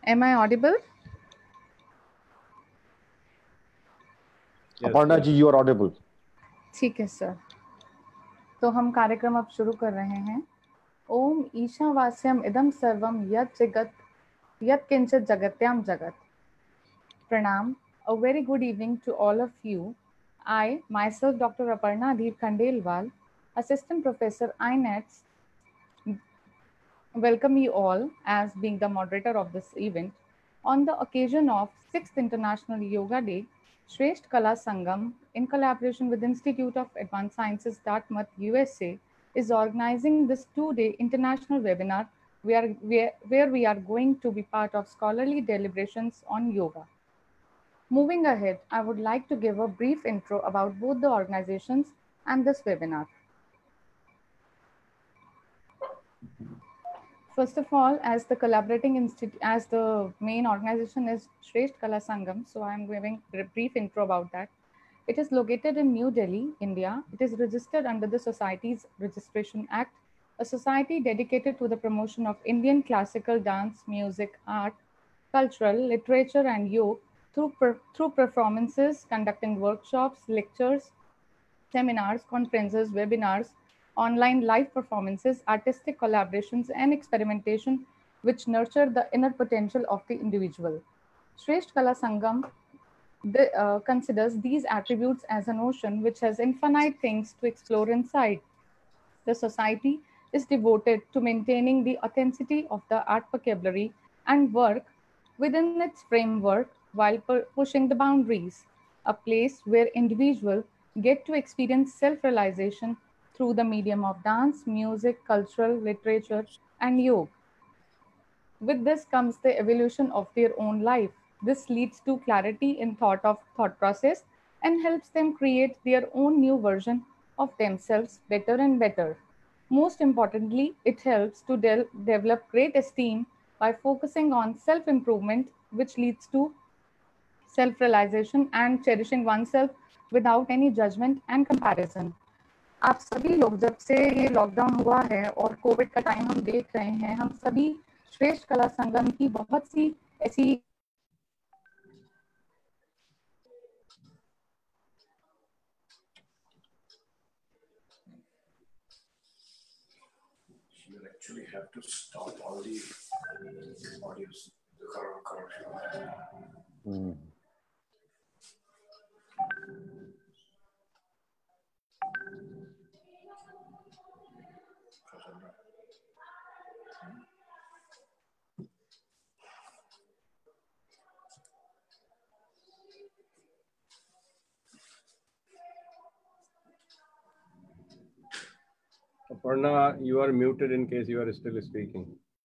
Am I audible? Yes, Aparna yes. ji, you are audible. ठीक है sir. तो हम कार्यक्रम अब शुरू कर रहे हैं। ओम ईशावास्यम इदम सर्वम यत् जगत यत् किंचित जगत्याम जगत। Pranam, a very good evening to all of you. I, myself, Dr. Aparna Adhir Khandelwal, Assistant Professor INETS, welcome you all as being the moderator of this event. On the occasion of 6th International Yoga Day, Shresth Kala Sangam, in collaboration with Institute of Advanced Sciences, Dartmouth, USA, is organizing this two-day international webinar where we are going to be part of scholarly deliberations on yoga. Moving ahead, I would like to give a brief intro about both the organizations and this webinar. First of all, as the collaborating institute, as the main organization is Shresth Kala Sangam, so I am giving a brief intro about that. It is located in New Delhi, India. It is registered under the Societies Registration Act, a society dedicated to the promotion of Indian classical dance, music, art, cultural, literature, and yoga through performances, conducting workshops, lectures, seminars, conferences, webinars, online live performances, artistic collaborations, and experimentation which nurture the inner potential of the individual. Shresth Kala Sangam considers these attributes as an ocean which has infinite things to explore inside. The society is devoted to maintaining the authenticity of the art vocabulary and work within its framework while pushing the boundaries, a place where individuals get to experience self-realization through the medium of dance, music, cultural, literature, and yoga. With this comes the evolution of their own life. This leads to clarity in thought process and helps them create their own new version of themselves better and better. Most importantly, it helps to develop great esteem by focusing on self-improvement, which leads to self-realization and cherishing oneself without any judgment and comparison. आप सभी लोग जब से ये lockdown हुआ है और Covid का टाइम हम देख रहे हैं, हम सभी श्रेष्ठ कला संगम की बहुत सी ऐसी You actually have to stop all the audios. Aparna, you are muted in case you are still speaking.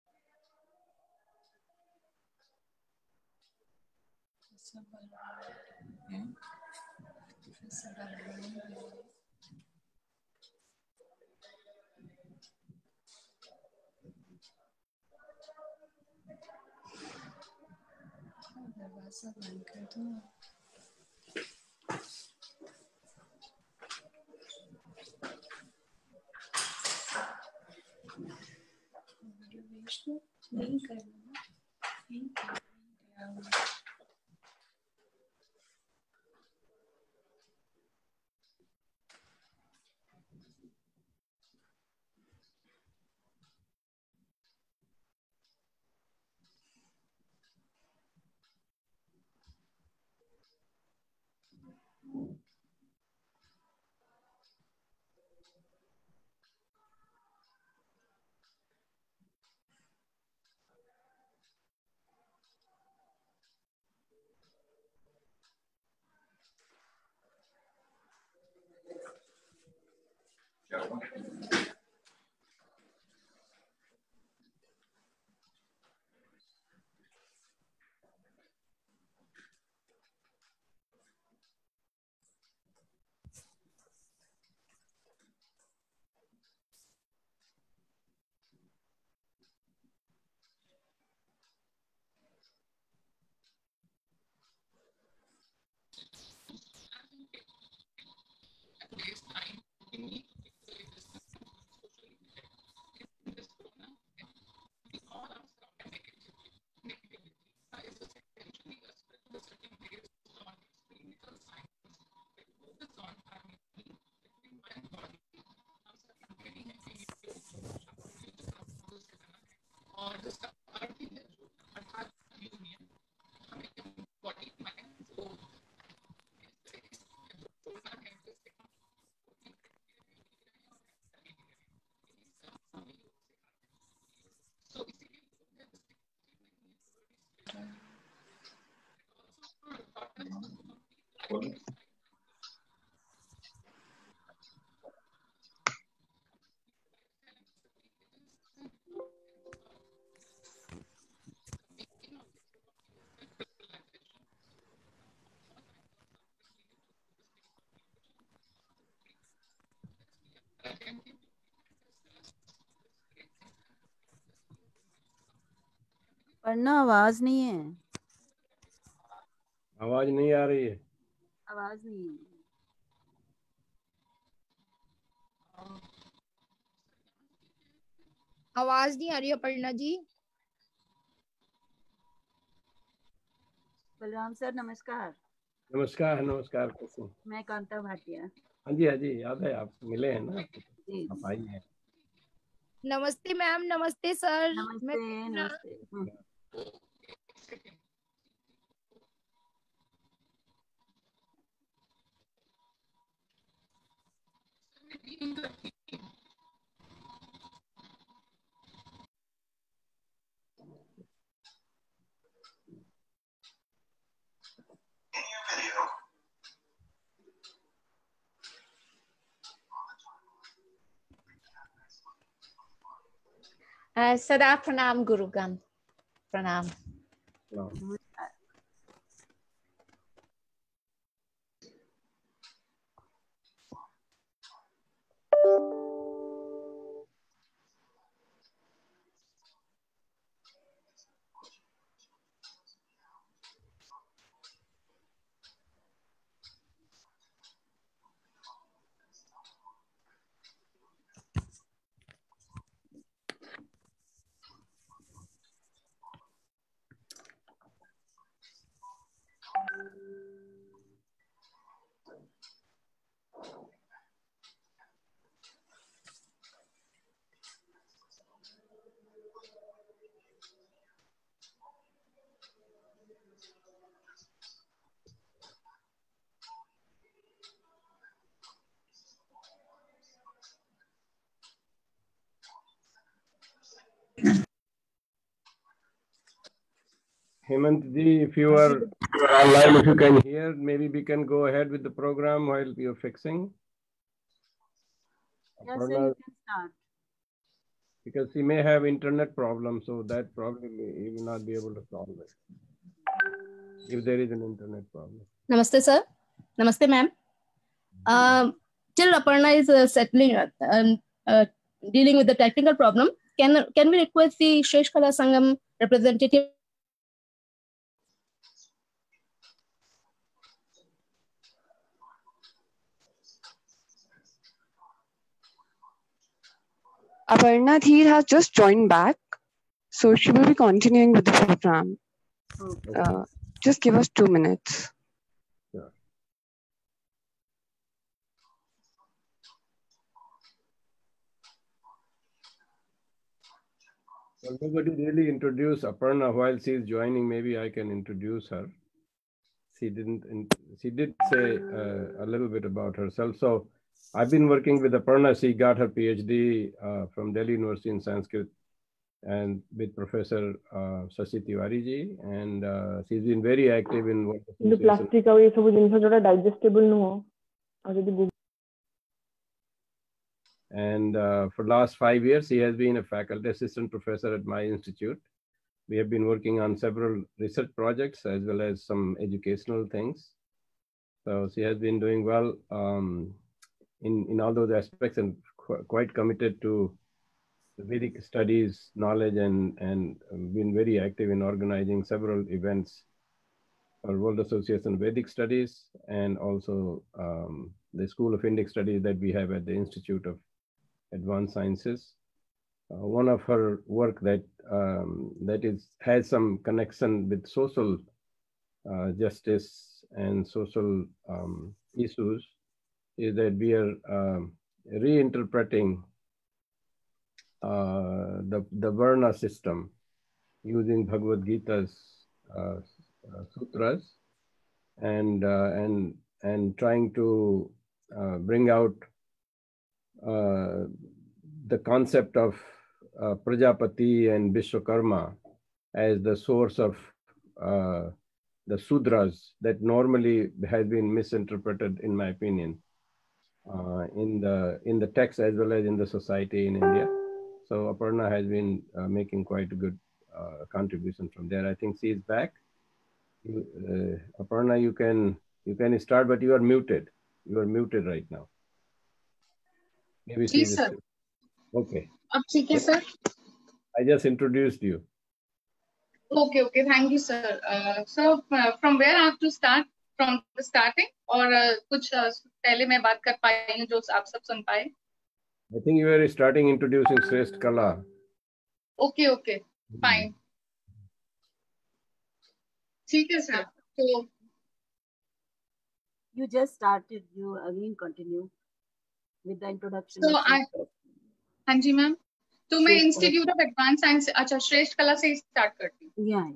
दरवाजा बंद कर दो। नहीं करना, नहीं करना। पढ़ना आवाज नहीं है। आवाज नहीं आ रही है। आवाज नहीं है। आवाज नहीं आ रही अपर्णा जी। बलराम सर नमस्कार। नमस्कार नमस्कार। कैसे? मैं कांता भाटिया। हाँ जी याद है, आप मिले हैं ना। जी आप आई हैं। नमस्ते मैम। नमस्ते सर। नमस्ते नमस्ते। सदा प्रणाम गुरुगण। प्रणाम। नमस्कार। Hemant ji, if you are online, if you can hear, maybe we can go ahead with the program while you're fixing. Yes, sir, you can start. Because he may have internet problems, so that probably he will not be able to solve it. If there is an internet problem. Namaste, sir. Namaste, ma'am. Till Aparna is settling, dealing with the technical problem, can we request the Shresh Kala Sangam representative? Aparna Dheer has just joined back, so she will be continuing with the program. Just give us 2 minutes. Sure. Well, nobody really introduced Aparna while she is joining. Maybe I can introduce her. She did say a little bit about herself. So I've been working with Aparna. She got her PhD from Delhi University in Sanskrit, and with Professor Shashi Tiwari ji, and she's been very active in what plastic ଆଉ ଏ ସବୁ ଜିନିଷ ଯୋଟା digestible ନୁହଁ ଆଉ ଯଦି and for last 5 years she has been a faculty assistant professor at my institute. We have been working on several research projects as well as some educational things. So she has been doing well in all those aspects, and quite committed to the Vedic studies, knowledge, and been very active in organizing several events for World Association of Vedic Studies, and also the School of Indic Studies that we have at the Institute of Advanced Sciences. One of her work that has some connection with social justice and social issues is that we are reinterpreting the Varna system using Bhagavad Gita's sutras and trying to bring out the concept of Prajapati and Vishwakarma as the source of the sudras that normally has been misinterpreted, in my opinion, in the text as well as in the society in India. So Aparna has been making quite a good contribution from there. I think she is back. Aparna, you can start, but you are muted. You are muted right now. Maybe she is. sir. Okay. Okay, sir. I just introduced you. Okay, thank you, sir. So from where I have to start? From the starting, or कुछ पहले मैं बात कर पाई हूँ जो आप सब सुन पाए? I think you were starting introducing Shrestha Kala. Okay, fine. ठीक है sir. So You just started. You again continue with the introduction. So of हाँ जी मैम. तो मैं श्रेष्ठ इंस्टीट्यूट ऑफ एडवांस साइंस अच्छा श्रेष्ठ कला से स्टार्ट करती हूँ. Yeah.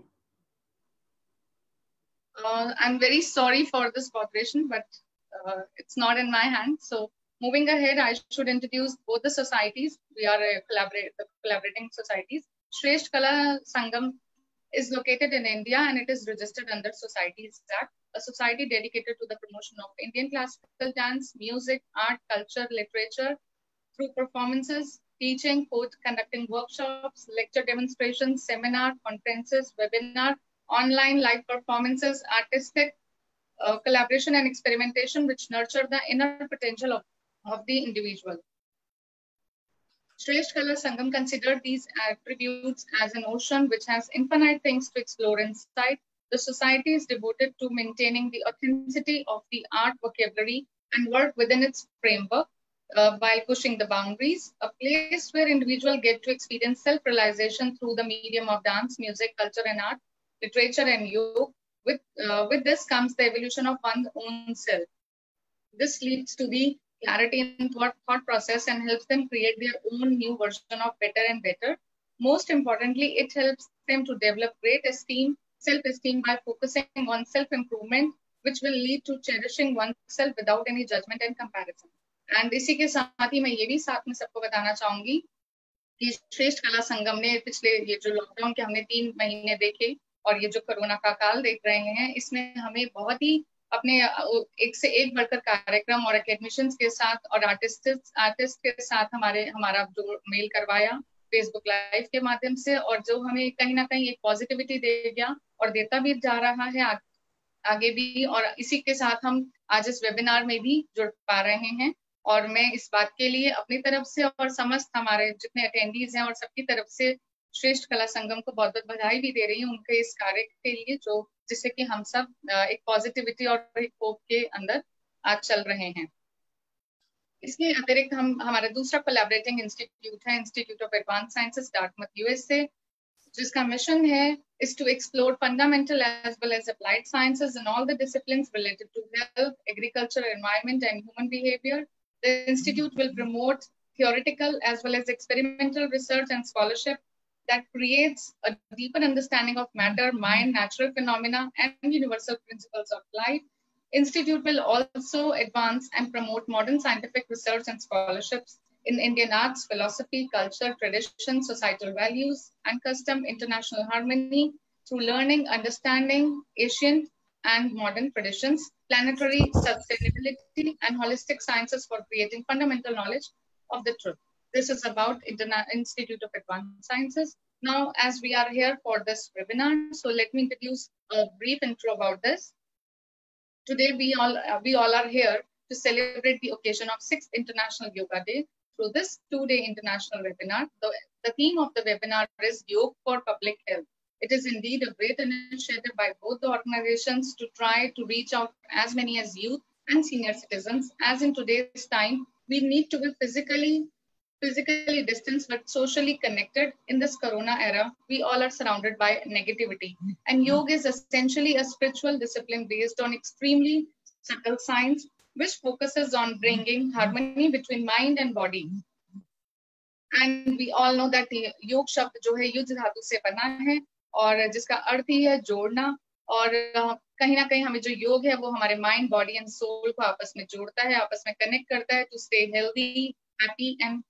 I'm very sorry for this cooperation, but it's not in my hands. So moving ahead, I should introduce both the societies. We are collaborating societies. Shresth Kala Sangam is located in India and it is registered under Societies Act, a society dedicated to the promotion of Indian classical dance, music, art, culture, literature, through performances, teaching, conducting workshops, lecture demonstrations, seminar, conferences, webinar, online live performances, artistic collaboration and experimentation, which nurture the inner potential of the individual. Shresth Kala Sangam considered these attributes as an ocean which has infinite things to explore inside. The society is devoted to maintaining the authenticity of the art vocabulary and work within its framework while pushing the boundaries, a place where individuals get to experience self-realization through the medium of dance, music, culture and art, literature and yoga. With this comes the evolution of one's own self. This leads to the clarity in thought process and helps them create their own new version of better and better. Most importantly, it helps them to develop great self-esteem by focusing on self-improvement, which will lead to cherishing oneself without any judgment and comparison. And इसी के साथ ही मैं ये भी साथ में सबको बताना चाहूंगी कि श्रेष्ठ कला संगम ने पिछले ये जो लॉकडाउन के हमने 3 महीने देखे और ये जो कोरोना का काल देख रहे हैं, इसमें हमें बहुत ही अपने एक से एक बढ़कर कार्यक्रम और एकेडमिशियंस के साथ और आर्टिस्ट के साथ हमारा जो मेल करवाया फेसबुक लाइव के माध्यम से, और जो हमें कहीं ना कहीं एक पॉजिटिविटी दे गया और देता भी जा रहा है आगे भी। और इसी के साथ हम आज इस वेबिनार में भी जुड़ पा रहे हैं, और मैं इस बात के लिए अपनी तरफ से और समस्त हमारे जितने अटेंडीज हैं और सबकी तरफ से श्रेष्ठ कला संगम को बहुत बहुत बधाई भी दे रही हूँ उनके इस कार्य के लिए, जो जिससे कि हम सब एक पॉजिटिविटी और एक होप के अंदर आज चल रहे हैं। इसके अतिरिक्त हमारा दूसरा कोलैबोरेटिंग इंस्टीट्यूट है Institute of Advance Sciences Dartmouth USA, जिसका मिशन है is to explore fundamental as well as applied sciences in all the disciplines related to health, agriculture, environment and human behavior. The institute will promote theoretical as well as experimental research and scholarship that creates a deeper understanding of matter, mind, natural phenomena, and universal principles of life. Institute will also advance and promote modern scientific research and scholarships in Indian arts, philosophy, culture, tradition, societal values, and custom, international harmony through learning, understanding ancient and modern traditions, planetary sustainability, and holistic sciences for creating fundamental knowledge of the truth. This is about Institute of Advanced Sciences. Now, as we are here for this webinar, so let me introduce a brief intro about this. Today, we all are here to celebrate the occasion of 6th International Yoga Day through this 2-day international webinar. The theme of the webinar is Yoga for Public Health. It is indeed a great initiative by both the organizations to try to reach out as many as youth and senior citizens, as in today's time, we need to be physically distanced but socially connected. In this corona era, we all are surrounded by negativity, and yoga is essentially a spiritual discipline based on extremely subtle science which focuses on bringing harmony between mind and body. And we all know that योग शब्द जो है युद्ध धातु से बना है, और जिसका अर्थ ही है जोड़ना। और कहीं ना कहीं हमें जो योग है वो हमारे माइंड, बॉडी एंड सोल को आपस में जोड़ता है, आपस में कनेक्ट करता है to stay healthy, happy and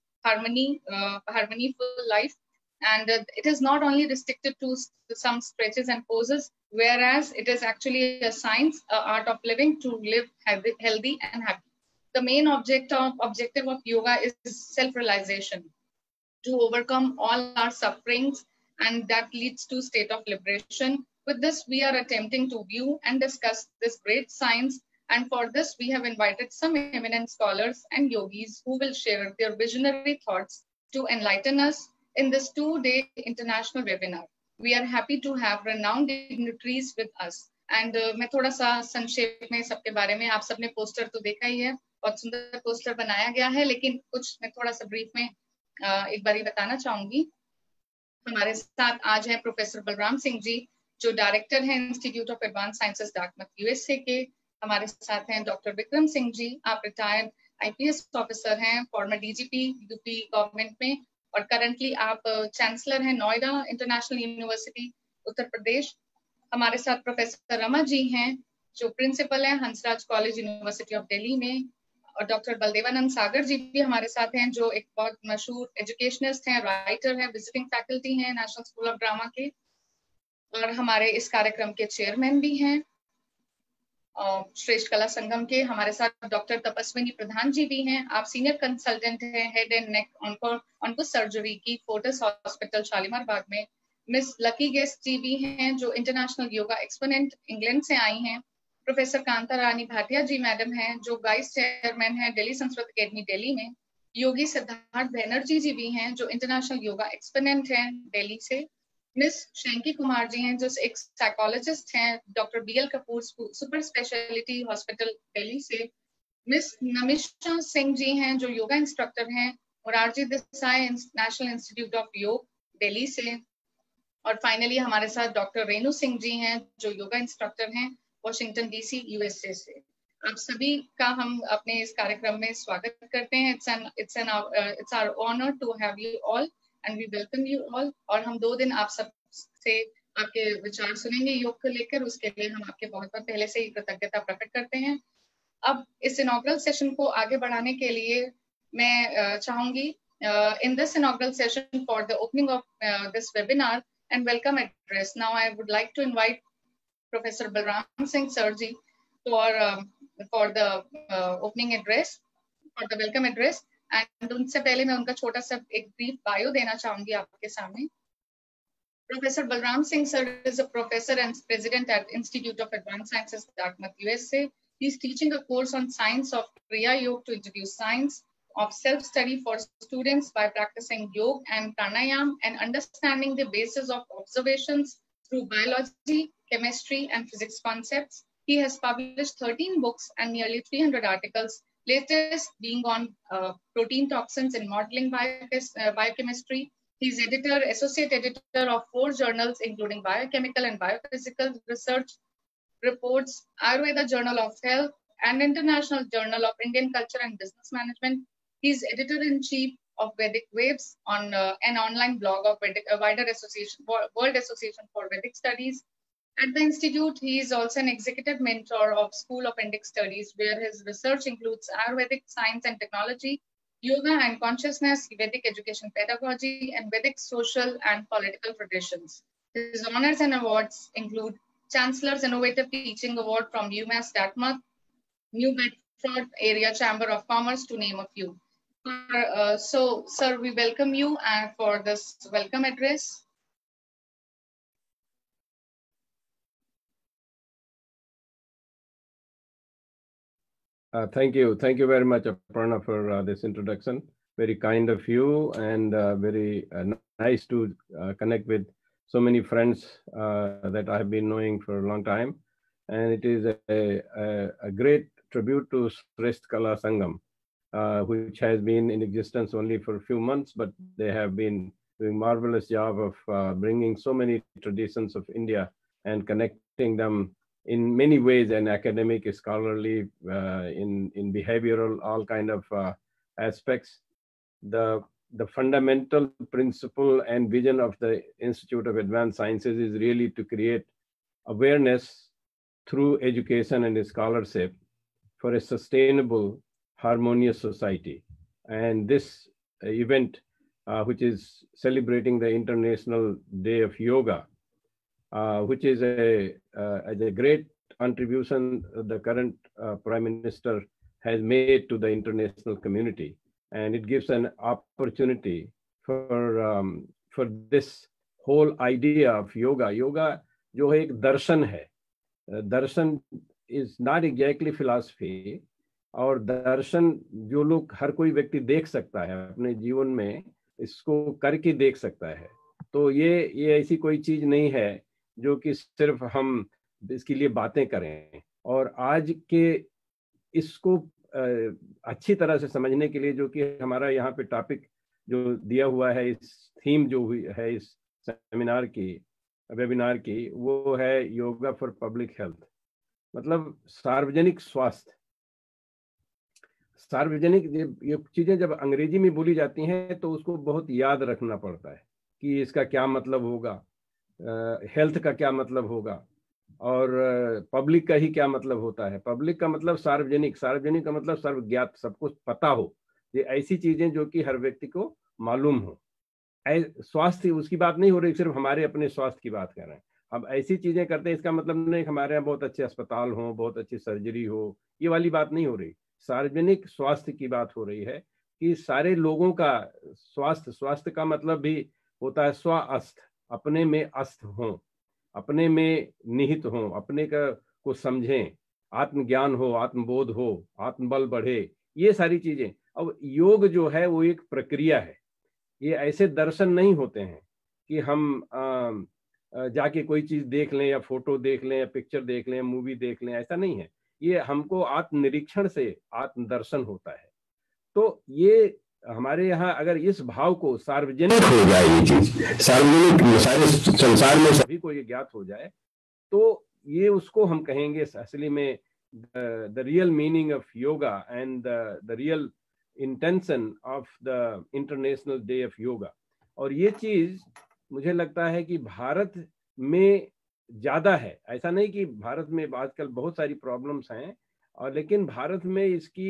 harmonyful life. And it is not only restricted to some stretches and poses, whereas it is actually a science, art of living to live healthy and happy. The main objective of yoga is self-realization, to overcome all our sufferings, and that leads to state of liberation. With this, we are attempting to view and discuss this great science, and for this, we have invited some eminent scholars and yogis who will share their visionary thoughts to enlighten us in this 2-day international webinar. We are happy to have renowned dignitaries with us. And मैं थोड़ा सा संक्षेप में सबके बारे में, आप सबने पोस्टर तो देखा ही है, बहुत सुंदर पोस्टर बनाया गया है, लेकिन कुछ मैं थोड़ा सा ब्रीफ में एक बारी बताना चाहूंगी। हमारे साथ आज है प्रोफेसर बलराम सिंह जी, जो डायरेक्टर हैं Institute of Advance Sciences Dartmouth USA के। हमारे साथ हैं डॉक्टर विक्रम सिंह जी, आप रिटायर्ड आईपीएस ऑफिसर हैं, फॉर्मर डीजीपी यूपी गवर्नमेंट में, और करंटली आप चांसलर हैं नोएडा इंटरनेशनल यूनिवर्सिटी उत्तर प्रदेश। हमारे साथ प्रोफेसर रमा जी हैं, जो प्रिंसिपल हैं Hansraj College University of Delhi में, और डॉक्टर बलदेवानंद सागर जी भी हमारे साथ हैं, जो एक बहुत मशहूर एजुकेशनिस्ट हैं, राइटर हैं, विजिटिंग फैकल्टी हैं नेशनल स्कूल ऑफ ड्रामा के, और हमारे इस कार्यक्रम के चेयरमैन भी हैं श्रेष्ठ कला संगम के। हमारे साथ डॉक्टर तपस्विनी प्रधान जी भी हैं, आप सीनियर कंसल्टेंट हैं head and neck onco surgery की फोर्टिस हॉस्पिटल शालीमार बाग में। मिस लकी गेस्ट जी भी हैं, जो इंटरनेशनल योगा एक्सपोनेंट इंग्लैंड से आई हैं। प्रोफेसर कांता रानी भाटिया जी मैडम हैं, जो वाइस चेयरमैन हैं दिल्ली संस्कृत अकेडमी दिल्ली में। योगी सिद्धार्थ बैनर्जी जी भी हैं, जो इंटरनेशनल योगा एक्सपोनेंट हैं दिल्ली से। मिस शैंकी कुमार जी हैं, जो एक साइकोलॉजिस्ट हैं Doctor BL Kapoor Super Speciality Hospital Delhi से। मिस नमिशा सिंह जी हैं, जो योगा इंस्ट्रक्टर हैं Morarji Desai National Institute of Yoga Delhi से। और फाइनली हमारे साथ डॉक्टर रेणु सिंह जी हैं, जो योगा इंस्ट्रक्टर हैं वॉशिंगटन डीसी यूएसए से। आप सभी का हम अपने इस कार्यक्रम में स्वागत करते हैं। It's our honour to have you all and we welcome you all. और हम 2 दिन आप सब से आपके विचार सुनेंगे योग को लेकर, उसके लिए हम आपके बहुत बहुत पहले से ही कृतज्ञता प्रकट करते हैं। अब इस इनॉग्रल सेशन को आगे बढ़ाने के लिए मैं चाहूंगी in this inaugural session for the opening of this webinar and welcome address. Now I would like to invite Professor Balram Singh Sir ji for the opening address, for the welcome address. And उनसे पहले मैं उनका छोटा सा एक brief bio देना चाहूंगी आपके सामने। Professor Balram Singh Sir is a professor and president at Institute of Advanced Sciences, Dartmouth, USA. He's teaching a course on science of Kriya Yoga to introduce science of self-study for students by practicing yoga and pranayam and understanding the basis of observations through biology, chemistry, and physics concepts. He has published 13 books and nearly 300 articles, latest being on protein toxins in modeling biochemistry. He's associate editor of 4 journals, including Biochemical and Biophysical Research Reports, Ayurveda Journal of Health, and International Journal of Indian Culture and Business Management. He's editor-in-chief of Vedic Waves on an online blog of World Association for Vedic Studies. At the Institute, he is also an executive mentor of School of Indic Studies, where his research includes Ayurvedic science and technology, yoga and consciousness, Vedic education pedagogy, and Vedic social and political traditions. His honors and awards include Chancellor's Innovative Teaching Award from UMass Dartmouth, New Bedford Area Chamber of Commerce, to name a few. So, sir, we welcome you for this welcome address. Thank you very much, Aparna, for this introduction. Very kind of you, and very nice to connect with so many friends that I have been knowing for a long time. And it is a great tribute to Shresth Kala Sangam, which has been in existence only for a few months, but they have been doing marvelous job of bringing so many traditions of India and connecting them in many ways, and academic, scholarly, in behavioral, all kind of aspects. The the fundamental principle and vision of the Institute of Advanced Sciences is really to create awareness through education and scholarship for a sustainable, harmonious society. And this event, which is celebrating the International Day of Yoga, which is a great contribution the current Prime Minister has made to the international community. And it gives an opportunity for this whole idea of yoga. Yoga जो है एक दर्शन है. दर्शन is not exactly philosophy. और दर्शन जो लोग हर कोई व्यक्ति देख सकता है अपने जीवन में, इसको करके देख सकता है. तो ये ऐसी कोई चीज नहीं है जो कि सिर्फ हम इसके लिए बातें करें. और आज के इसको अच्छी तरह से समझने के लिए जो कि हमारा यहाँ पे टॉपिक जो दिया हुआ है, इस थीम जो हुई है इस सेमिनार की, वेबिनार की, वो है योगा फॉर पब्लिक हेल्थ, मतलब सार्वजनिक स्वास्थ्य. सार्वजनिक ये चीजें जब अंग्रेजी में बोली जाती हैं तो उसको बहुत याद रखना पड़ता है कि इसका क्या मतलब होगा, हेल्थ का क्या मतलब होगा, और पब्लिक का ही क्या मतलब होता है. पब्लिक का मतलब सार्वजनिक, सार्वजनिक का मतलब सर्वज्ञात, सबको पता हो. ये ऐसी चीजें जो कि हर व्यक्ति को मालूम हो. स्वास्थ्य उसकी बात नहीं हो रही, सिर्फ हमारे अपने स्वास्थ्य की बात कर रहे हैं. अब ऐसी चीजें करते हैं इसका मतलब नहीं हमारे यहाँ बहुत अच्छे अस्पताल हो, बहुत अच्छी सर्जरी हो, ये वाली बात नहीं हो रही. सार्वजनिक स्वास्थ्य की बात हो रही है कि सारे लोगों का स्वास्थ्य. स्वास्थ्य का मतलब भी होता है स्वास्थ्य, अपने में अस्थ हो, अपने में निहित हो, अपने को समझें, आत्मज्ञान हो, आत्मबोध हो, आत्मबल बढ़े, ये सारी चीजें. अब योग जो है वो एक प्रक्रिया है. ये ऐसे दर्शन नहीं होते हैं कि हम जाके कोई चीज देख लें या फोटो देख लें या पिक्चर देख लें, मूवी देख लें, ऐसा नहीं है. ये हमको आत्मनिरीक्षण से आत्मदर्शन होता है. तो ये हमारे यहाँ अगर इस भाव को सार्वजनिक हो जाए, ये चीज सार्वजनिक सारे संसार में सभी को ये ज्ञात हो जाए, तो ये उसको हम कहेंगे असली में the real meaning of yoga and the real intention of the international day of yoga. और ये चीज मुझे लगता है कि भारत में ज्यादा है. ऐसा नहीं कि भारत में आजकल बहुत सारी प्रॉब्लम्स हैं, और लेकिन भारत में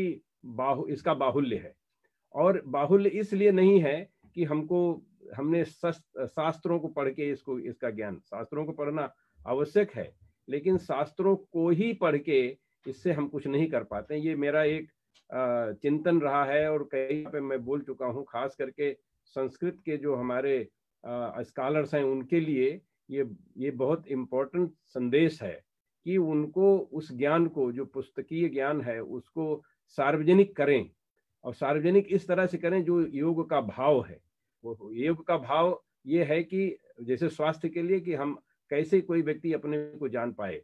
इसका बाहुल्य है. और बाहुल्य इसलिए नहीं है कि हमने शास्त्रों को पढ़ के इसका ज्ञान, शास्त्रों को पढ़ना आवश्यक है, लेकिन शास्त्रों को ही पढ़ के इससे हम कुछ नहीं कर पाते. ये मेरा एक चिंतन रहा है और कहीं पे मैं बोल चुका हूँ, खास करके संस्कृत के जो हमारे स्कॉलर्स हैं उनके लिए ये बहुत इम्पोर्टेंट संदेश है कि उनको उस ज्ञान को, जो पुस्तकीय ज्ञान है, उसको सार्वजनिक करें. और सार्वजनिक इस तरह से करें जो योग का भाव है. वो योग का भाव ये है कि जैसे स्वास्थ्य के लिए कि हम कैसे कोई व्यक्ति अपने को जान पाए,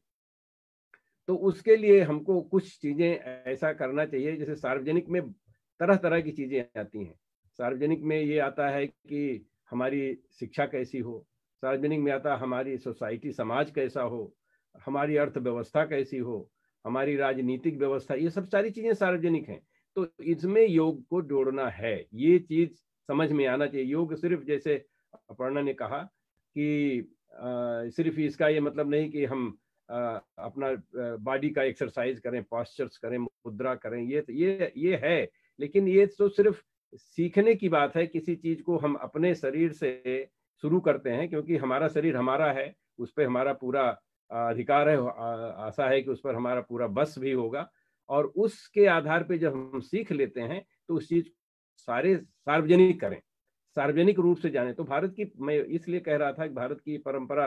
तो उसके लिए हमको कुछ चीजें ऐसा करना चाहिए. जैसे सार्वजनिक में तरह तरह की चीजें आती हैं. सार्वजनिक में ये आता है कि हमारी शिक्षा कैसी हो, सार्वजनिक में आता है हमारी सोसाइटी, समाज कैसा हो, हमारी अर्थव्यवस्था कैसी हो, हमारी राजनीतिक व्यवस्था, ये सब सारी चीजें सार्वजनिक हैं. तो इसमें योग को जोड़ना है, ये चीज समझ में आना चाहिए. योग सिर्फ जैसे अपर्णा ने कहा कि सिर्फ इसका ये मतलब नहीं कि हम अपना बॉडी का एक्सरसाइज करें, पॉस्चर्स करें, मुद्रा करें, ये है, लेकिन ये तो सिर्फ सीखने की बात है. किसी चीज को हम अपने शरीर से शुरू करते हैं क्योंकि हमारा शरीर हमारा है, उस पर हमारा पूरा अधिकार है, आशा है कि उस पर हमारा पूरा बस भी होगा. और उसके आधार पे जब हम सीख लेते हैं तो उस चीज सारे सार्वजनिक करें, सार्वजनिक रूप से जाने. तो भारत की, मैं इसलिए कह रहा था कि भारत की परंपरा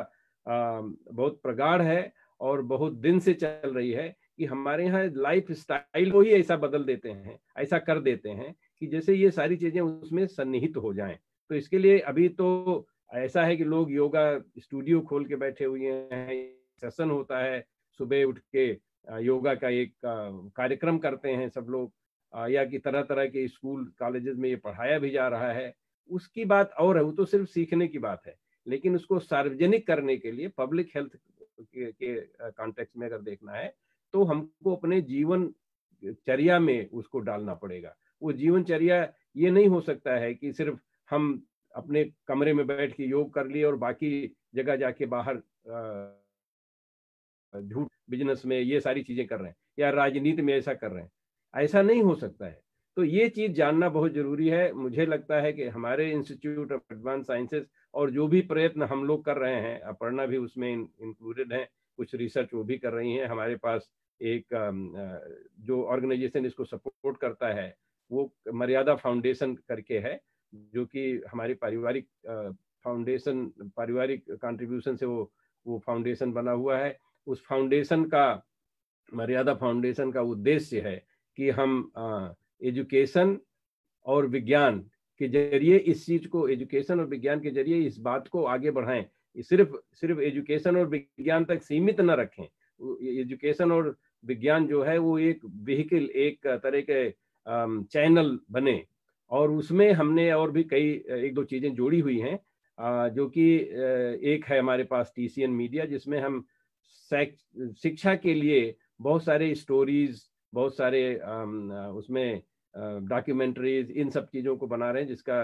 बहुत प्रगाढ़ है और बहुत दिन से चल रही है कि हमारे यहाँ लाइफ स्टाइल को ही ऐसा बदल देते हैं, ऐसा कर देते हैं कि जैसे ये सारी चीजें उसमें सन्निहित हो जाएं. तो इसके लिए अभी तो ऐसा है कि लोग योगा स्टूडियो खोल के बैठे हुए हैं, सेशन होता है, सुबह उठ के योगा का एक कार्यक्रम करते हैं सब लोग, या कि तरह तरह के स्कूल कॉलेजेस में ये पढ़ाया भी जा रहा है. उसकी बात और है, वो तो सिर्फ सीखने की बात है. लेकिन उसको सार्वजनिक करने के लिए, पब्लिक हेल्थ के कॉन्टेक्स्ट में अगर देखना है, तो हमको अपने जीवन चर्या में उसको डालना पड़ेगा. वो जीवनचर्या ये नहीं हो सकता है कि सिर्फ हम अपने कमरे में बैठ के योग कर लिए और बाकी जगह जाके बाहर झूठ बिजनेस में ये सारी चीजें कर रहे हैं या राजनीति में ऐसा कर रहे हैं। ऐसा नहीं हो सकता है। तो ये चीज जानना बहुत जरूरी है। मुझे लगता है कि हमारे इंस्टीट्यूट ऑफ एडवांस साइंसेस और जो भी प्रयत्न हम लोग कर रहे हैं, अपर्णा भी उसमें इंक्लूडेड है, कुछ रिसर्च वो भी कर रही हैं। हमारे पास एक जो ऑर्गेनाइजेशन इसको सपोर्ट करता है वो मर्यादा फाउंडेशन करके है, जो कि हमारी पारिवारिक फाउंडेशन, पारिवारिक कंट्रीब्यूशन से वो फाउंडेशन बना हुआ है। उस फाउंडेशन का, मर्यादा फाउंडेशन का उद्देश्य है कि हम एजुकेशन और विज्ञान के जरिए इस चीज को, एजुकेशन और विज्ञान के जरिए इस बात को आगे बढ़ाएं। सिर्फ एजुकेशन और विज्ञान तक सीमित न रखें। एजुकेशन और विज्ञान जो है वो एक व्हीकल, एक तरह के चैनल बने, और उसमें हमने और भी कई एक दो चीजें जोड़ी हुई हैं, जो कि एक है हमारे पास TCN मीडिया, जिसमें हम शिक्षा के लिए बहुत सारे स्टोरीज, बहुत सारे उसमें डॉक्यूमेंट्रीज, इन सब चीज़ों को बना रहे हैं, जिसका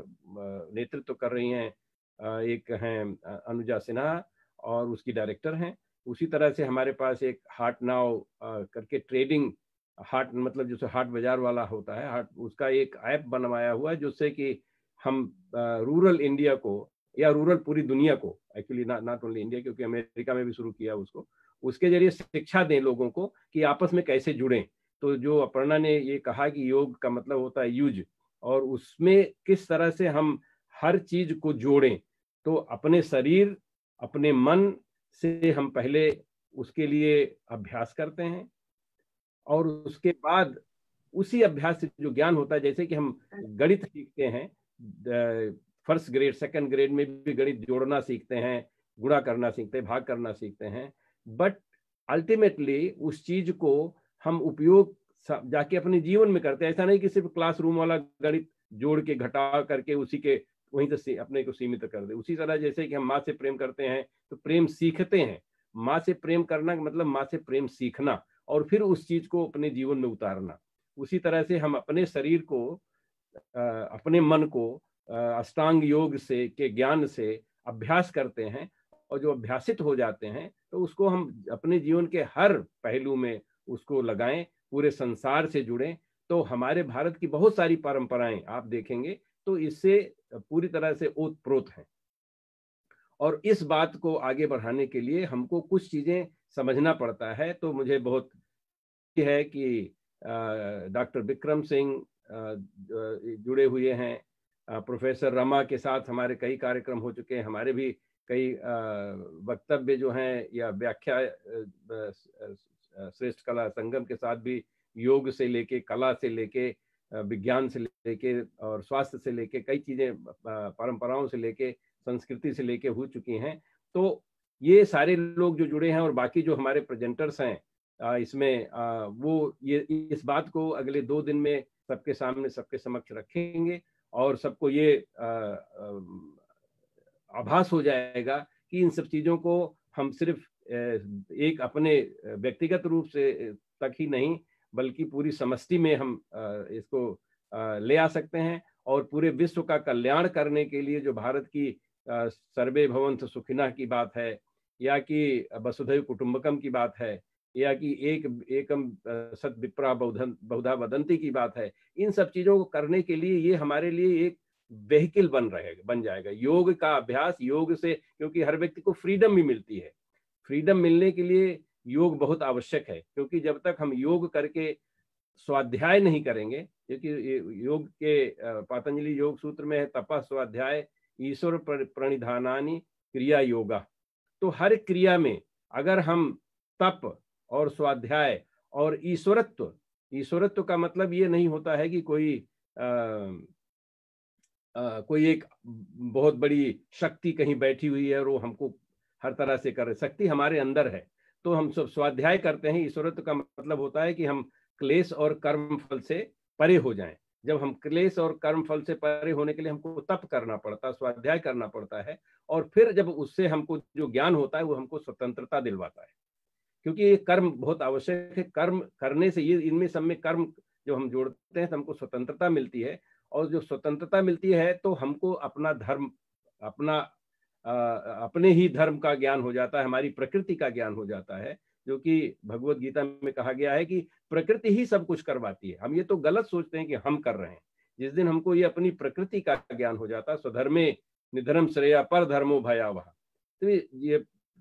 नेतृत्व कर रही हैं एक हैं अनुजा सिन्हा और उसकी डायरेक्टर हैं। उसी तरह से हमारे पास एक हाट नाउ करके ट्रेडिंग, हाट मतलब जैसे हाट बाजार वाला होता है, हाट, उसका एक ऐप बनवाया हुआ है, जिससे कि हम रूरल इंडिया को या रूरल पूरी दुनिया को, एक्चुअली नॉट ओनली इंडिया, क्योंकि अमेरिका में भी शुरू किया उसको, उसके जरिए शिक्षा दें लोगों को कि आपस में कैसे जुड़ें। तो जो अपर्णा ने ये कहा कि योग का मतलब होता है यूज, और उसमें किस तरह से हम हर चीज को जोड़ें। तो अपने शरीर, अपने मन से हम पहले उसके लिए अभ्यास करते हैं, और उसके बाद उसी अभ्यास से जो ज्ञान होता है, जैसे कि हम गणित सीखते हैं, फर्स्ट ग्रेड सेकंड ग्रेड में भी गणित जोड़ना सीखते हैं, गुणा करना सीखते हैं, भाग करना सीखते हैं, बट अल्टीमेटली उस चीज को हम उपयोग जाके अपने जीवन में करते हैं। ऐसा नहीं कि सिर्फ क्लासरूम वाला गणित जोड़ के घटा करके उसी के वहीं से अपने को सीमित कर दे। उसी तरह जैसे कि हम माँ से प्रेम करते हैं तो प्रेम सीखते हैं, माँ से प्रेम करना मतलब माँ से प्रेम सीखना और फिर उस चीज को अपने जीवन में उतारना। उसी तरह से हम अपने शरीर को, अपने मन को अष्टांग योग से के ज्ञान से अभ्यास करते हैं, और जो अभ्यासित हो जाते हैं तो उसको हम अपने जीवन के हर पहलू में उसको लगाएं, पूरे संसार से जुड़ें। तो हमारे भारत की बहुत सारी परंपराएं आप देखेंगे तो इससे पूरी तरह से ओतप्रोत हैं, और इस बात को आगे बढ़ाने के लिए हमको कुछ चीजें समझना पड़ता है। तो मुझे बहुत है कि डॉक्टर विक्रम सिंह जुड़े हुए हैं, प्रोफेसर रमा के साथ हमारे कई कार्यक्रम हो चुके हैं, हमारे भी कई वक्तव्य जो हैं या व्याख्या श्रेष्ठ कला संगम के साथ भी योग से लेके, कला से लेके, विज्ञान से लेके और स्वास्थ्य से लेके, कई चीजें परंपराओं से लेके, संस्कृति से लेके हो चुकी हैं। तो ये सारे लोग जो जुड़े हैं और बाकी जो हमारे प्रेजेंटर्स हैं इसमें वो ये इस बात को अगले 2 दिन में सबके सामने, सबके समक्ष रखेंगे, और सबको ये आभास हो जाएगा कि इन सब चीजों को हम सिर्फ एक अपने व्यक्तिगत रूप से तक ही नहीं, बल्कि पूरी समष्टि में हम इसको ले आ सकते हैं, और पूरे विश्व का कल्याण करने के लिए जो भारत की सर्वे भवन्तु सुखिनः की बात है, या कि वसुधैव कुटुंबकम की बात है, या कि एकम सत विप्रा बहुधा वदंती की बात है, इन सब चीजों को करने के लिए ये हमारे लिए एक व्हीकल बन जाएगा। योग का अभ्यास, योग से, क्योंकि हर व्यक्ति को फ्रीडम भी मिलती है, फ्रीडम मिलने के लिए योग बहुत आवश्यक है। क्योंकि जब तक हम योग करके स्वाध्याय नहीं करेंगे, क्योंकि योग के पतंजलि योग सूत्र में है तपः स्वाध्याय ईश्वर प्रणिधानानि क्रिया योगा। तो हर क्रिया में अगर हम तप और स्वाध्याय और ईश्वरत्व का मतलब ये नहीं होता है कि कोई एक बहुत बड़ी शक्ति कहीं बैठी हुई है और वो हमको हर तरह से करे। शक्ति हमारे अंदर है, तो हम सब स्वाध्याय करते हैं। ईश्वरत्व का मतलब होता है कि हम क्लेश और कर्म फल से परे हो जाएं। जब हम क्लेश और कर्म फल से परे होने के लिए हमको तप करना पड़ता है, स्वाध्याय करना पड़ता है, और फिर जब उससे हमको जो ज्ञान होता है वो हमको स्वतंत्रता दिलवाता है। क्योंकि ये कर्म बहुत आवश्यक है, कर्म करने से ये इनमें सब में कर्म जो हम जोड़ते हैं तो हमको स्वतंत्रता मिलती है, और जो स्वतंत्रता मिलती है तो हमको अपना धर्म, अपने ही धर्म का ज्ञान हो जाता है, हमारी प्रकृति का ज्ञान हो जाता है, जो कि भगवत गीता में कहा गया है कि प्रकृति ही सब कुछ करवाती है। हम ये तो गलत सोचते हैं कि हम कर रहे हैं। जिस दिन हमको ये अपनी प्रकृति का ज्ञान हो जाता है, स्वधर्मे निधर्म श्रेया पर धर्मो भयावह, तो ये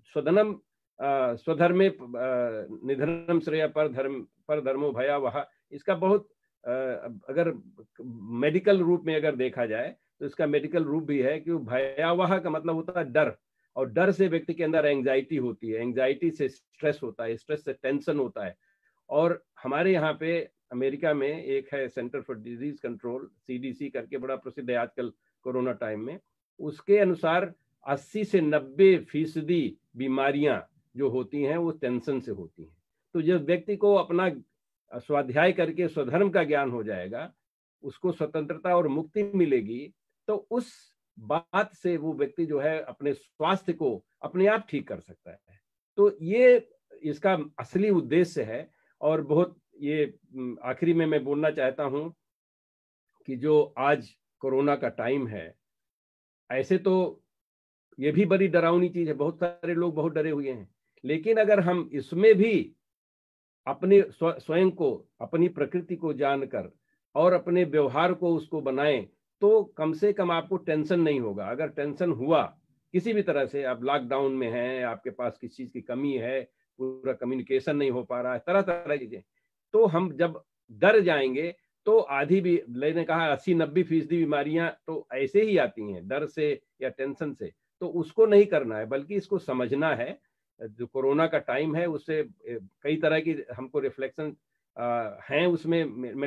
स्वधर्मे निधर्म श्रेया पर धर्मो भयावह, इसका बहुत अगर मेडिकल रूप में अगर देखा जाए तो इसका मेडिकल रूप भी है कि भयावह का मतलब होता है डर, और डर से व्यक्ति के अंदर एंजाइटी होती है, एंजाइटी से स्ट्रेस होता है, स्ट्रेस से टेंशन होता है। और हमारे यहाँ पे अमेरिका में एक है centre for disease control, CDC करके, बड़ा प्रसिद्ध है आजकल कोरोना टाइम में। उसके अनुसार 80 से 90% बीमारियां जो होती हैं वो टेंशन से होती हैं। तो जब व्यक्ति को अपना स्वाध्याय करके स्वधर्म का ज्ञान हो जाएगा, उसको स्वतंत्रता और मुक्ति मिलेगी, तो उस बात से वो व्यक्ति जो है अपने स्वास्थ्य को अपने आप ठीक कर सकता है। तो ये इसका असली उद्देश्य है। और बहुत ये आखिरी में मैं बोलना चाहता हूं कि जो आज कोरोना का टाइम है, ऐसे तो ये भी बड़ी डरावनी चीज है, बहुत सारे लोग बहुत डरे हुए हैं, लेकिन अगर हम इसमें भी अपने स्वयं को, अपनी प्रकृति को जानकर और अपने व्यवहार को उसको बनाएं, तो कम से कम आपको टेंशन नहीं होगा। अगर टेंशन हुआ किसी भी तरह से, आप लॉकडाउन में हैं, आपके पास किसी चीज की कमी है, पूरा कम्युनिकेशन नहीं हो पा रहा है, तरह तरह की चीजें, तो हम जब डर जाएंगे तो आधी भी, मैंने कहा 80-90% बीमारियां तो ऐसे ही आती हैं, डर से या टेंशन से। तो उसको नहीं करना है, बल्कि इसको समझना है। जो कोरोना का टाइम है उससे कई तरह की हमको रिफ्लेक्शन हैं उसमें।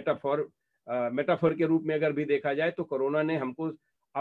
मेटाफोर के रूप में अगर भी देखा जाए तो कोरोना ने हमको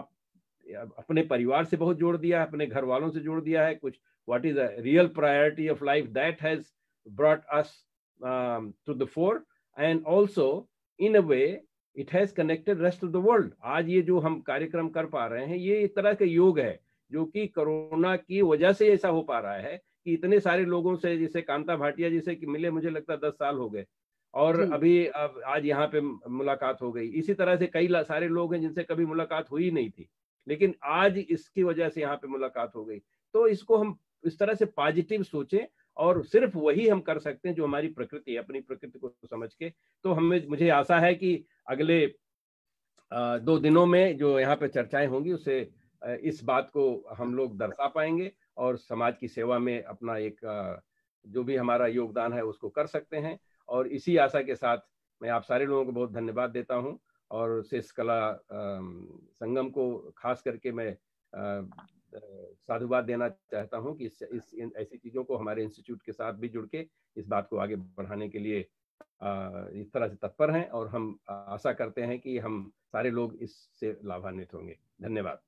अपने परिवार से बहुत जोड़ दिया है, अपने घर वालों से जोड़ दिया है। कुछ what is a real priority of life, that has brought us to the fore, and also in a way it has connected rest of the world. आज ये जो हम कार्यक्रम कर पा रहे हैं, ये एक तरह का योग है, जो कि कोरोना की वजह से ऐसा हो पा रहा है कि इतने सारे लोगों से, जैसे कांता भाटिया जी से कि मिले मुझे लगता है 10 साल हो गए, और अभी आज यहाँ पे मुलाकात हो गई। इसी तरह से कई सारे लोग हैं जिनसे कभी मुलाकात हुई नहीं थी, लेकिन आज इसकी वजह से यहाँ पे मुलाकात हो गई। तो इसको हम इस तरह से पॉजिटिव सोचें, और सिर्फ वही हम कर सकते हैं जो हमारी प्रकृति है, अपनी प्रकृति को समझ के। तो मुझे आशा है कि अगले 2 दिनों में जो यहाँ पे चर्चाएं होंगी, उससे इस बात को हम लोग दर्शा पाएंगे और समाज की सेवा में अपना एक जो भी हमारा योगदान है उसको कर सकते हैं। और इसी आशा के साथ मैं आप सारे लोगों को बहुत धन्यवाद देता हूं, और शेष कला संगम को खास करके मैं साधुवाद देना चाहता हूं कि ऐसी चीज़ों को हमारे इंस्टीट्यूट के साथ भी जुड़ के इस बात को आगे बढ़ाने के लिए इस तरह से तत्पर हैं, और हम आशा करते हैं कि हम सारे लोग इससे लाभान्वित होंगे। धन्यवाद।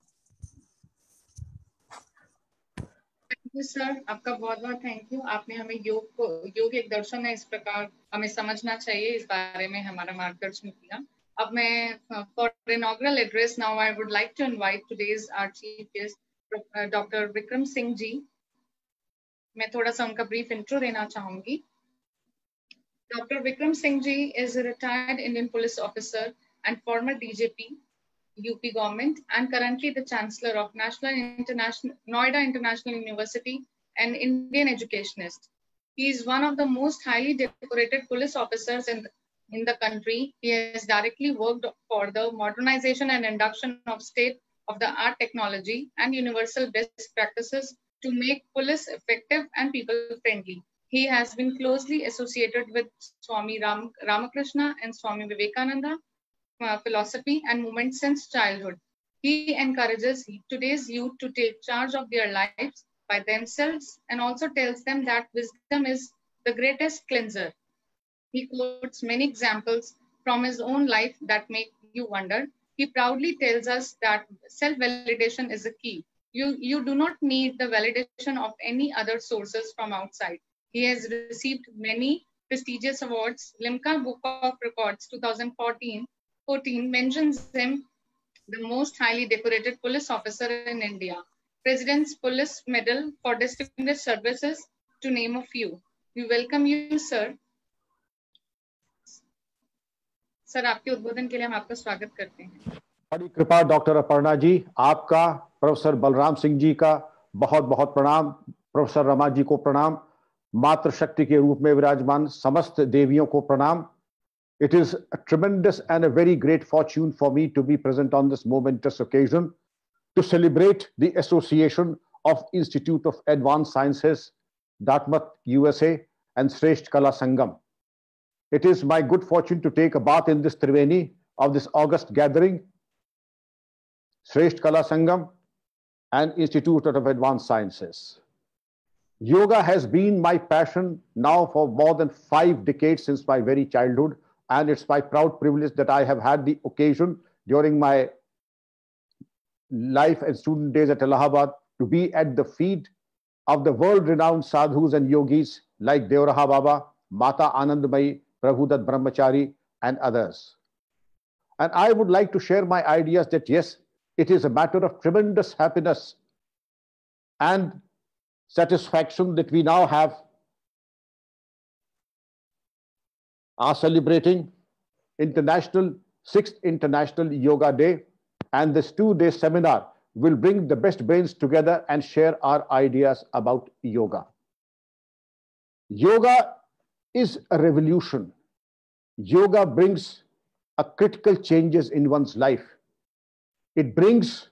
सर, आपका बहुत बहुत थैंक यू। आपने हमें योग एक दर्शन है, इस प्रकार हमें समझना चाहिए, इस बारे में हमारा मार्गदर्शन किया। अब मैं for inaugural address now I would like to invite today's our chief guest doctor Vikram Singh ji. मैं थोड़ा सा उनका ब्रीफ इंट्रो देना चाहूंगी। Doctor Vikram Singh ji is a retired Indian police officer and former DGP UP government, and currently the Chancellor of Noida International University and Indian educationist. He is one of the most highly decorated police officers in the country. He has directly worked for the modernization and induction of state-of-the-art technology and universal best practices to make police effective and people-friendly. He has been closely associated with Swami Ramakrishna and Swami Vivekananda philosophy and movement since childhood. He encourages today's youth to take charge of their lives by themselves, and also tells them that wisdom is the greatest cleanser. He quotes many examples from his own life that make you wonder. He proudly tells us that self-validation is the key. You do not need the validation of any other sources from outside. He has received many prestigious awards. Limca Book of Records 2014 mentions him the most highly decorated police officer in India. President's Police Medal for Distinguished Services, to name a few. We welcome you, sir. Sir, आपके उद्बोधन के लिए हम आपका स्वागत करते हैं। बड़ी कृपा डॉक्टर अपर्णा जी, आपका, प्रोफेसर बलराम सिंह जी का बहुत बहुत प्रणाम, प्रोफेसर रमा जी को प्रणाम, मातृशक्ति के रूप में विराजमान समस्त देवियों को प्रणाम। It is a tremendous and a very great fortune for me to be present on this momentous occasion to celebrate the association of Institute of Advanced Sciences, Dartmouth, USA, and Shrestha Kala Sangam. It is my good fortune to take a bath in this Triveni of this august gathering, Shrestha Kala Sangam and Institute of Advanced Sciences. Yoga has been my passion now for more than 5 decades since my very childhood, and it's my proud privilege that I have had the occasion during my life and student days at Allahabad to be at the feet of the world-renowned sadhus and yogis like Deoraha Baba, Mata Anandamayi, Prabhudat Brahmachari, and others. And I would like to share my ideas that yes, it is a matter of tremendous happiness and satisfaction that we now are celebrating 6th International Yoga Day, and this 2-day seminar will bring the best brains together and share our ideas about yoga. Yoga is a revolution. Yoga brings a critical changes in one's life. It brings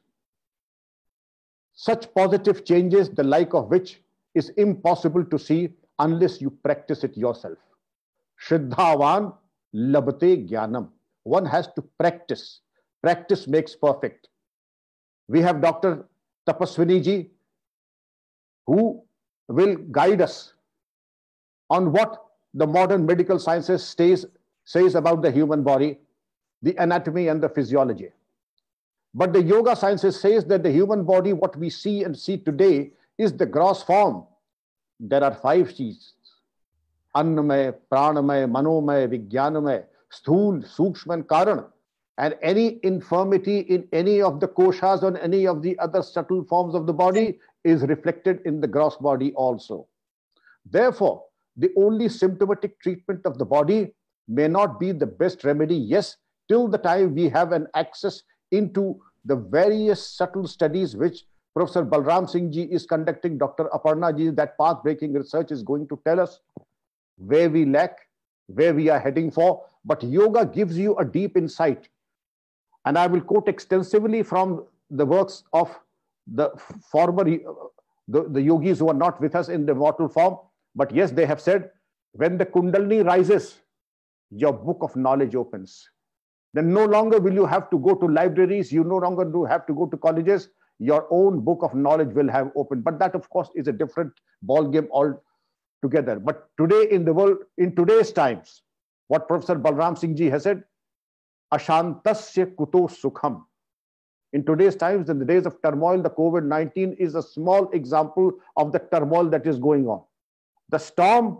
such positive changes, the like of which is impossible to see unless you practice it yourself. Shraddhavan labate jnanam. One has to practice. Practice makes perfect. We have Dr. Tapaswini ji, who will guide us on what the modern medical sciences says about the human body, the anatomy and the physiology. But the yoga sciences says that the human body, what we see today, is the gross form. There are 5 C's: Annamay, Pranamay, Manomay, Vijnanamay, Sthul, Sukshma, and Karan. And any infirmity in any of the koshas or any of the other subtle forms of the body is reflected in the gross body also. Therefore, the only symptomatic treatment of the body may not be the best remedy, yes, till the time we have an access into the various subtle studies which Professor Balram Singh ji is conducting. Dr. Aparna ji, that path-breaking research is going to tell us where we lack, where we are heading for. But yoga gives you a deep insight. And I will quote extensively from the works of the former, the yogis who are not with us in the mortal form. But yes, they have said, when the Kundalini rises, your book of knowledge opens. Then no longer will you have to go to libraries. You no longer do have to go to colleges. Your own book of knowledge will have opened. But that, of course, is a different ballgame altogether. But today in the world, in today's times, what Professor Balram Singh ji has said, Ashantasya kuto sukham. In today's times, in the days of turmoil, the COVID-19 is a small example of the turmoil that is going on. The storm,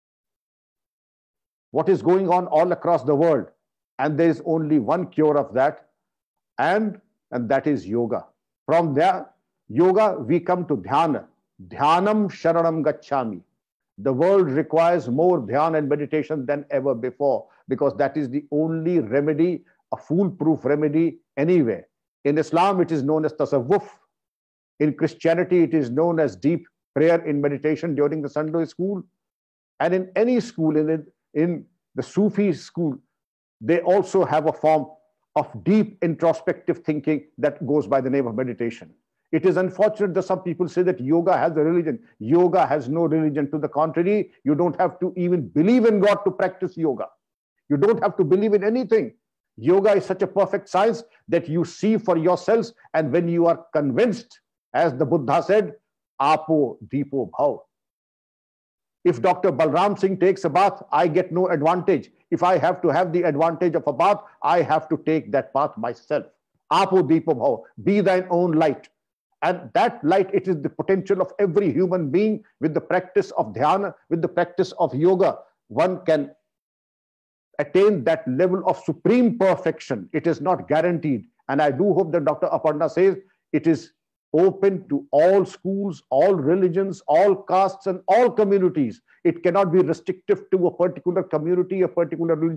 what is going on all across the world. And there is only one cure of that, and that is yoga. From there, yoga, we come to dhyana. Dhyanam sharanam gacchami. The world requires more dhyana and meditation than ever before, because that is the only remedy, a foolproof remedy anywhere. In Islam, it is known as tasawwuf. In Christianity, it is known as deep prayer in meditation during the Sunday school. And in any school, in the Sufi school, they also have a form of deep introspective thinking that goes by the name of meditation. It is unfortunate that some people say that yoga has a religion. Yoga has no religion. To the contrary, you don't have to even believe in God to practice yoga. You don't have to believe in anything. Yoga is such a perfect science that you see for yourselves, and when you are convinced, as the Buddha said, apo deepo bhav. If Dr. Balram Singh takes a bath, I get no advantage. If I have to have the advantage of a bath, I have to take that bath myself. Apo deepo bhav, be thine own light. And that light, it is the potential of every human being. With the practice of dhyana, with the practice of yoga, one can attain that level of supreme perfection. It is not guaranteed. And I do hope that Dr. Aparna says it is open to all schools, all religions, all castes, and all communities. It cannot be restrictive to a particular community, a particular religion.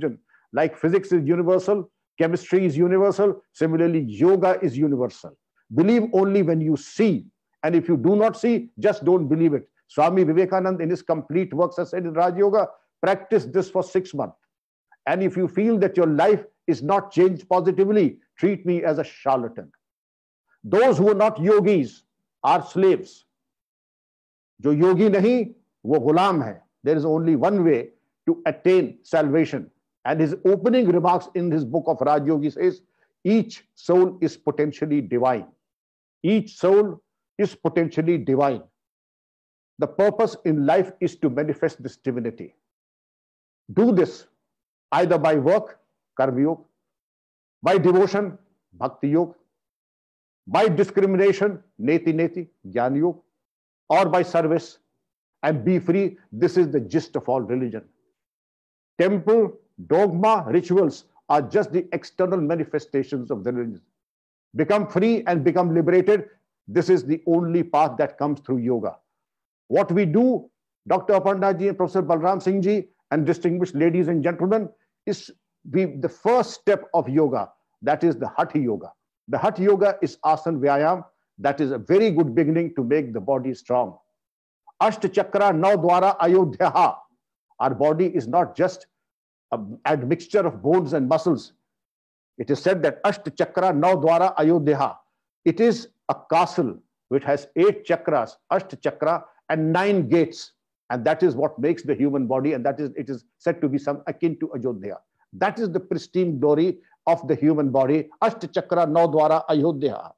Like physics is universal, chemistry is universal, similarly, yoga is universal. Believe only when you see. And if you do not see, just don't believe it. Swami Vivekananda in his complete works has said in Raj Yoga, practice this for 6 months. And if you feel that your life is not changed positively, treat me as a charlatan. Those who are not yogis are slaves. जो योगी नहीं वो गुलाम है. There is only one way to attain salvation. And his opening remarks in his book of Raj Yogi says, each soul is potentially divine. Each soul is potentially divine. The purpose in life is to manifest this divinity. Do this either by work, karma yoga, by devotion, bhakti yoga, by discrimination, neti neti, jnana yoga, or by service, and be free. This is the gist of all religion. Temple, dogma, rituals are just the external manifestations of the religion. Become free and become liberated. This is the only path that comes through yoga. What we do, Dr. Aparna ji and Professor Balram Singh ji and distinguished ladies and gentlemen, is the first step of yoga. That is the Hatha Yoga. The Hatha Yoga is asana vyayam. That is a very good beginning to make the body strong. Ashta Chakra Nau Dwara Ayodhya. Our body is not just a admixture of bones and muscles. It is said that Ashta Chakra Nau Dwara Ayodhya. It is a castle which has 8 chakras, Ashta Chakra, and 9 gates. And that is what makes the human body, and it is said to be some akin to Ayodhya. That is the pristine glory of the human body. Ashta Chakra Nau Dwara Ayodhya.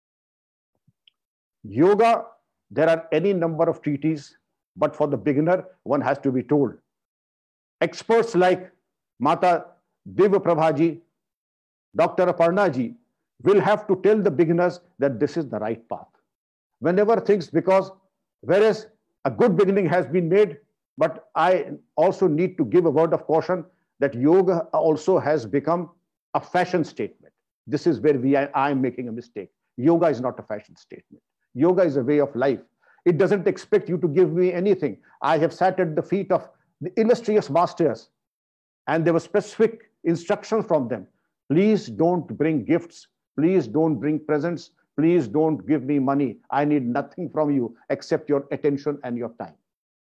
Yoga, there are any number of treatises, but for the beginner, one has to be told. Experts like Mata Divya Prabhaji, Dr. Aparna ji will have to tell the beginners that this is the right path. Whenever things, whereas a good beginning has been made, but I also need to give a word of caution that yoga also has become a fashion statement. This is where I am making a mistake. Yoga is not a fashion statement. Yoga is a way of life. It doesn't expect you to give me anything. I have sat at the feet of the illustrious masters, and there were specific instructions from them. Please don't bring gifts. Please don't bring presents. Please don't give me money. I need nothing from you except your attention and your time.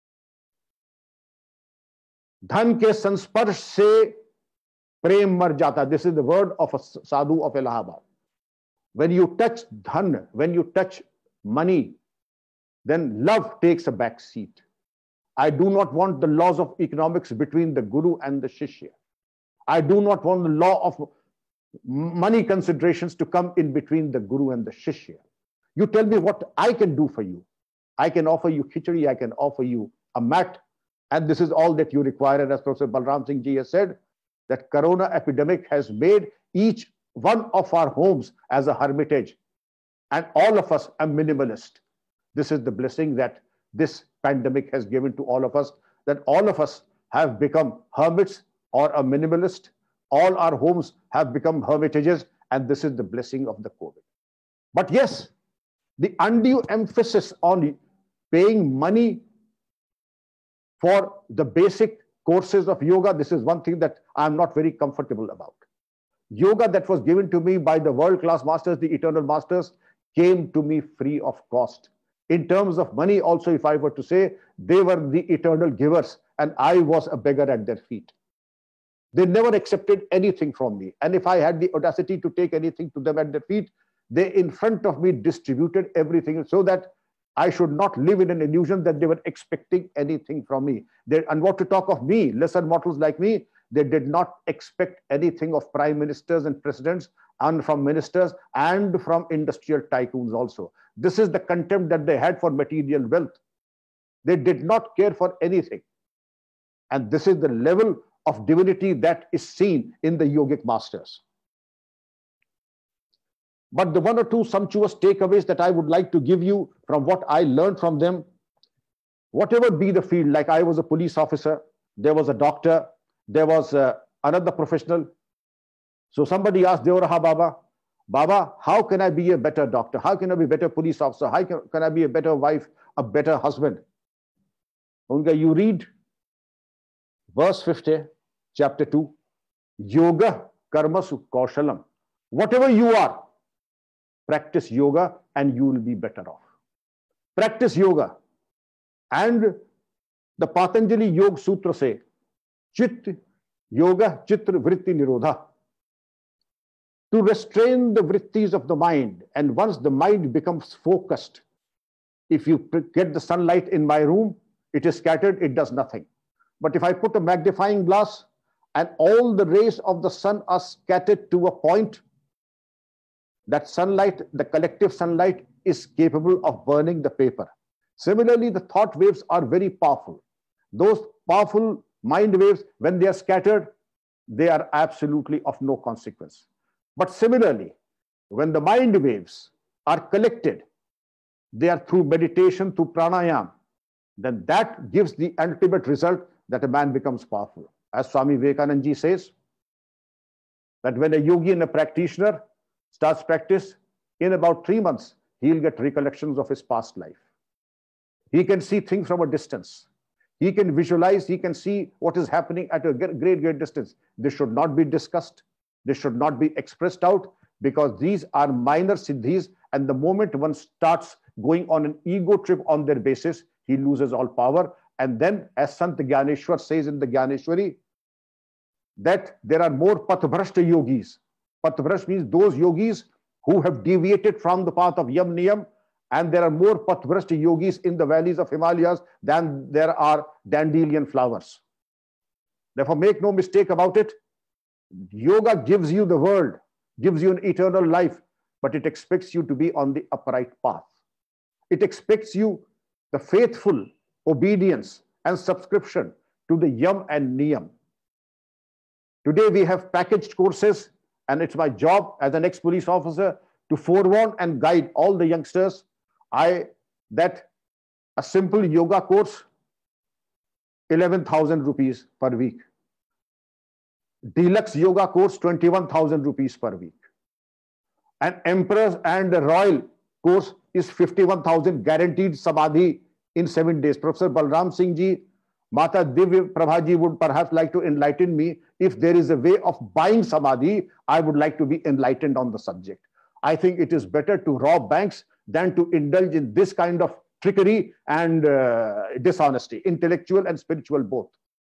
Dhan ke sansparsh se prem mar jata. This is the word of a sadhu of Allahabad. When you touch dhan, when you touch money, then love takes a back seat. I do not want the laws of economics between the guru and the shishya. I do not want the law of money considerations to come in between the guru and the shishya. You tell me what I can do for you. I can offer you khichdi, I can offer you a mat, and this is all that you require. And as Professor Balram Singh ji has said, that corona epidemic has made each one of our homes as a hermitage, and all of us are minimalist. This is the blessing that this pandemic has given to all of us, that all of us have become hermits or a minimalist. All our homes have become hermitages, and this is the blessing of the COVID. But yes, the undue emphasis on paying money for the basic courses of yoga, this is one thing that I'm not very comfortable about. Yoga that was given to me by the world-class masters, the eternal masters, came to me free of cost. In terms of money also, if I were to say, they were the eternal givers and I was a beggar at their feet. They never accepted anything from me. And if I had the audacity to take anything to them at their feet, they in front of me distributed everything so that I should not live in an illusion that they were expecting anything from me. And what to talk of me, lesser mortals like me, they did not expect anything of prime ministers and presidents, and from ministers and from industrial tycoons also. This is the contempt that they had for material wealth. They did not care for anything. And this is the level of divinity that is seen in the yogic masters. But the one or two sumptuous takeaways that I would like to give you from what I learned from them, whatever be the field, like I was a police officer, there was a doctor, there was another professional. So somebody asked Devaraha Baba, Baba, how can I be a better doctor? How can I be a better police officer? How can I be a better wife, a better husband? Unga, you read verse 50, chapter 2. Yoga karmasu kaushalam. Whatever you are, practice yoga and you will be better off. Practice yoga. And the Patanjali Yoga Sutra say, Chit Yoga Chitra Vritti Nirodha. To restrain the vrittis of the mind, and once the mind becomes focused, if you get the sunlight in my room, it is scattered, it does nothing. But if I put a magnifying glass and all the rays of the sun are scattered to a point, that sunlight, the collective sunlight, is capable of burning the paper. Similarly, the thought waves are very powerful. Those powerful mind waves, when they are scattered, they are absolutely of no consequence. But similarly, when the mind waves are collected, they are through meditation, through pranayama, then that gives the ultimate result that a man becomes powerful. As Swami Vivekananda ji says, that when a yogi and a practitioner starts practice, in about 3 months, he'll get recollections of his past life. He can see things from a distance. He can visualize, he can see what is happening at a great distance. This should not be discussed. This should not be expressed out, because these are minor siddhis, and the moment one starts going on an ego trip on their basis, he loses all power. And then, as Sant Gyaneshwar says in the Gyaneshwari, that there are more patbhrashta yogis. Patbhrash means those yogis who have deviated from the path of Yam Niyam, and there are more patbhrashta yogis in the valleys of Himalayas than there are dandelion flowers. Therefore, make no mistake about it. Yoga gives you the world, gives you an eternal life, but it expects you to be on the upright path. It expects you the faithful obedience and subscription to the Yam and Niyam. Today we have packaged courses, and it's my job as an ex-police officer to forewarn and guide all the youngsters that a simple yoga course, 11,000 rupees per week. Deluxe yoga course, 21,000 rupees per week. An Emperor's and a Royal course is 51,000 guaranteed samadhi in 7 days. Professor Balram Singh ji, Mata Divya Prabha ji would perhaps like to enlighten me. If there is a way of buying samadhi, I would like to be enlightened on the subject. I think it is better to rob banks than to indulge in this kind of trickery and dishonesty, intellectual and spiritual both.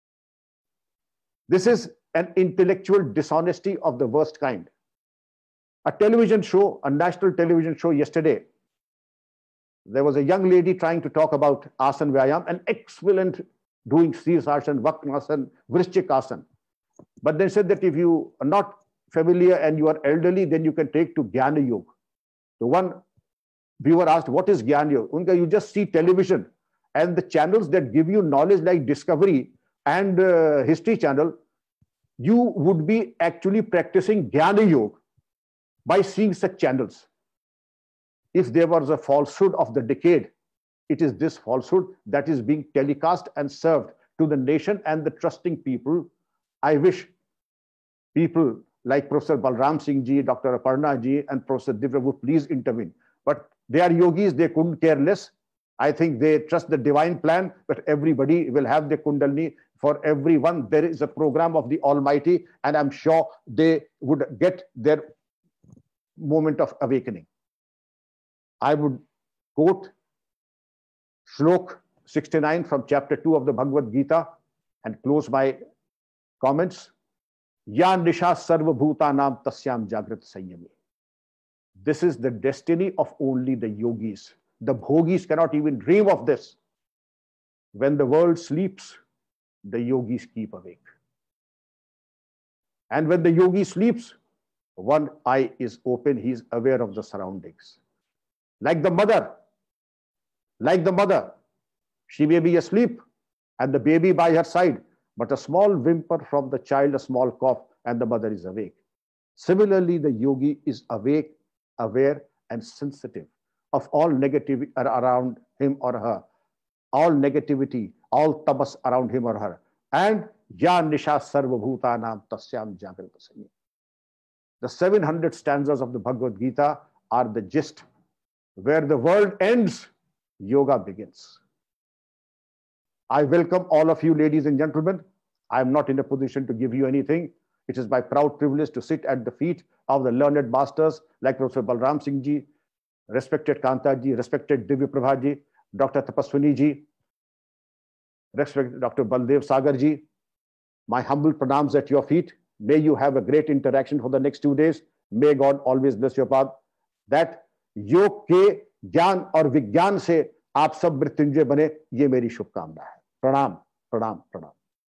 This is an intellectual dishonesty of the worst kind. A television show, a national television show yesterday, there was a young lady trying to talk about Asan Vyayam, an excellent doing Sirsasana, Vaknasan, Vrishchikasana. But they said that if you are not familiar and you are elderly, then you can take to Jnana Yoga. So one viewer asked, what is Jnana Yoga? Unka, you just see television and the channels that give you knowledge like Discovery and History Channel, you would be actually practicing Jnana Yoga by seeing such channels. If there was a falsehood of the decade, it is this falsehood that is being telecast and served to the nation and the trusting people. I wish people like Professor Balram Singh ji, Dr. Aparna ji, and Professor Divya would please intervene. But they are yogis, they couldn't care less. I think they trust the divine plan, but everybody will have the Kundalini. For everyone, there is a program of the Almighty, and I'm sure they would get their moment of awakening. I would quote Shlok 69 from chapter 2 of the Bhagavad Gita and close my comments. Ya nisha sarva bhutanam tasyam jagrat sanyami. This is the destiny of only the yogis. The bhogis cannot even dream of this. When the world sleeps, the yogis keep awake. And when the yogi sleeps, one eye is open, he is aware of the surroundings. Like the mother, she may be asleep and the baby by her side, but a small whimper from the child, a small cough, and the mother is awake. Similarly, the yogi is awake, aware, and sensitive of all negativity around him or her, all negativity, all tamas around him or her. And ya nisha sarva bhutanam tasyam jagrata sanya. The 700 stanzas of the Bhagavad Gita are the gist. Where the world ends, yoga begins. I welcome all of you, ladies and gentlemen. I am not in a position to give you anything. It is my proud privilege to sit at the feet of the learned masters like Professor Balram Singh ji, respected Kanta ji, respected Divya Prabha ji, Dr. Tapaswini ji, respected Dr. Baldev Sagar ji. My humble pranams at your feet. May you have a great interaction for the next 2 days. May God always bless your path. That योग के ज्ञान और विज्ञान से आप सब मृत्युंजय बने, ये मेरी शुभकामना है. प्रणाम प्रणाम प्रणाम.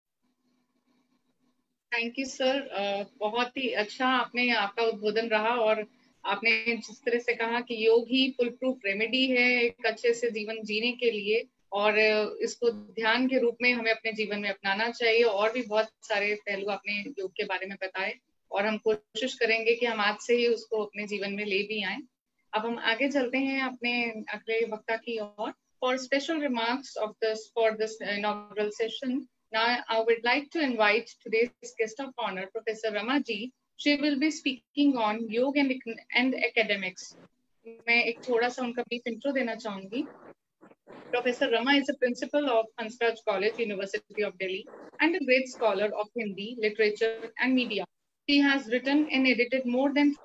Thank you sir. बहुत ही अच्छा आपने आपका उद्बोधन रहा और आपने जिस तरह से कहा कि योग ही फुल प्रूफ रेमेडी है एक अच्छे से जीवन जीने के लिए और इसको ध्यान के रूप में हमें अपने जीवन में अपनाना चाहिए. और भी बहुत सारे पहलू आपने योग के बारे में बताए और हम कोशिश करेंगे कि हम आज से ही उसको अपने जीवन में ले भी आए. अब हम आगे चलते हैं अपने अगले वक्ता की ओर. For special remarks of this for this inaugural session, now I would like to invite today's guest of honor, Professor Rama ji. She will be speaking on yoga and academics. मैं एक थोड़ा सा उनका brief intro देना चाहूंगी. Professor Rama is a principal of Hansraj College, University of Delhi, and a great scholar of Hindi, literature, and media. She has written and edited more than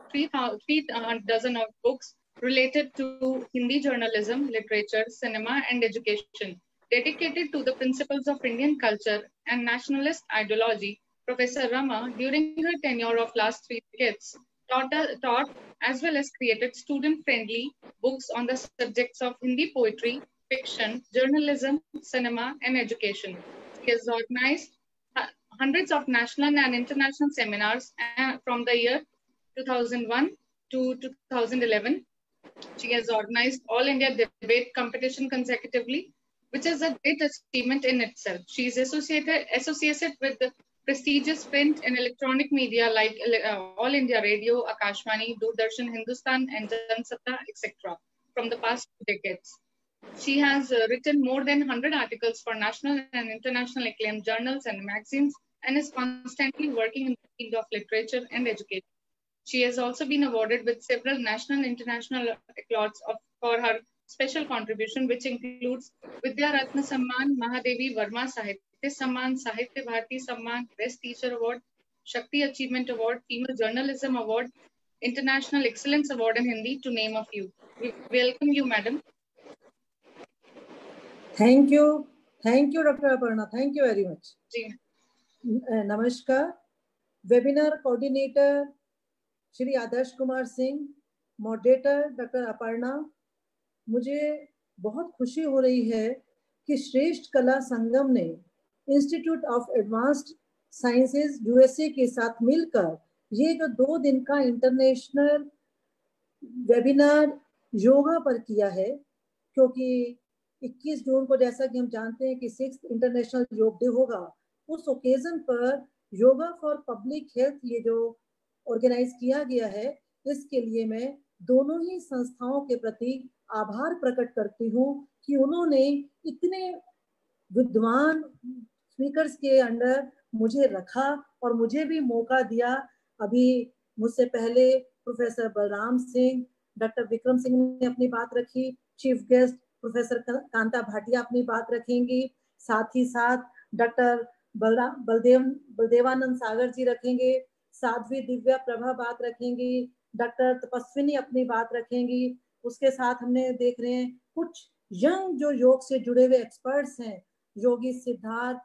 3 dozen of books related to Hindi journalism, literature, cinema, and education. Dedicated to the principles of Indian culture and nationalist ideology, Professor Rama, during her tenure of last 3 decades, taught as well as created student-friendly books on the subjects of Hindi poetry, fiction, journalism, cinema, and education. She has organized hundreds of national and international seminars from the year 2001 to 2011. She has organized All India debate competition consecutively, which is a great achievement in itself. She is associated with the prestigious print and electronic media like All India Radio, Akashvani, Doordarshan, Hindustan, and Jansatta, etc. from the past 2 decades. She has written more than 100 articles for national and international acclaimed journals and magazines and is constantly working in the field of literature and education. She has also been awarded with several national and international accolades for her special contribution, which includes Vidya Ratna Samman, Mahadevi Verma Sahitya Samman, Sahitya Bharati Samman, Best Teacher Award, Shakti Achievement Award, Female Journalism Award, International Excellence Award in Hindi, to name a few. We welcome you, madam. Thank you, Dr. Aparna. Thank you very much. Namaskar. Webinar coordinator Shri Adarsh Kumar Singh, moderator Dr. Aparna. मुझे बहुत खुशी हो रही है कि श्रेष्ठ कला संगम ने institute of advanced sciences USA के साथ मिलकर ये जो 2 दिन का इंटरनेशनल वेबिनार योगा पर किया है, क्योंकि 21 जून को जैसा कि हम जानते हैं कि 6th इंटरनेशनल योग डे होगा. उस ओकेजन पर योगा फॉर पब्लिक हेल्थ ये जो ऑर्गेनाइज किया गया है, इसके लिए मैं दोनों ही संस्थाओं के प्रति आभार प्रकट करती हूँ कि उन्होंने इतने विद्वान स्पीकर्स के अंडर मुझे रखा और मुझे भी मौका दिया. अभी मुझसे पहले प्रोफेसर बलराम सिंह, डॉक्टर विक्रम सिंह ने अपनी बात रखी, chief guest professor Kanta Bhatia अपनी बात रखेंगी, साथ ही साथ डॉक्टर बलदेवानंद सागर जी रखेंगे, साध्वी दिव्या प्रभा बात रखेंगी, डॉक्टर तपस्विनी अपनी बात रखेंगी. उसके साथ हमने देख रहे हैं कुछ यंग जो योग से जुड़े हुए एक्सपर्ट्स हैं, योगी सिद्धार्थ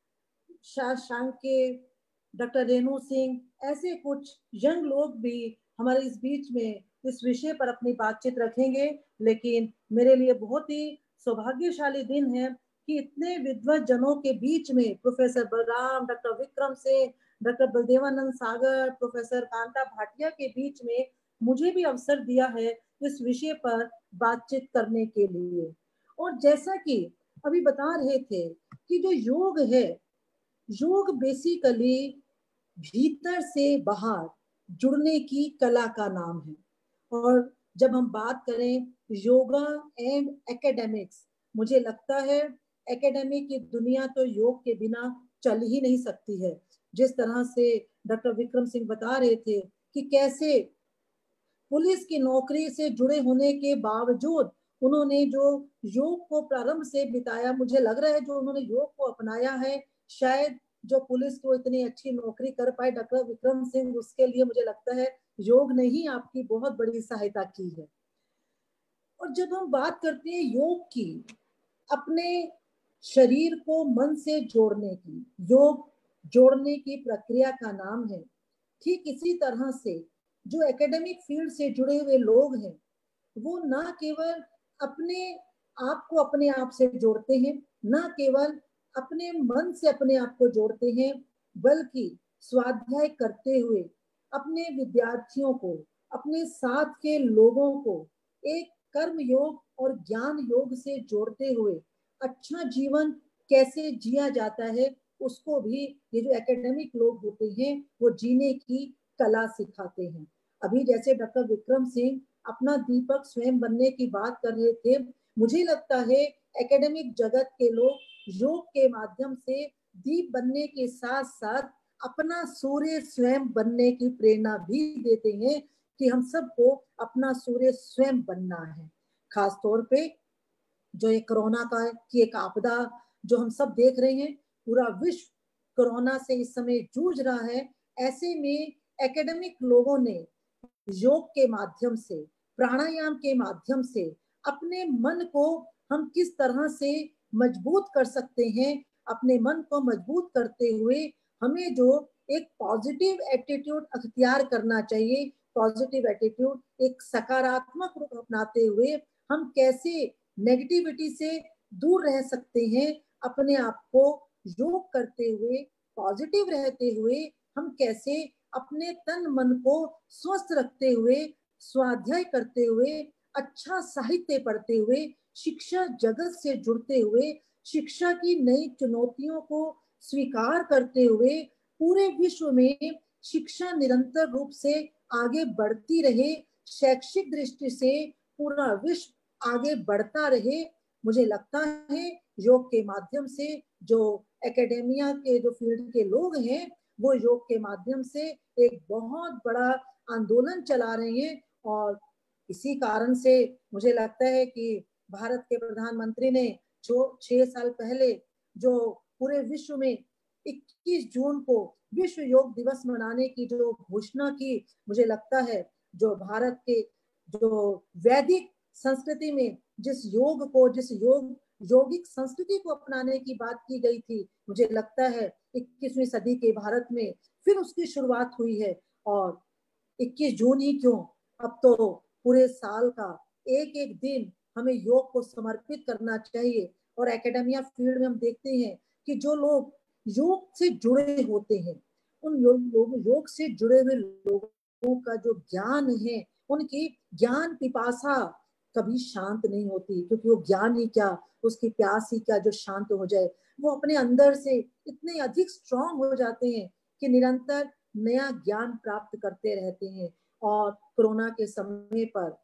शांके, डॉक्टर रेणु सिंह, ऐसे कुछ यंग लोग भी हमारे इस बीच में इस विषय पर अपनी बातचीत रखेंगे. लेकिन मेरे लिए बहुत ही सौभाग्यशाली दिन है कि इतने विद्वत जनों के बीच में professor Balram, doctor Vikram Singh, doctor Baldevanand Sagar, professor Kanta Bhatia के बीच में मुझे भी अवसर दिया है इस विषय पर बातचीत करने के लिए. और जैसा कि अभी बता रहे थे कि जो योग है, योग बेसिकली भीतर से बाहर जुड़ने की कला का नाम है. और जब हम बात करें योगा एंड एकेडमिक्स, मुझे लगता है एकेडमिक की दुनिया तो योग के बिना चल ही नहीं सकती है. जिस तरह से डॉक्टर विक्रम सिंह बता रहे थे कि कैसे पुलिस की नौकरी से जुड़े होने के बावजूद उन्होंने जो योग को प्रारंभ से बिताया, मुझे लग रहा है जो उन्होंने योग को अपनाया है शायद जो पुलिस को इतनी अच्छी नौकरी कर पाए डॉक्टर विक्रम सिंह, उसके लिए मुझे लगता है योग ने ही आपकी बहुत बड़ी सहायता की है। और जब हम बात करते हैं योग की, अपने शरीर को मन से जोड़ने की, योग जोड़ने की प्रक्रिया का नाम है। ठीक इसी तरह से जो एकेडमिक फील्ड से जुड़े हुए लोग हैं, वो ना केवल अपने आप को अपने आप से जोड़ते हैं, ना केवल अपने मन से अपने आप को जोड़ते हैं, बल्कि स्वाध्याय करते हुए अपने विद्यार्थियों को, अपने साथ के लोगों को एक कर्म योग और ज्ञान योग से जोड़ते हुए अच्छा जीवन कैसे जिया जाता है, उसको भी ये जो एकेडमिक लोग होते हैं वो जीने की कला सिखाते हैं। अभी जैसे डॉक्टर विक्रम सिंह अपना दीपक स्वयं बनने की बात कर रहे थे, मुझे लगता है एकेडमिक जगत के लोग योग के माध्यम से दीप बनने के साथ साथ अपना सूर्य स्वयं बनने की प्रेरणा भी देते हैं कि हम सबको अपना सूर्य स्वयं बनना है। खास तौर पे जो ये कोरोना की एक आपदा जो हम सब देख रहे हैं, पूरा विश्व कोरोना से इस समय जूझ रहा है, ऐसे में एकेडमिक लोगों ने योग के माध्यम से, प्राणायाम के माध्यम से अपने मन को हम किस तरह से मजबूत कर सकते हैं, अपने मन को मजबूत करते हुए हमें जो एक पॉजिटिव एटीट्यूड अख्तियार करना चाहिए, पॉजिटिव एटीट्यूड, एक सकारात्मक रूप अपनाते हुए हम कैसे नेगेटिविटी से दूर रह सकते हैं, अपने आप को योग करते हुए, पॉजिटिव रहते हुए हम कैसे अपने तन मन को स्वस्थ रखते हुए, स्वाध्याय करते हुए, अच्छा साहित्य पढ़ते हुए, शिक्षा जगत से जुड़ते हुए, शिक्षा की नई चुनौतियों को स्वीकार करते हुए पूरे विश्व में शिक्षा निरंतर रूप से आगे बढ़ती रहे, शैक्षिक दृष्टि से पूरा विश्व आगे बढ़ता रहे। मुझे लगता है योग के माध्यम से जो एकेडेमिया के जो फील्ड के लोग हैं, वो योग के माध्यम से एक बहुत बड़ा आंदोलन चला रहे हैं। और इसी कारण से मुझे लगता है कि भारत के प्रधानमंत्री ने जो 6 साल पहले जो पूरे विश्व में 21 जून को विश्व योग दिवस मनाने की जो घोषणा की, मुझे लगता है जो भारत के जो वैदिक संस्कृति में जिस योग को, जिस यौगिक संस्कृति को अपनाने की बात की गई थी, मुझे लगता है 21वीं सदी के भारत में फिर उसकी शुरुआत हुई है। और 21 जून ही क्यों, अब तो पूरे साल का एक एक दिन हमें योग को समर्पित करना चाहिए। और एकेडेमिया फील्ड में हम देखते हैं कि जो लोग योग से जुड़े होते हैं, उन योग से जुड़े हुए लोगों का जो ज्ञान है, उनकी ज्ञान पिपासा कभी शांत नहीं होती, क्योंकि वो ज्ञान ही क्या, उसकी प्यास ही क्या जो शांत हो जाए। वो अपने अंदर से इतने अधिक स्ट्रांग हो जाते हैं कि निरंतर नया ज्ञान प्राप्त करते रहते हैं। और कोरोना के समय पर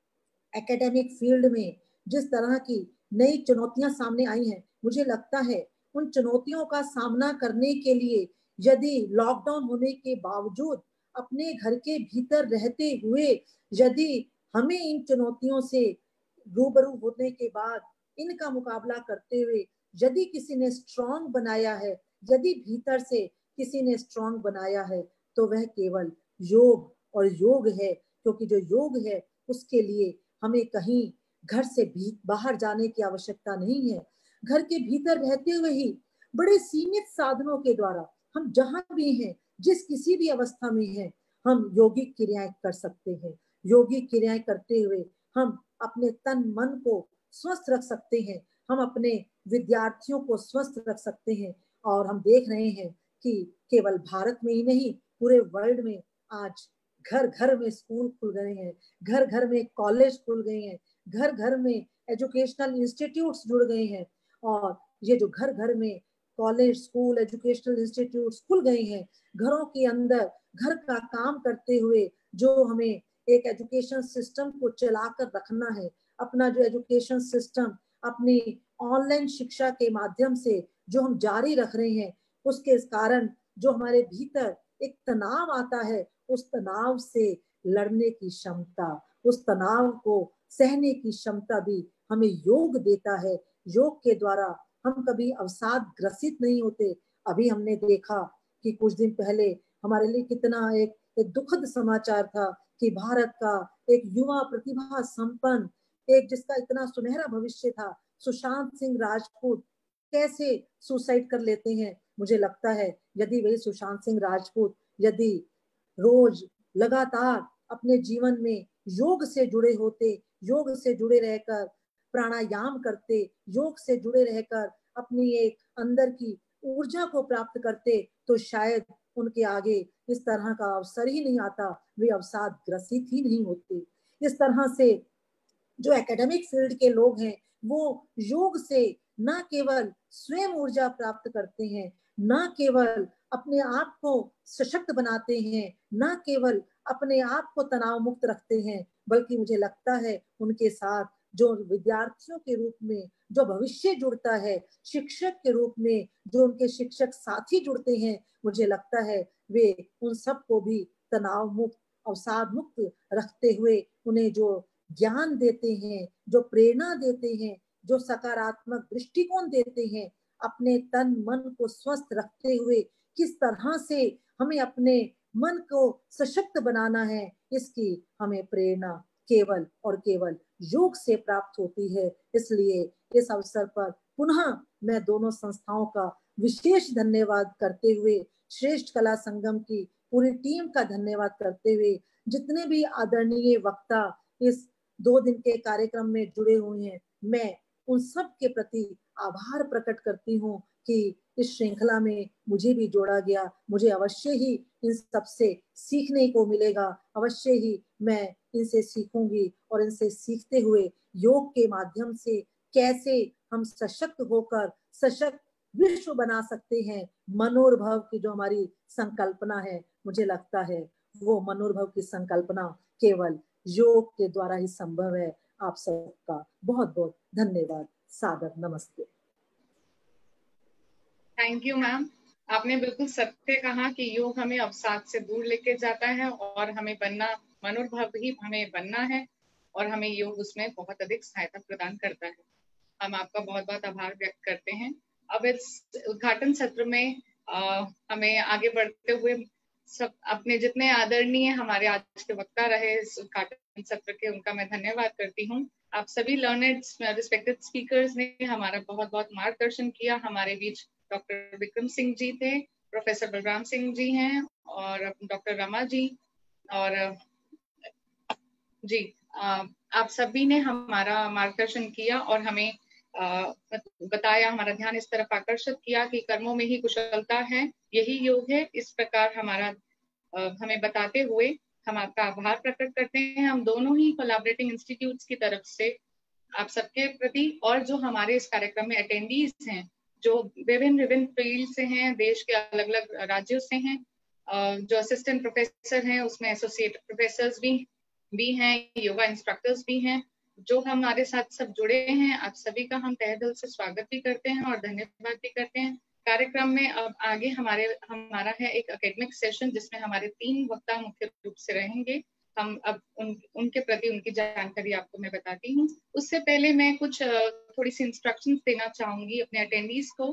एकेडमिक फील्ड में जिस तरह की नई चुनौतियां सामने आई हैं, मुझे लगता है उन चुनौतियों का सामना करने के लिए यदि लॉकडाउन होने के बावजूद अपने घर के भीतर रहते हुए यदि हमें इन चुनौतियों से रूबरू होने के बाद इनका मुकाबला करते हुए यदि किसी ने स्ट्रांग बनाया है, यदि भीतर से किसी ने स्ट्रांग बनाया है, तो वह केवल योग और योग है। क्योंकि जो योग है उसके लिए हमें कहीं घर से भी बाहर जाने की आवश्यकता नहीं है। घर के भीतर रहते हुए ही बड़े सीमित साधनों के द्वारा हम जहां भी हैं, जिस किसी भी अवस्था में हैं, हम योगिक क्रियाएं कर सकते हैं। योगिक क्रियाएं करते हुए हम अपने तन मन को स्वस्थ रख सकते हैं, हम अपने विद्यार्थियों को स्वस्थ रख सकते हैं। और हम देख रहे हैं कि केवल भारत में ही नहीं, पूरे वर्ल्ड में आज घर घर में स्कूल खुल गए हैं, घर घर में कॉलेज खुल गए हैं, घर घर में एजुकेशनल इंस्टीट्यूट्स जुड़ गए हैं। और ये जो घर घर में कॉलेज, स्कूल, एजुकेशनल इंस्टीट्यूट्स खुल गए हैं, घरों के अंदर घर का काम करते हुए जो हमें एक एजुकेशन सिस्टम को चलाकर रखना है, अपना जो एजुकेशन सिस्टम अपनी ऑनलाइन शिक्षा के माध्यम से जो हम जारी रख रहे हैं, उसके कारण जो हमारे भीतर एक तनाव आता है, उस तनाव से लड़ने की क्षमता, उस तनाव को सहने की क्षमता भी हमें योग देता है। योग के द्वारा हम कभी अवसाद ग्रसित नहीं होते, अभी हमने देखा कि कुछ दिन पहले हमारे लिए कितना एक दुखद समाचार था कि भारत का एक युवा प्रतिभा संपन्न, एक जिसका इतना सुनहरा भविष्य था, सुशांत सिंह राजपूत कैसे सुसाइड कर लेते हैं। मुझे लगता है यदि वही सुशांत सिंह राजपूत यदि रोज लगातार अपने जीवन में योग से जुड़े होते, योग से जुड़े रहकर प्राणायाम करते, योग से जुड़े रहकर अपनी एक अंदर की ऊर्जा को प्राप्त करते, तो शायद उनके आगे इस तरह का अवसर ही नहीं आता, वे अवसाद ग्रसित ही नहीं होते। इस तरह से जो एकेडमिक फील्ड के लोग हैं वो योग से न केवल स्वयं ऊर्जा प्राप्त करते हैं, न केवल अपने आप को सशक्त बनाते हैं, न केवल अपने आप को तनाव मुक्त रखते हैं, बल्कि मुझे लगता है उनके साथ जो विद्यार्थियों के रूप में जो भविष्य जुड़ता है, शिक्षक के रूप में जो उनके शिक्षक साथी जुड़ते हैं, मुझे लगता है वे उन सबको भी तनाव मुक्त, अवसाद मुक्त रखते हुए उन्हें जो ज्ञान देते हैं, जो प्रेरणा देते हैं, जो सकारात्मक दृष्टिकोण देते हैं, अपने तन मन को स्वस्थ रखते हुए किस तरह से हमें अपने मन को सशक्त बनाना है, इसकी हमें प्रेरणा केवल और केवल योग से प्राप्त होती है। इसलिए इस अवसर पर पुनः मैं दोनों संस्थाओं का विशेष धन्यवाद करते हुए, श्रेष्ठ कला संगम की पूरी टीम का धन्यवाद करते हुए, जितने भी आदरणीय वक्ता इस 2 दिन के कार्यक्रम में जुड़े हुए हैं, मैं उन सब के प्रति आभार प्रकट करती हूँ कि इस श्रृंखला में मुझे भी जोड़ा गया। मुझे अवश्य ही इन सब से सीखने को मिलेगा, अवश्य ही मैं इनसे सीखूंगी और इनसे सीखते हुए योग के माध्यम से कैसे हम सशक्त होकर सशक्त विश्व बना सकते हैं। मनोर्भव की जो हमारी संकल्पना है, मुझे लगता है वो मनोर्भव की संकल्पना केवल योग के द्वारा ही संभव है। आप सबका बहुत बहुत धन्यवाद। सादर नमस्ते। थैंक यू मैम, आपने बिल्कुल सत्य कहा कि योग हमें अवसाद से दूर लेके जाता है और हमें बनना, मनोर्भव ही हमें बनना है और हमें योग उसमें बहुत अधिक सहायता प्रदान करता है। हम आपका बहुत बहुत आभार व्यक्त करते हैं। अब इस उद्घाटन सत्र में हमें आगे बढ़ते हुए सब अपने जितने आदरणीय हमारे आज के वक्ता रहे इस उद्घाटन सत्र के, उनका मैं धन्यवाद करती हूँ। आप सभी लर्नेड रिस्पेक्टेड स्पीकर्स ने हमारा बहुत बहुत मार्गदर्शन किया। हमारे बीच डॉक्टर विक्रम सिंह जी थे, प्रोफेसर बलराम सिंह जी हैं और डॉक्टर रमा जी और जी आप सभी ने हमारा मार्गदर्शन किया और हमें बताया, हमारा ध्यान इस तरफ आकर्षित किया कि कर्मों में ही कुशलता है, यही योग है। इस प्रकार हमारा हमें बताते हुए हम आपका आभार प्रकट करते हैं। हम दोनों ही कोलैबोरेटिंग इंस्टीट्यूट्स की तरफ से आप सबके प्रति और जो हमारे इस कार्यक्रम में अटेंडीज हैं, जो विभिन्न फील्ड से हैं, देश के अलग अलग राज्यों से हैं, जो असिस्टेंट प्रोफेसर हैं उसमें एसोसिएट प्रोफेसर्स भी हैं, योगा इंस्ट्रक्टर्स भी हैं, जो हमारे साथ सब जुड़े हैं, आप सभी का हम तहे दिल से स्वागत भी करते हैं और धन्यवाद भी करते हैं। कार्यक्रम में अब आगे हमारा है एक एकेडमिक सेशन जिसमें हमारे 3 वक्ता मुख्य रूप से रहेंगे। हम अब उनके प्रति उनकी जानकारी आपको मैं बताती हूँ। उससे पहले मैं कुछ थोड़ी सी इंस्ट्रक्शंस देना चाहूंगी अपने अटेंडीज को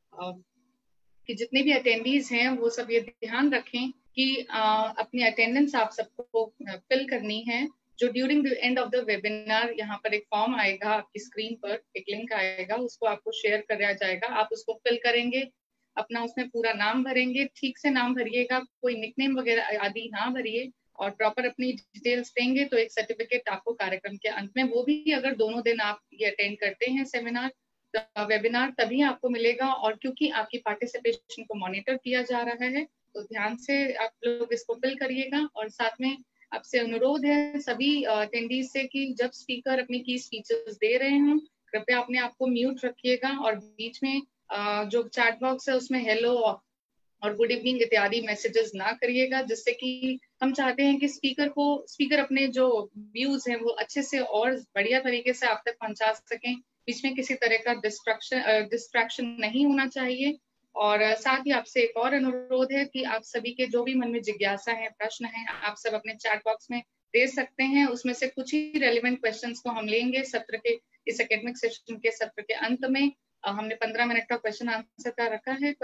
कि जितने भी अटेंडीज हैं वो सब ये ध्यान रखें कि अपनी अटेंडेंस आप सबको फिल करनी है। जो during the end of the webinar यहाँ पर एक फॉर्म आएगा आपकी स्क्रीन पर, एक लिंक आएगा, उसको आपको शेयर कराया जाएगा। आप उसको फिल करेंगे, अपना उसमें पूरा नाम भरेंगे, ठीक से नाम भरिएगा, कोई निकनेम वगैरह आदि ना भरिए और प्रॉपर अपनी डिटेल्स देंगे तो एक सर्टिफिकेट आपको कार्यक्रम के अंत में, वो भी अगर दोनों दिन आप ये अटेंड करते हैं सेमिनार वेबिनार, तभी आपको मिलेगा। और क्योंकि आपकी पार्टिसिपेशन को मॉनिटर किया जा रहा है तो ध्यान से आप लोग इसको फिल करिएगा। और साथ में आपसे अनुरोध है सभी अटेंडीज से कि जब स्पीकर अपनी की स्पीचेस दे रहे हों कृपया अपने आप को म्यूट रखिएगा और बीच में जो चैट बॉक्स है उसमें हेलो और गुड इवनिंग इत्यादि मैसेजेस ना करिएगा, जिससे कि हम चाहते हैं कि स्पीकर अपने जो व्यूज हैं वो अच्छे से और बढ़िया तरीके से आप तक पहुंचा सकें। बीच में किसी तरह का डिस्ट्रैक्शन नहीं होना चाहिए। और साथ ही आपसे एक और अनुरोध है कि आप सभी के जो भी मन में जिज्ञासा है, प्रश्न है, आप सब अपने चैट बॉक्स में दे सकते हैं। उसमें से कुछ ही रेलिवेंट क्वेश्चंस को हम लेंगे सत्र के इस एकेडमिक सेशन के सत्र के अंत में। हमने 15 मिनट का क्वेश्चन आंसर का रखा है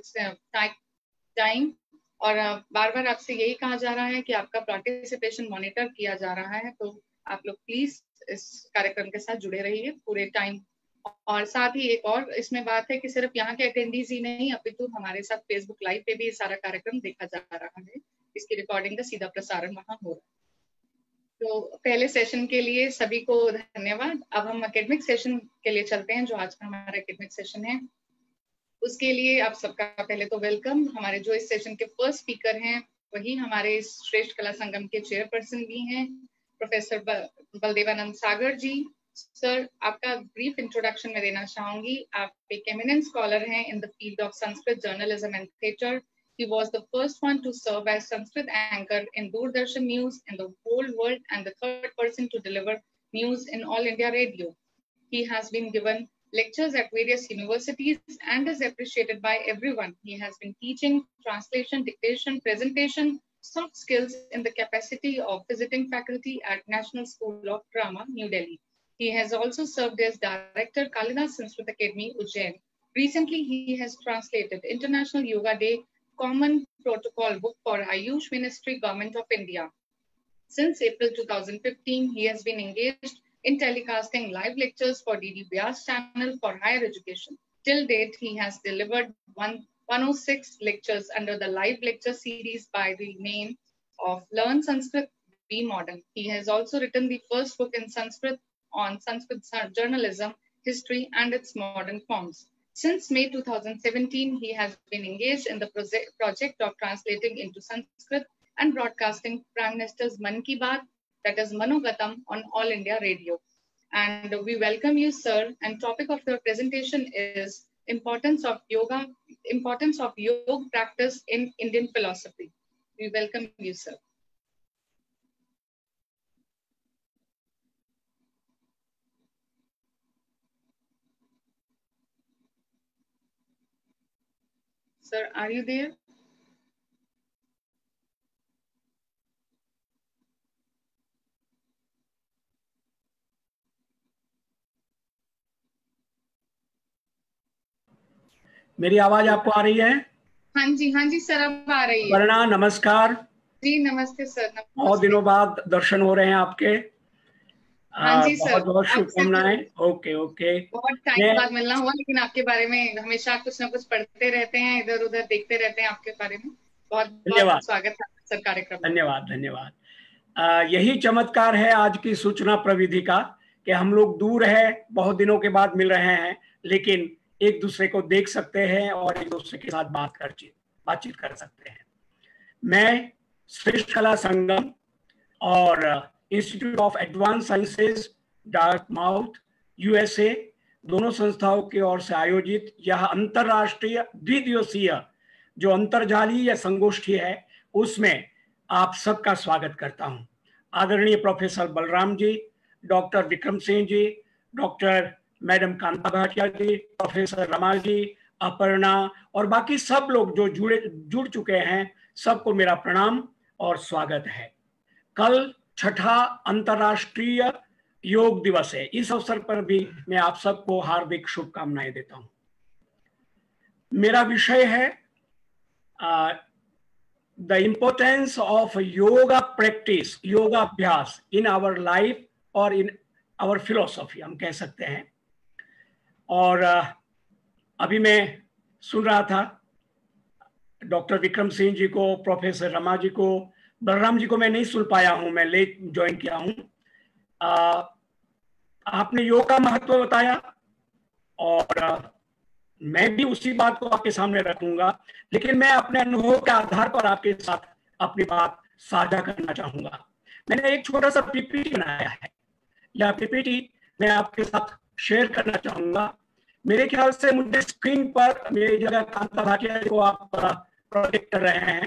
टाइम, और बार बार आपसे यही कहा जा रहा है कि आपका पार्टिसिपेशन मॉनिटर किया जा रहा है, तो आप लोग प्लीज इस कार्यक्रम के साथ जुड़े रहिए पूरे टाइम। और साथ ही एक और इसमें बात है कि सिर्फ यहाँ के अटेंडीज ही नहीं, अपितु हमारे साथ फेसबुक लाइव पे भी सारा कार्यक्रम देखा जा रहा है। इसकी रिकॉर्डिंग का सीधा प्रसारण वहाँ हो रहा है। तो पहले सेशन के लिए सभी को धन्यवाद। अब हम एकेडमिक सेशन के लिए चलते हैं, जो आज का हमारा एकेडमिक सेशन है। उसके लिए आप सबका पहले तो वेलकम। हमारे जो इस सेशन के फर्स्ट स्पीकर हैं वही हमारे श्रेष्ठ कला संगम के चेयरपर्सन भी हैं, प्रोफेसर बलदेवानंद सागर जी। सर, आपका ब्रीफ इंट्रोडक्शन में देना चाहूंगी। आप एक एमिनेंट स्कॉलर हैं in the field of Sanskrit journalism and theatre. He was the first one to serve as Sanskrit anchor in Doordarshan News in the whole world and the third person to deliver news in All India Radio. He has been given lectures at various universities and is appreciated by everyone. He has been teaching translation, dictation, presentation, soft skills in the capacity of visiting faculty at National School of Drama, New Delhi. He has also served as director Kalidas Sanskrit Academy, Ujjain. Recently, he has translated International Yoga Day Common Protocol book for Ayush Ministry, Government of India. Since April 2015, he has been engaged in telecasting live lectures for DD Vyas channel for higher education. Till date, he has delivered 106 lectures under the live lecture series by the name of Learn Sanskrit, Be Modern. He has also written the first book in Sanskrit on Sanskrit journalism, history, and its modern forms. Since May 2017, he has been engaged in the project of translating into Sanskrit and broadcasting Prime Minister's Man Ki Baat, that is Manogatam, on All India Radio. And we welcome you, sir. And topic of the presentation is importance of yoga practice in Indian philosophy. We welcome you, sir. Sir, are you there? मेरी आवाज आपको आ रही है? हाँ जी sir, अब आ रही है। वरना नमस्कार जी, नमस्ते सर। बहुत दिनों बाद दर्शन हो रहे हैं आपके। हाँ जी सर, बहुत शुभकामनाएं। ओके बहुत टाइम बाद मिलना हुआ, लेकिन आपके बारे में हमेशा कुछ ना कुछ पढ़ते रहते हैं, इधर उधर देखते रहते हैं आपके बारे में। बहुत स्वागत है सर कार्यक्रम। धन्यवाद। यही चमत्कार है आज की सूचना प्रविधि का कि हम लोग दूर है, बहुत दिनों के बाद मिल रहे हैं, लेकिन एक दूसरे को देख सकते हैं और एक दूसरे के साथ बातचीत कर सकते हैं। मैं श्रेष्ठ कला संगम और institute of advance sciences Dartmouth USA दोनों संस्थाओं की ओर से आयोजित यह अंतरराष्ट्रीय द्विदिवसीय जो अंतर्जालीय या संगोष्ठी है, उसमें आप सबका स्वागत करता हूं। आदरणीय professor Balram ji, doctor Vikram Singh ji, doctor madam Kanta Bhatia ji, professor Rama ji, Aparna और बाकी सब लोग जो जुड़ चुके हैं, सबको मेरा प्रणाम और स्वागत है। कल छठा अंतरराष्ट्रीय योग दिवस है। इस अवसर पर भी मैं आप सबको हार्दिक शुभकामनाएं देता हूं। मेरा विषय है the importance of yoga practice, yoga अभ्यास इन आवर लाइफ और इन आवर फिलोसॉफी, हम कह सकते हैं। और अभी मैं सुन रहा था डॉक्टर विक्रम सिंह जी को, प्रोफेसर रमा जी को, बलराम जी को मैं नहीं सुन पाया हूं, मैं लेट ज्वाइन किया हूं। आपने योग का महत्व बताया और मैं भी उसी बात को आपके सामने रखूंगा, लेकिन मैं अपने अनुभव के आधार पर आपके साथ अपनी बात साझा करना चाहूंगा। मैंने एक छोटा सा पीपीटी बनाया है, यह पीपीटी मैं आपके साथ शेयर करना चाहूंगा। मेरे ख्याल से मुझे स्क्रीन पर मेरी जगह कांता भाटिया को आप प्रोजेक्ट कर रहे हैं।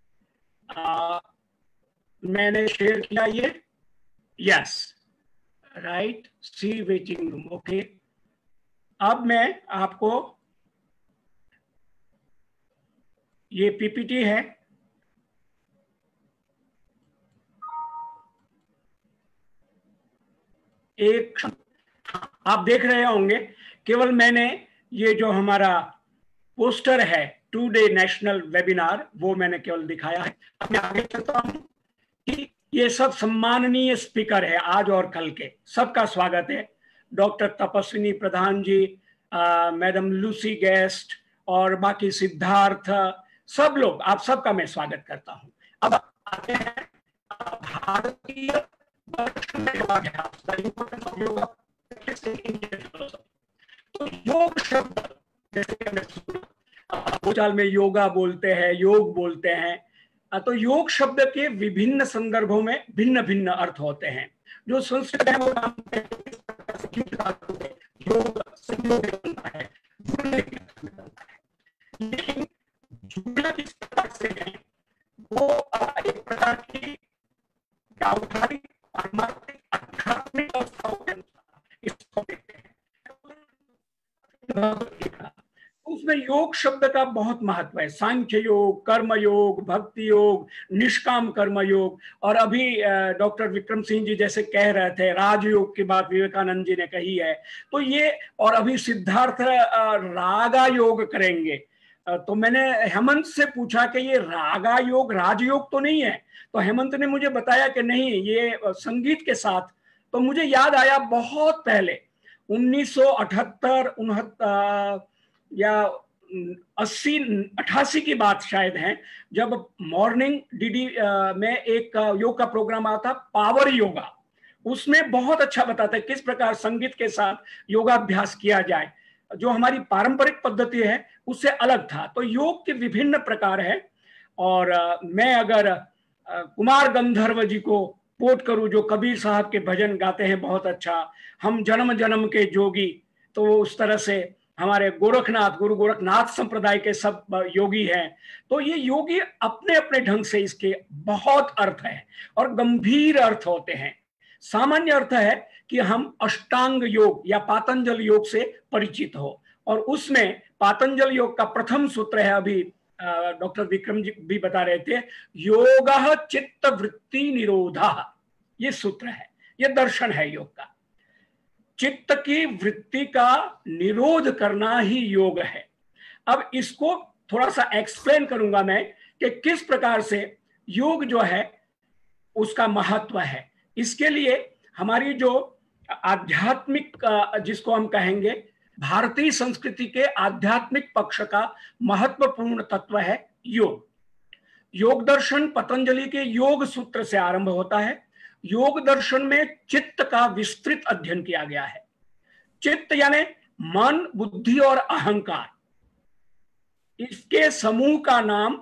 मैंने शेयर किया ये, yes right, see waiting room, okay. अब मैं आपको ये पीपीटी है, एक आप देख रहे होंगे, केवल मैंने ये जो हमारा पोस्टर है 2 डे नेशनल वेबिनार, वो मैंने केवल दिखाया है। अब मैं आगे चलता हूं कि ये सब सम्माननीय स्पीकर है आज और कल के, सबका स्वागत है। Doctor Tapaswini Pradhan ji, madam Lucy Guest और बाकी सिद्धार्थ, सब लोग, आप सबका मैं स्वागत करता हूं। अब आते हैं भारतीय दर्शन में योगाभ्यास, द इम्पोर्टेंस ऑफ योगा तो योग शब्द जैसे कि हमने सुना, बोलचाल में योगा बोलते हैं, योग बोलते हैं, तो योग शब्द के विभिन्न संदर्भों में भिन्न भिन्न अर्थ होते हैं। जो संस्कृत है वो योग संयोग है, लेकिन जुड़ना किस प्रकार से है, वो एक प्रकार की व्यावहारिक पारमार्थिक आध्यात्मिक अवस्थाओं के अनुसार इसको देखते हैं। उसमें योग शब्द का बहुत महत्व है। सांख्य योग, कर्म योग, भक्ति योग, निष्काम कर्म योग, और अभी डॉक्टर विक्रम सिंह जी जैसे कह रहे थे राजयोग की बात विवेकानंद जी ने कही है, तो ये, और अभी सिद्धार्थ रागा योग करेंगे। तो मैंने हेमंत से पूछा कि ये रागा योग राजयोग तो नहीं है, तो हेमंत ने मुझे बताया कि नहीं, ये संगीत के साथ। तो मुझे याद आया बहुत पहले 1978 या 80-88 की बात शायद है, जब मॉर्निंग डीडी में एक योग का प्रोग्राम आता पावर योगा। उसमें बहुत अच्छा बताते हैं किस प्रकार संगीत के साथ योगाभ्यास किया जाए, जो हमारी पारंपरिक पद्धति है उससे अलग था। तो योग के विभिन्न प्रकार है, और मैं अगर कुमार गंधर्व जी को कोट करूं जो कबीर साहब के भजन गाते हैं बहुत अच्छा, हम जन्म जन्म के जोगी, तो उस तरह से हमारे गोरखनाथ, गुरु गोरखनाथ संप्रदाय के सब योगी हैं। तो ये योगी अपने अपने ढंग से इसके बहुत अर्थ है और गंभीर अर्थ होते हैं। सामान्य अर्थ है कि हम अष्टांग योग या पातंजल योग से परिचित हो, और उसमें पातंजल योग का प्रथम सूत्र है, अभी डॉक्टर विक्रम जी भी बता रहे थे, योगः चित्त वृत्ति निरोधः। ये सूत्र है, ये दर्शन है योग का। चित्त की वृत्ति का निरोध करना ही योग है। अब इसको थोड़ा सा एक्सप्लेन करूंगा मैं कि किस प्रकार से योग जो है उसका महत्व है। इसके लिए हमारी जो आध्यात्मिक, जिसको हम कहेंगे भारतीय संस्कृति के आध्यात्मिक पक्ष का महत्वपूर्ण तत्व है योग। योग दर्शन पतंजलि के योग सूत्र से आरंभ होता है। योग दर्शन में चित्त का विस्तृत अध्ययन किया गया है। चित्त यानी मन, बुद्धि और अहंकार, इसके समूह का नाम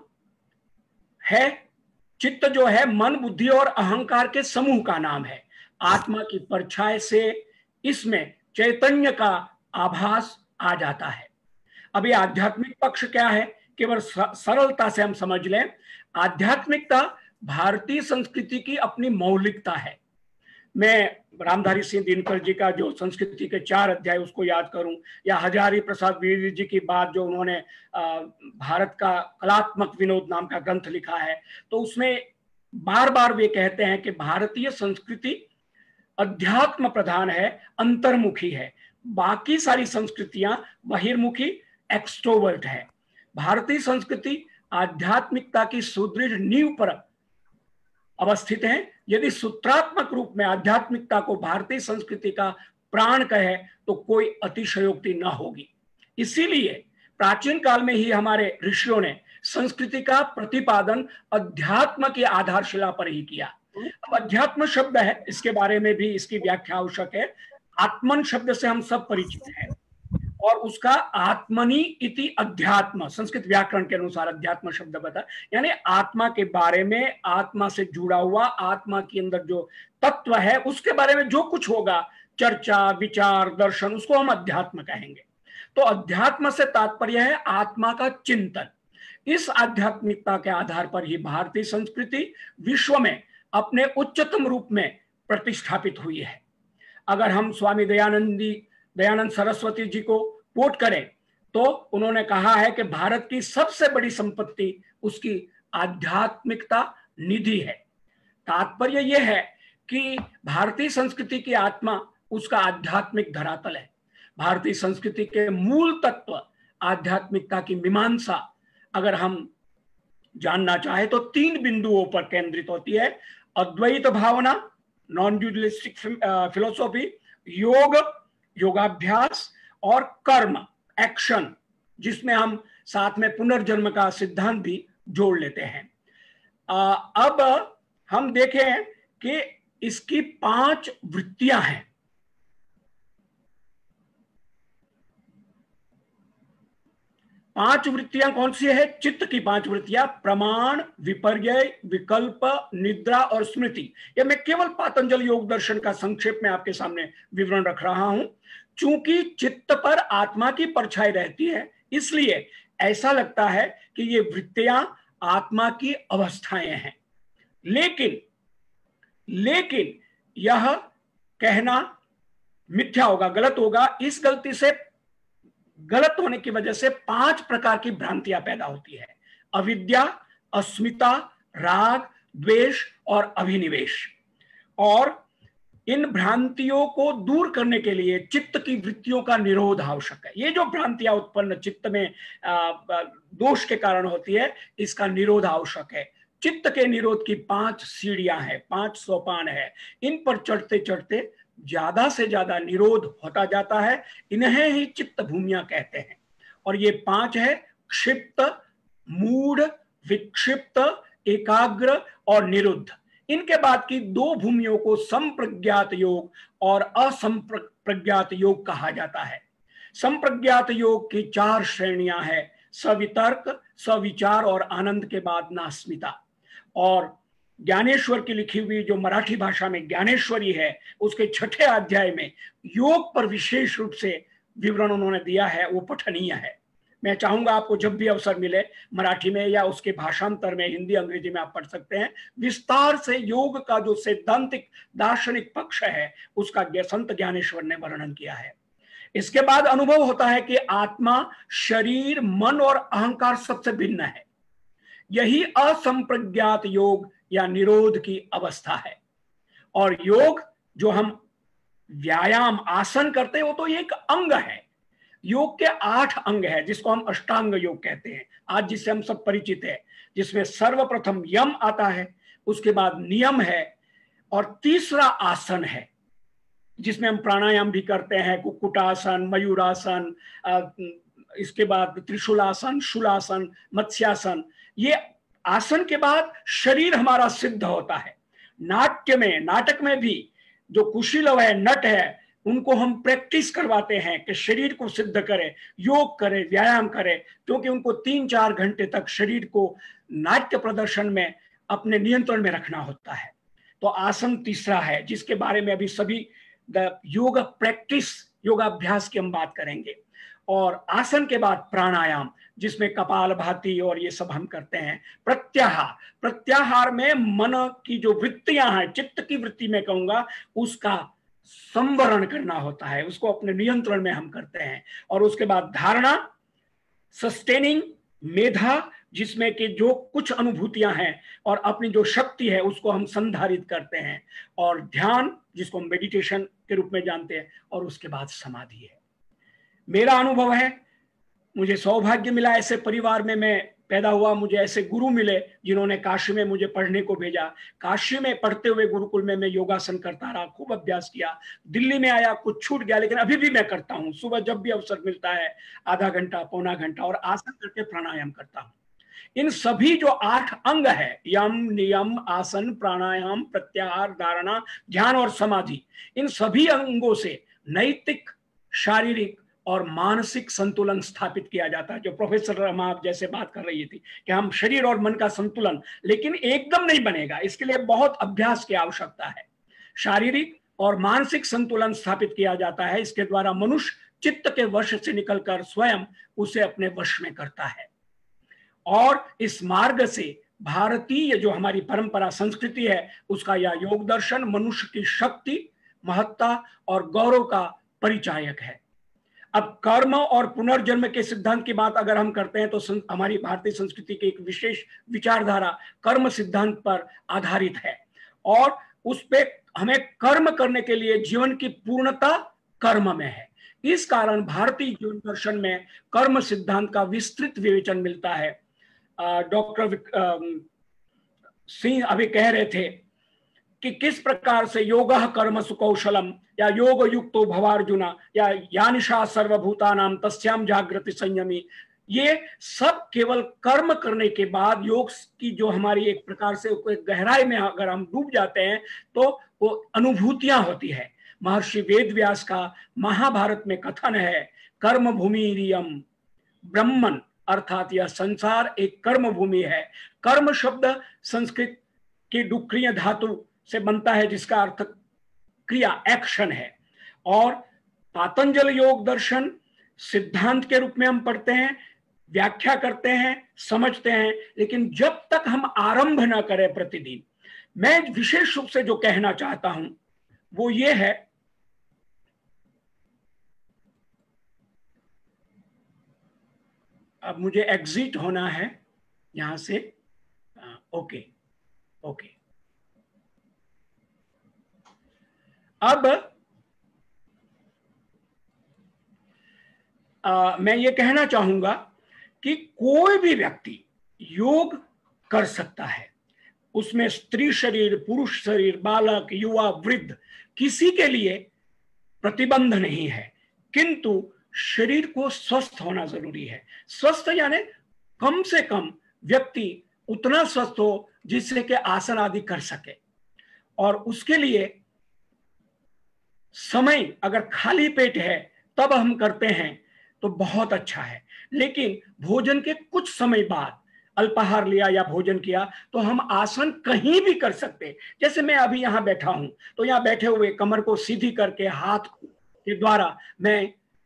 है चित्त। जो है मन, बुद्धि और अहंकार के समूह का नाम है। आत्मा की परछाई से इसमें चैतन्य का आभास आ जाता है। अब ये आध्यात्मिक पक्ष क्या है, केवल सरलता से हम समझ लें। आध्यात्मिकता भारतीय संस्कृति की अपनी मौलिकता है। मैं रामधारी सिंह दिनकर जी का जो संस्कृति के 4 अध्याय उसको याद करूं, या हजारी प्रसाद द्विवेदी जी की बात जो उन्होंने भारत का कलात्मक विनोद नाम का ग्रंथ लिखा है, तो उसमें बार बार वे कहते हैं कि भारतीय संस्कृति अध्यात्म प्रधान है, अंतर्मुखी है। बाकी सारी संस्कृतियां बहिर्मुखी, एक्सट्रोवर्ट है। भारतीय संस्कृति आध्यात्मिकता की सुदृढ़ नींव पर अवस्थित है। यदि सूत्रात्मक रूप में आध्यात्मिकता को भारतीय संस्कृति का प्राण कहे तो कोई अतिशयोक्ति न होगी। इसीलिए प्राचीन काल में ही हमारे ऋषियों ने संस्कृति का प्रतिपादन अध्यात्म की आधारशिला पर ही किया। अब अध्यात्म शब्द है, इसके बारे में भी इसकी व्याख्या आवश्यक है। आत्मन शब्द से हम सब परिचित हैं, और उसका आत्मनि इति अध्यात्म, संस्कृत व्याकरण के अनुसार अध्यात्म शब्द बता, यानी आत्मा के बारे में, आत्मा से जुड़ा हुआ, आत्मा के अंदर जो तत्व है उसके बारे में जो कुछ होगा, चर्चा, विचार, दर्शन, उसको हम अध्यात्म कहेंगे। तो अध्यात्म से तात्पर्य है आत्मा का चिंतन। इस आध्यात्मिकता के आधार पर ही भारतीय संस्कृति विश्व में अपने उच्चतम रूप में प्रतिष्ठापित हुई है। अगर हम स्वामी दयानंद सरस्वती जी को कोट करें तो उन्होंने कहा है कि भारत की सबसे बड़ी संपत्ति उसकी आध्यात्मिकता निधि है। तात्पर्य यह है कि भारतीय संस्कृति की आत्मा उसका आध्यात्मिक धरातल है। भारतीय संस्कृति के मूल तत्व आध्यात्मिकता की मीमांसा अगर हम जानना चाहे तो 3 बिंदुओं पर केंद्रित होती है। अद्वैत भावना, नॉन ड्यूअलिस्टिक फिलोसॉफी, योग, योगाभ्यास और कर्म, एक्शन, जिसमें हम साथ में पुनर्जन्म का सिद्धांत भी जोड़ लेते हैं। अब हम देखें कि इसकी 5 वृत्तियां हैं। 5 वृत्तियां कौन सी है? चित्त की 5 वृत्तियां, प्रमाण, विपर्यय, विकल्प, निद्रा और स्मृति। यह मैं केवल पातंजल योग दर्शन का संक्षेप में आपके सामने विवरण रख रहा हूं। चूंकि चित्त पर आत्मा की परछाई रहती है, इसलिए ऐसा लगता है कि ये वृत्तियां आत्मा की अवस्थाएं हैं। लेकिन यह कहना मिथ्या होगा, गलत होगा। इस गलती से, गलत होने की वजह से 5 प्रकार की भ्रांतियां पैदा होती है। अविद्या, अस्मिता, राग, द्वेष और अभिनिवेश। और इन भ्रांतियों को दूर करने के लिए चित्त की वृत्तियों का निरोध आवश्यक है। ये जो भ्रांतियां उत्पन्न चित्त में दोष के कारण होती है, इसका निरोध आवश्यक है। चित्त के निरोध की 5 सीढ़ियां हैं, 5 सोपान है। इन पर चढ़ते चढ़ते ज्यादा से ज्यादा निरोध होता जाता है। इन्हें ही चित्त भूमियां कहते हैं। और ये 5 है: क्षिप्त, मूढ़, विक्षिप्त, एकाग्र और निरुद्ध। इनके बाद की 2 भूमियों को संप्रज्ञात योग और असंप्रज्ञात योग कहा जाता है। संप्रज्ञात योग की 4 श्रेणियां हैं: सवितर्क, सविचार और आनंद के बाद नास्मिता। और ज्ञानेश्वर की लिखी हुई जो मराठी भाषा में ज्ञानेश्वरी है, उसके 6ठे अध्याय में योग पर विशेष रूप से विवरण उन्होंने दिया है, वो पठनीय है। मैं चाहूंगा आपको जब भी अवसर मिले, मराठी में या उसके भाषांतर में हिंदी अंग्रेजी में आप पढ़ सकते हैं। विस्तार से योग का जो सैद्धांतिक दार्शनिक पक्ष है, उसका संत ज्ञानेश्वर ने वर्णन किया है। इसके बाद अनुभव होता है कि आत्मा, शरीर, मन और अहंकार सबसे भिन्न है। यही असंप्रज्ञात योग या निरोध की अवस्था है। और योग जो हम व्यायाम, आसन करते हैं, वो तो एक अंग है। योग के 8 अंग है, जिसको हम अष्टांग योग कहते हैं, आज जिससे हम सब परिचित है, जिसमें सर्वप्रथम यम आता है, उसके बाद नियम है, और तीसरा आसन है, जिसमें हम प्राणायाम भी करते हैं, कुक्कुटासन, मयूरासन, इसके बाद त्रिशूलासन, शूलासन, मत्स्यासन। ये आसन के बाद शरीर हमारा सिद्ध होता है। नाटक में भी जो कुशीलव है, नट है, उनको हम प्रैक्टिस करवाते हैं कि शरीर को सिद्ध करे, योग करे, व्यायाम करे, क्योंकि उनको 3-4 घंटे तक शरीर को नाट्य प्रदर्शन में अपने नियंत्रण में रखना होता है। तो आसन तीसरा है, जिसके बारे में अभी सभी योग प्रैक्टिस, योगाभ्यास की हम बात करेंगे। और आसन के बाद प्राणायाम, जिसमें कपालभाति और ये सब हम करते हैं। प्रत्याहार में मन की जो वृत्तियां हैं, चित्त की वृत्ति में कहूंगा, उसका संवरण करना होता है, उसको अपने नियंत्रण में हम करते हैं। और उसके बाद धारणा, सस्टेनिंग, मेधा, जिसमें कि जो कुछ अनुभूतियां हैं और अपनी जो शक्ति है उसको हम संधारित करते हैं। और ध्यान, जिसको हम मेडिटेशन के रूप में जानते हैं। और उसके बाद समाधि है। मेरा अनुभव है, मुझे सौभाग्य मिला, ऐसे परिवार में मैं पैदा हुआ, मुझे ऐसे गुरु मिले जिन्होंने काशी में मुझे पढ़ने को भेजा। काशी में पढ़ते हुए गुरुकुल में मैं योगासन करता रहा, खूब अभ्यास किया। दिल्ली में आया, कुछ छूट गया, लेकिन अभी भी मैं करता हूँ। सुबह जब भी अवसर मिलता है, आधा घंटा, पौना घंटा, और आसन करके प्राणायाम करता हूँ। इन सभी जो 8 अंग है, यम, नियम, आसन, प्राणायाम, प्रत्याहार, धारणा, ध्यान और समाधि, इन सभी अंगों से नैतिक, शारीरिक और मानसिक संतुलन स्थापित किया जाता है। जो प्रोफेसर रमा आप जैसे बात कर रही थी कि हम शरीर और मन का संतुलन, लेकिन एकदम नहीं बनेगा, इसके लिए बहुत अभ्यास की आवश्यकता है। शारीरिक और मानसिक संतुलन स्थापित किया जाता है। इसके द्वारा मनुष्य चित्त के वश से निकलकर स्वयं उसे अपने वश में करता है। और इस मार्ग से भारतीय जो हमारी परंपरा, संस्कृति है, उसका यह योग दर्शन मनुष्य की शक्ति, महत्ता और गौरव का परिचायक है। अब कर्म और पुनर्जन्म के सिद्धांत की बात अगर हम करते हैं, तो हमारी भारतीय संस्कृति की एक विशेष विचारधारा कर्म सिद्धांत पर आधारित है। और उस पे हमें कर्म करने के लिए जीवन की पूर्णता कर्म में है। इस कारण भारतीय जीवन दर्शन में कर्म सिद्धांत का विस्तृत विवेचन मिलता है। डॉक्टर सिंह अभी कह रहे थे कि किस प्रकार से योगः कर्मसु कौशलम या योग युक्तो भवार्जुना या यानिशा सर्वभूतानाम तस्याम जागृति संयमी, ये सब केवल कर्म करने के बाद योग की जो हमारी एक प्रकार से गहराई में अगर हम डूब जाते हैं तो वो अनुभूतियां होती है। महर्षि वेदव्यास का महाभारत में कथन है, कर्म भूमि रियम ब्रह्मन, अर्थात यह संसार एक कर्म भूमि है। कर्म शब्द संस्कृत की डुक्रिय धातु से बनता है जिसका अर्थ क्रिया, एक्शन है। और पातंजल योग दर्शन सिद्धांत के रूप में हम पढ़ते हैं, व्याख्या करते हैं, समझते हैं, लेकिन जब तक हम आरंभ न करें प्रतिदिन, मैं विशेष रूप से जो कहना चाहता हूं वो ये है, अब मुझे एग्जिट होना है यहां से, ओके ओके। अब मैं ये कहना चाहूंगा कि कोई भी व्यक्ति योग कर सकता है, उसमें स्त्री शरीर, पुरुष शरीर, बालक, युवा, वृद्ध, किसी के लिए प्रतिबंध नहीं है, किंतु शरीर को स्वस्थ होना जरूरी है। स्वस्थ यानी कम से कम व्यक्ति उतना स्वस्थ हो जिससे कि आसन आदि कर सके, और उसके लिए समय अगर खाली पेट है तब हम करते हैं तो बहुत अच्छा है, लेकिन भोजन के कुछ समय बाद अल्पाहार लिया या भोजन किया तो हम आसन कहीं भी कर सकते। जैसे मैं अभी यहाँ बैठा हूं तो यहाँ बैठे हुए कमर को सीधी करके हाथ के द्वारा मैं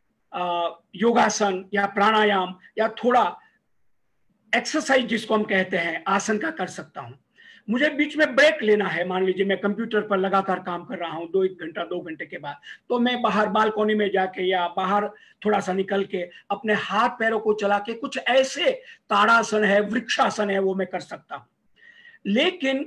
योगासन या प्राणायाम या थोड़ा एक्सरसाइज जिसको हम कहते हैं आसन का कर सकता हूं। मुझे बीच में ब्रेक लेना है, मान लीजिए मैं कंप्यूटर पर लगातार काम कर रहा हूं 1 घंटा 2 घंटे के बाद, तो मैं बाहर बालकोनी में जाके या बाहर थोड़ा सा निकल के अपने हाथ पैरों को चला के कुछ ऐसे ताड़ासन है, वृक्षासन है, वो मैं कर सकता हूं। लेकिन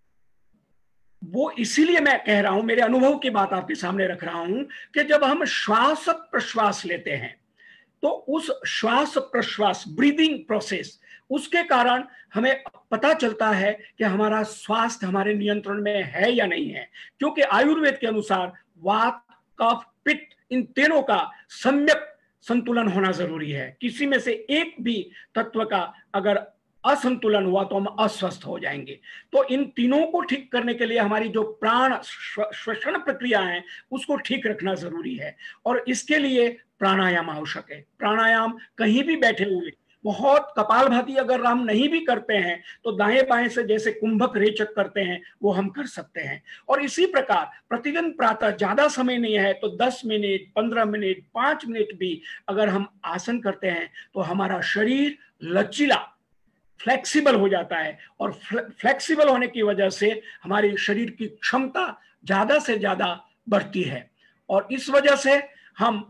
वो इसीलिए मैं कह रहा हूं, मेरे अनुभव की बात आपके सामने रख रहा हूं कि जब हम श्वास प्रश्वास लेते हैं तो उस श्वास प्रश्वास ब्रीदिंग प्रोसेस, उसके कारण हमें पता चलता है कि हमारा स्वास्थ्य हमारे नियंत्रण में है या नहीं है। क्योंकि आयुर्वेद के अनुसार वात, कफ, पित्त, इन तीनों का सम्यक संतुलन होना जरूरी है। किसी में से एक भी तत्व का अगर असंतुलन हुआ तो हम अस्वस्थ हो जाएंगे। तो इन तीनों को ठीक करने के लिए हमारी जो प्राण श्वसन प्रक्रिया है उसको ठीक रखना जरूरी है, और इसके लिए प्राणायाम आवश्यक है। प्राणायाम कहीं भी बैठे हुए, बहुत कपालभाति अगर हम नहीं भी करते हैं तो दाएं बाएं से जैसे कुंभक रेचक करते हैं वो हम कर सकते हैं। और इसी प्रकार प्रतिदिन प्रातः, ज्यादा समय नहीं है तो 10 मिनट, 15 मिनट, 5 मिनट भी अगर हम आसन करते हैं तो हमारा शरीर लचीला, फ्लेक्सिबल हो जाता है, और फ्लेक्सिबल होने की वजह से हमारे शरीर की क्षमता ज्यादा से ज्यादा बढ़ती है, और इस वजह से हम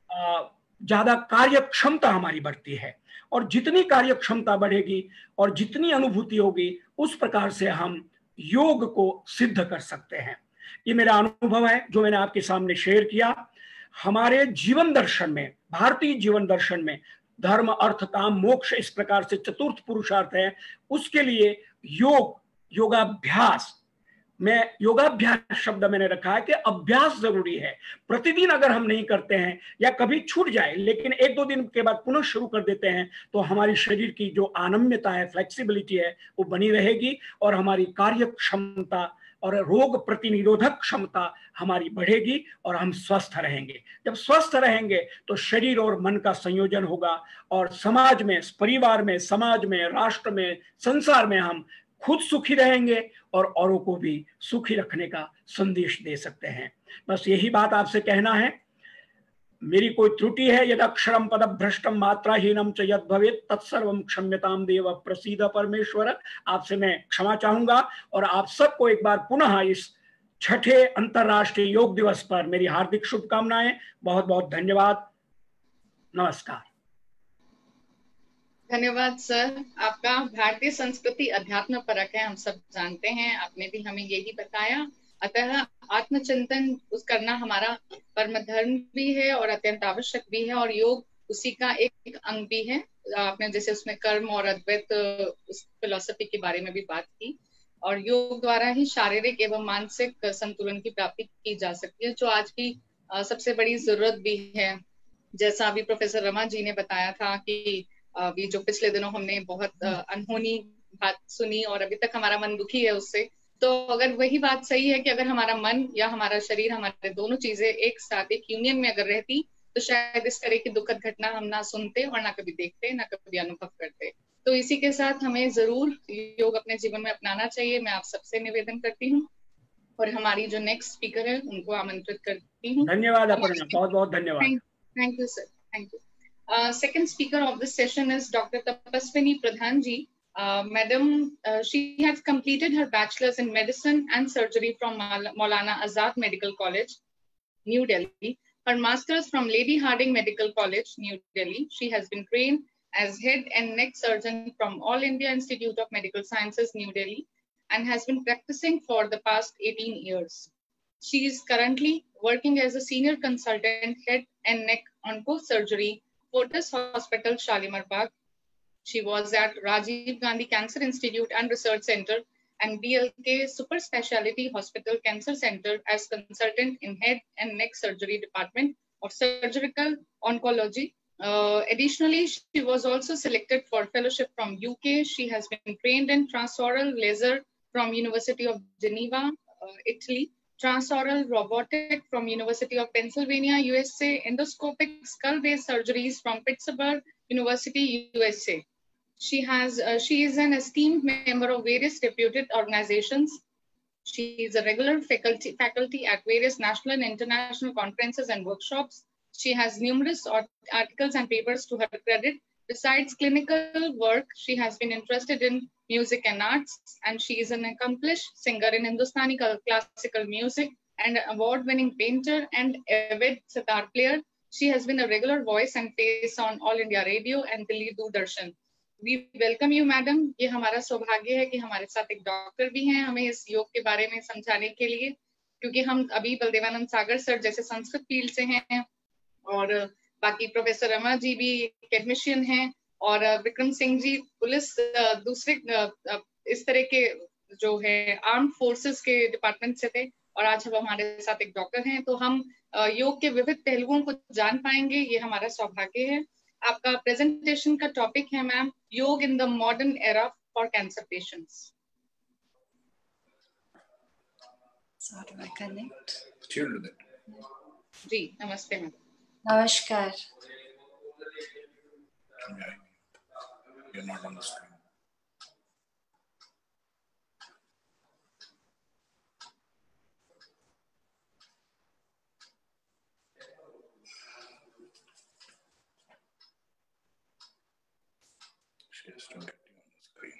ज्यादा कार्य क्षमता हमारी बढ़ती है। और जितनी कार्य क्षमता बढ़ेगी और जितनी अनुभूति होगी उस प्रकार से हम योग को सिद्ध कर सकते हैं। ये मेरा अनुभव है जो मैंने आपके सामने शेयर किया। हमारे जीवन दर्शन में, भारतीय जीवन दर्शन में धर्म, अर्थ, काम, मोक्ष इस प्रकार से चतुर्थ पुरुषार्थ है। उसके लिए योग, योगाभ्यास, मैं योगाभ्यास शब्द मैंने रखा है कि अभ्यास जरूरी है। प्रतिदिन अगर हम नहीं करते हैं या कभी छूट जाए लेकिन 1-2 दिन के बाद पुनः शुरू कर देते हैं तो हमारी शरीर की जो आनम्यता है, फ्लेक्सिबिलिटी है, वो बनी रहेगी, और हमारी कार्य क्षमता और रोग प्रतिनिरोधक क्षमता हमारी बढ़ेगी और हम स्वस्थ रहेंगे। जब स्वस्थ रहेंगे तो शरीर और मन का संयोजन होगा, और समाज में, परिवार में, समाज में, राष्ट्र में, संसार में हम खुद सुखी रहेंगे और औरों को भी सुखी रखने का संदेश दे सकते हैं। बस यही बात आपसे कहना है। मेरी कोई त्रुटि है, यद अक्षरम पदभ्रष्टम मात्राहीनम च यद भवेत् तत्सर्वं क्षम्यताम देव प्रसीद परमेश्वर। आपसे मैं क्षमा चाहूंगा, और आप सबको एक बार पुनः इस 6ठे अंतर्राष्ट्रीय योग दिवस पर मेरी हार्दिक शुभकामनाएं। बहुत बहुत धन्यवाद। नमस्कार। धन्यवाद सर। आपका भारतीय संस्कृति अध्यात्म परक है, हम सब जानते हैं, आपने भी हमें यही बताया। अतः आत्मचिंतन उस करना हमारा परम धर्म भी है और अत्यंत आवश्यक भी है, और योग उसी का एक अंग भी है। आपने जैसे उसमें कर्म और अद्वैत उस फिलॉसफी के बारे में भी बात की, और योग द्वारा ही शारीरिक एवं मानसिक संतुलन की प्राप्ति की जा सकती है, जो आज की सबसे बड़ी जरूरत भी है। जैसा अभी प्रोफेसर रमा जी ने बताया था कि अभी जो पिछले दिनों हमने बहुत अनहोनी बात सुनी और अभी तक हमारा मन दुखी है उससे, तो अगर वही बात सही है कि अगर हमारा मन या हमारा शरीर, हमारे दोनों चीजें एक साथ एक यूनियन में अगर रहती, तो शायद इस तरह की दुखद घटना हम ना सुनते और ना कभी देखते, ना कभी अनुभव करते। तो इसी के साथ हमें जरूर योग अपने जीवन में अपनाना चाहिए, मैं आप सबसे निवेदन करती हूँ। और हमारी जो नेक्स्ट स्पीकर है उनको आमंत्रित करती हूँ। धन्यवाद अपर्णा, बहुत बहुत धन्यवाद। Thank you sir, thank you. Second speaker of this session is Dr. Tapaswini Pradhan ji. Madam, she has completed her bachelor's in medicine and surgery from Maulana Azad Medical College, New Delhi. Her master's from Lady Harding Medical College, New Delhi. She has been trained as head and neck surgeon from All India Institute of Medical Sciences, New Delhi, and has been practicing for the past 18 years. She is currently working as a senior consultant, head and neck onco-surgery, Fortis Hospital, Shalimar Bagh. She was at Rajiv Gandhi Cancer Institute and Research Center and BLK Super Speciality Hospital Cancer Center as consultant in head and neck surgery department of surgical oncology. Additionally, she was also selected for fellowship from UK. She has been trained in transoral laser from University of Geneva, Italy, transoral robotic from University of Pennsylvania, USA, endoscopic skull-based surgeries from Pittsburgh University, USA. She is an esteemed member of various reputed organizations. She is a regular faculty at various national and international conferences and workshops. She has numerous articles and papers to her credit. Besides clinical work, she has been interested in music and arts, and she is an accomplished singer in Hindustani classical music and award-winning painter and avid sitar player. She has been a regular voice and face on All India Radio and Delhi Doordarshan. We welcome you, madam. ये हमारा सौभाग्य है कि हमारे साथ एक doctor भी हैं हमें इस योग के बारे में समझाने के लिए, क्योंकि हम अभी बलदेवानंद सागर सर जैसे संस्कृत फील्ड से हैं, और बाकी प्रोफेसर रमा जी भी टेक्नीशियन हैं, और विक्रम सिंह जी पुलिस दूसरे इस तरह के जो है आर्म फोर्सेस के डिपार्टमेंट से थे, और आज हम हमारे साथ एक डॉक्टर हैं, तो हम योग के विविध पहलुओं को जान पाएंगे, ये हमारा सौभाग्य है। आपका प्रेजेंटेशन का टॉपिक है ma'am, yoga in the modern era for cancer patients. So how do I connect? जी नमस्ते ma'am. Namaskar. You're not on the screen. She has to get you on the screen.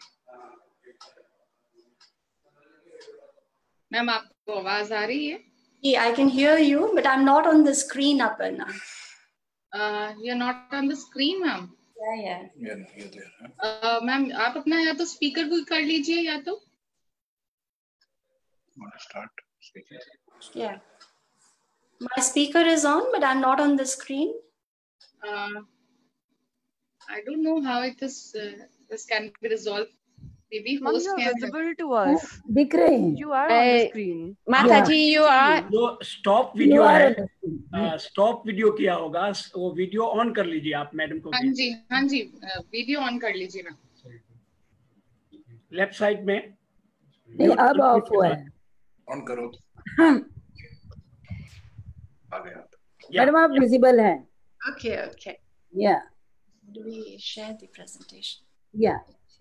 Ma'am आपको आवाज आ रही है? Yeah, I can hear you, but I'm not on the screen, Aparna. You're not on the screen, ma'am. Yeah. You're there. Ma'am आप अपना या तो speaker भी कर लीजिए या तो। Want to start speaking? Yeah. My speaker is on, but I'm not on the screen. I don't know how it is. This can be resolved. Maybe Ma'am, host you are can. visible to us. दिख रहे हैं। You are on the screen. माता जी you are जो stop video है, stop video किया होगा, वो वीडियो ऑन कर लीजिए आप मैडम को। हाँ जी वीडियो ऑन कर लीजिए मैम। लेफ्ट साइड में नहीं, अब ऑफ हुआ है। ऑन करो। आ गया। मैडम आप विजिबल हैं। Okay. Yeah. Do we share the presentation? Yeah.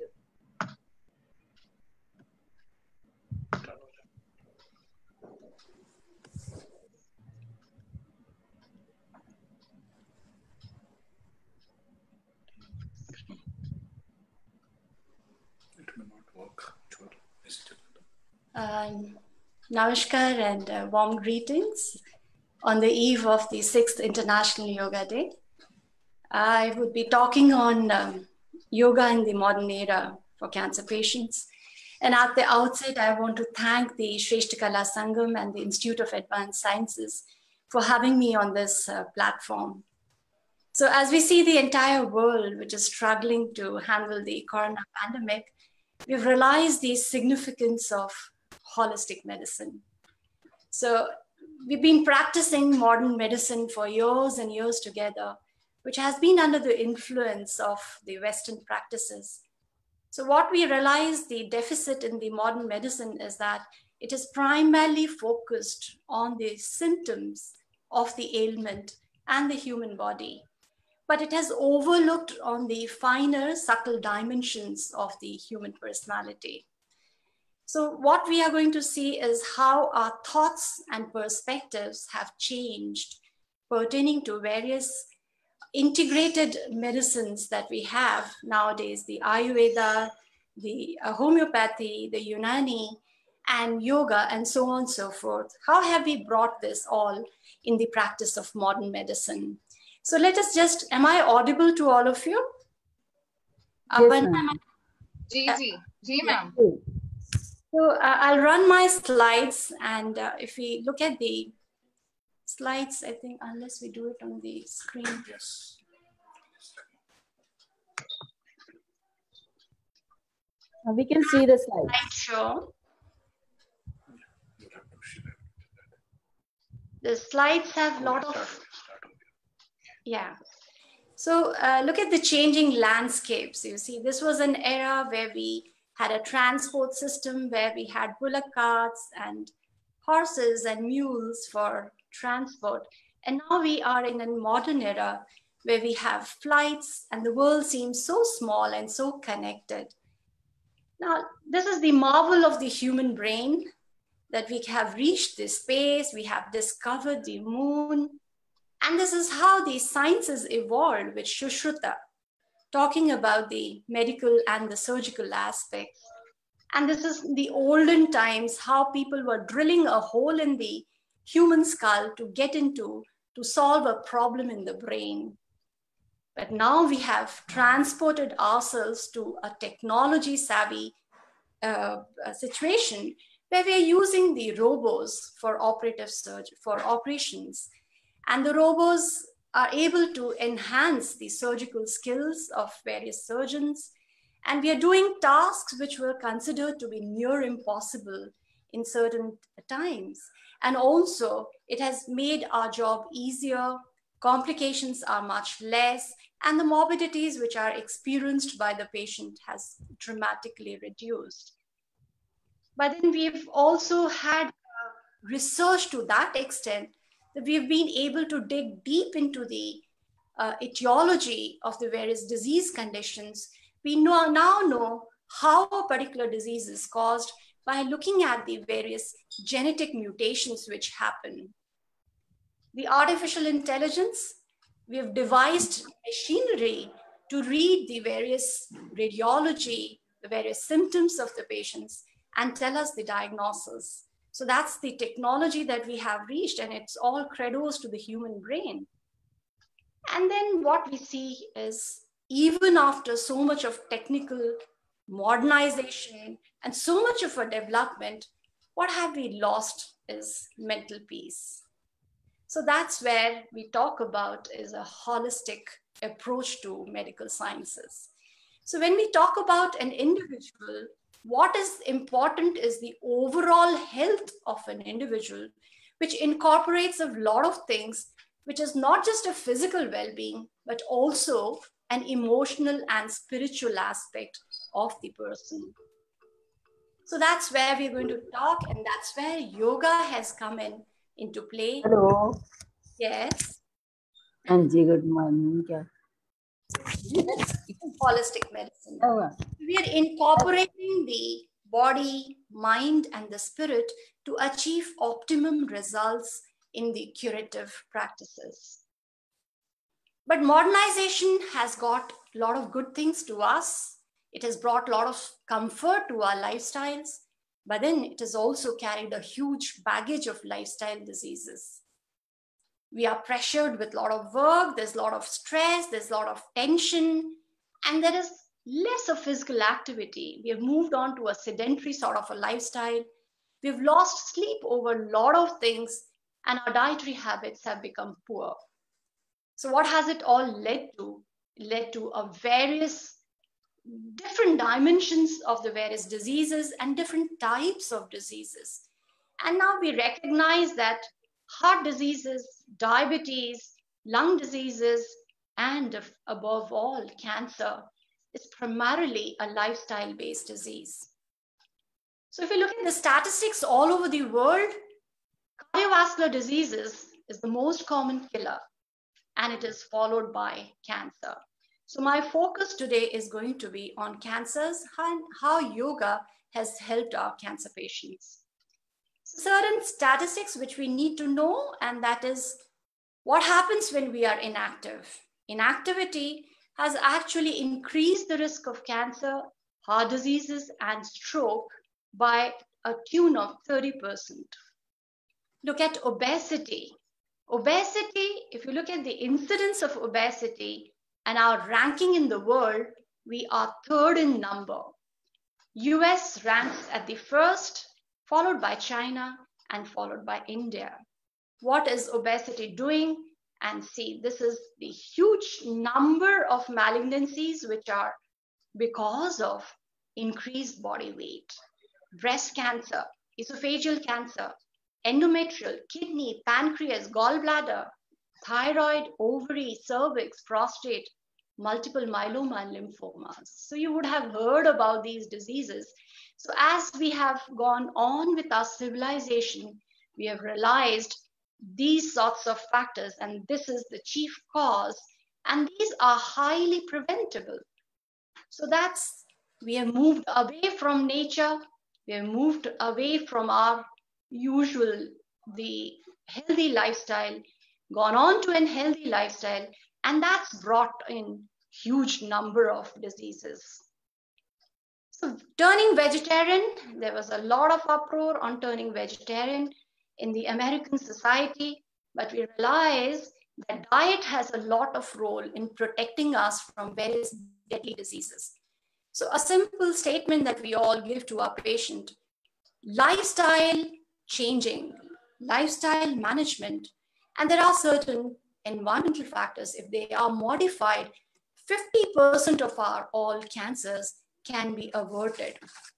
Namaskar and warm greetings on the eve of the 6th International Yoga Day. I would be talking on yoga in the modern era for cancer patients. And at the outset, I want to thank the Shrestha Kala Sangam and the Institute of Advanced Sciences for having me on this platform. So as we see the entire world, which is struggling to handle the corona pandemic, we've realized the significance of holistic medicine. So we've been practicing modern medicine for years and years together, which has been under the influence of the Western practices. So what we realize the deficit in the modern medicine is that it is primarily focused on the symptoms of the ailment and the human body, but it has overlooked on the finer, subtle dimensions of the human personality. So what we are going to see is how our thoughts and perspectives have changed pertaining to various integrated medicines that we have nowadays, the Ayurveda, the homeopathy, the Unani, and yoga, and so on and so forth. How have we brought this all in the practice of modern medicine? So let us just, am I audible to all of you? Yes, ma'am. Ma'am. So I'll run my slides, and if we look at the slides, I think, unless we do it on the screen. Yes. We can see the slide. Sure. The slides have a lot of, yeah. So look at the changing landscapes. You see, this was an era where we had a transport system where we had bullock carts and horses and mules for transport. And now we are in a modern era where we have flights and the world seems so small and so connected. Now, this is the marvel of the human brain, that we have reached this space, we have discovered the moon. And this is how the sciences evolved with Sushruta, talking about the medical and the surgical aspects. And this is the olden times, how people were drilling a hole in the human skull to get into, to solve a problem in the brain. But now we have transported ourselves to a technology savvy situation where we are using the robots for operations. And the robots are able to enhance the surgical skills of various surgeons. And we are doing tasks which were considered to be near impossible in certain times. And also, it has made our job easier, complications are much less, and the morbidities which are experienced by the patient has dramatically reduced. But then we've also had research to that extent that we've been able to dig deep into the etiology of the various disease conditions. We now know how a particular disease is caused by looking at the various genetic mutations which happen. The artificial intelligence, we have devised machinery to read the various radiology, the various symptoms of the patients, and tell us the diagnosis. So that's the technology that we have reached, and it's all credos to the human brain. And then what we see is, even after so much of technical modernization and so much of a development, what have we lost is mental peace. So that's where we talk about is a holistic approach to medical sciences. So when we talk about an individual, what is important is the overall health of an individual, which incorporates a lot of things, which is not just a physical well-being, but also an emotional and spiritual aspect of the person. So that's where we're going to talk, and that's where yoga has come into play. Hello. Yes. Anji, good morning. Holistic medicine. Oh. We are incorporating the body, mind, and the spirit to achieve optimum results in the curative practices. But modernization has got a lot of good things to us. It has brought a lot of comfort to our lifestyles, but then it has also carried a huge baggage of lifestyle diseases. We are pressured with a lot of work, there's a lot of stress, there's a lot of tension, and there is less of physical activity. We have moved on to a sedentary sort of a lifestyle. We've lost sleep over a lot of things, and our dietary habits have become poor. So what has it all led to? It led to a various different dimensions of the various diseases and different types of diseases. And now we recognize that heart diseases, diabetes, lung diseases, and above all, cancer is primarily a lifestyle-based disease. So if you look at the statistics all over the world, cardiovascular diseases is the most common killer, and it is followed by cancer. So my focus today is going to be on cancers and how yoga has helped our cancer patients. Certain statistics which we need to know, and that is what happens when we are inactive. Inactivity has actually increased the risk of cancer, heart diseases, and stroke by a tune of 30%. Look at obesity. Obesity, if you look at the incidence of obesity and our ranking in the world, we are third in number. US ranks at the first, followed by China and followed by India. What is obesity doing? And see, this is the huge number of malignancies which are because of increased body weight. Breast cancer, esophageal cancer, endometrial, kidney, pancreas, gallbladder, thyroid, ovary, cervix, prostate, multiple myeloma and lymphomas. So you would have heard about these diseases. So as we have gone on with our civilization, we have realized these sorts of factors, and this is the chief cause, and these are highly preventable. So that's, we have moved away from nature, we have moved away from our usual, the healthy lifestyle, gone on to an healthy lifestyle, and that's brought in huge number of diseases. So turning vegetarian, there was a lot of uproar on turning vegetarian in the American society, but we realize that diet has a lot of role in protecting us from various deadly diseases. So a simple statement that we all give to our patient: lifestyle changing, lifestyle management, and there are certain environmental factors. If they are modified, 50% of our all cancers can be averted.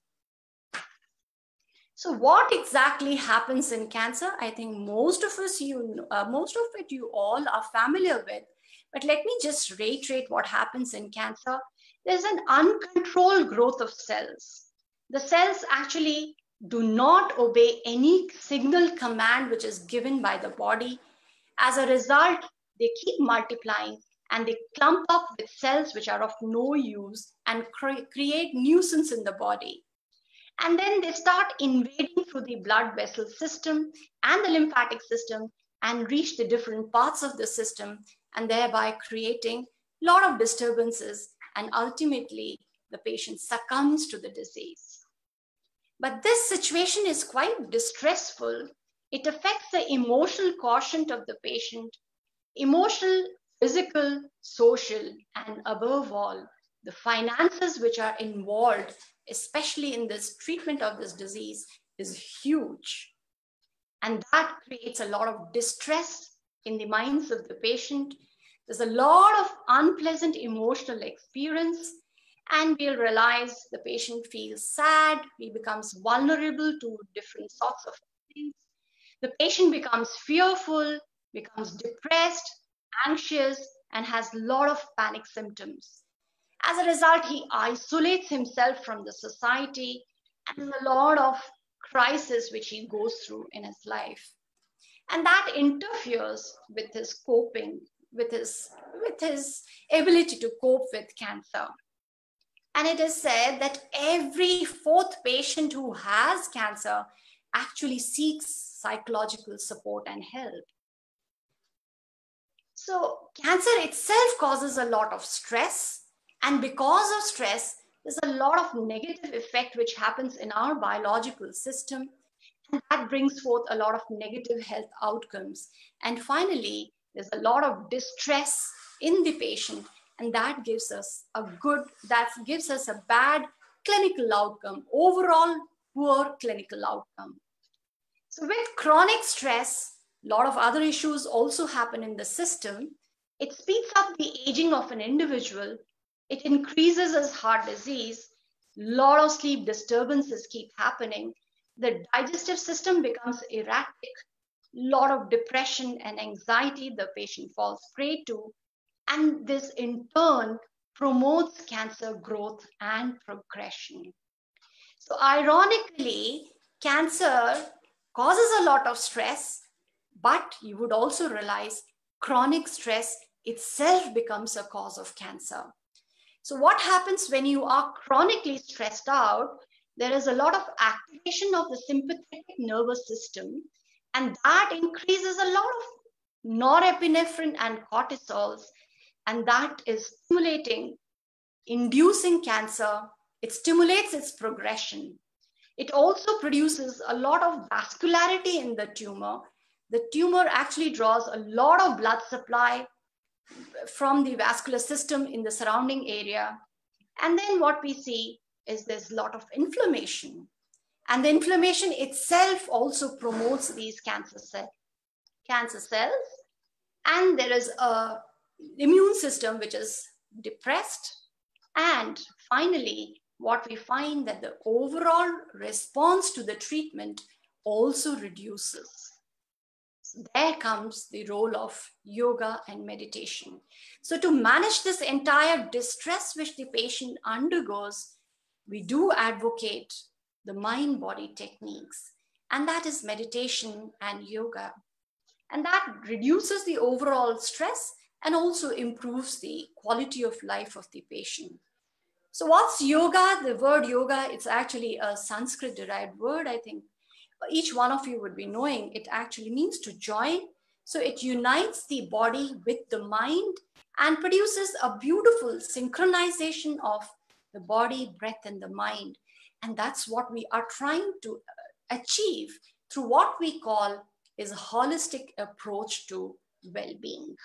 So what exactly happens in cancer? I think most of it you all are familiar with, but let me just reiterate what happens in cancer. There's an uncontrolled growth of cells. The cells actually do not obey any signal command which is given by the body. As a result, they keep multiplying and they clump up with cells which are of no use and create nuisance in the body. And then they start invading through the blood vessel system and the lymphatic system and reach the different parts of the system, and thereby creating a lot of disturbances, and ultimately the patient succumbs to the disease. But this situation is quite distressful. It affects the emotional quotient of the patient, emotional, physical, social, and above all, the finances which are involved, especially in this treatment of this disease, is huge. And that creates a lot of distress in the minds of the patient. There's a lot of unpleasant emotional experience, and we'll realize the patient feels sad, he becomes vulnerable to different sorts of things. The patient becomes fearful, becomes depressed, anxious, and has a lot of panic symptoms. As a result, he isolates himself from the society, and there's a lot of crisis which he goes through in his life. And that interferes with his coping, with his ability to cope with cancer. And it is said that every fourth patient who has cancer actually seeks psychological support and help. So cancer itself causes a lot of stress. And because of stress, there's a lot of negative effect which happens in our biological system. And that brings forth a lot of negative health outcomes. And finally, there's a lot of distress in the patient. And that gives us a bad clinical outcome, overall poor clinical outcome. So with chronic stress, a lot of other issues also happen in the system. It speeds up the aging of an individual. It increases his heart disease. A lot of sleep disturbances keep happening. The digestive system becomes erratic. A lot of depression and anxiety the patient falls prey to. And this in turn promotes cancer growth and progression. So ironically, cancer causes a lot of stress, but you would also realize chronic stress itself becomes a cause of cancer. So what happens when you are chronically stressed out? There is a lot of activation of the sympathetic nervous system, and that increases a lot of norepinephrine and cortisols, and that is stimulating, inducing cancer. It stimulates its progression. It also produces a lot of vascularity in the tumor. The tumor actually draws a lot of blood supply from the vascular system in the surrounding area. And then what we see is there's a lot of inflammation. And the inflammation itself also promotes these cancer cells. And there is a immune system which is depressed. And finally, what we find that the overall response to the treatment also reduces. So there comes the role of yoga and meditation. So to manage this entire distress which the patient undergoes, we do advocate the mind-body techniques, and that is meditation and yoga. And that reduces the overall stress and also improves the quality of life of the patient. So what's yoga? The word yoga, it's actually a Sanskrit-derived word. I think each one of you would be knowing it actually means to join. So it unites the body with the mind and produces a beautiful synchronization of the body, breath, and the mind. And that's what we are trying to achieve through what we call is a holistic approach to well-being.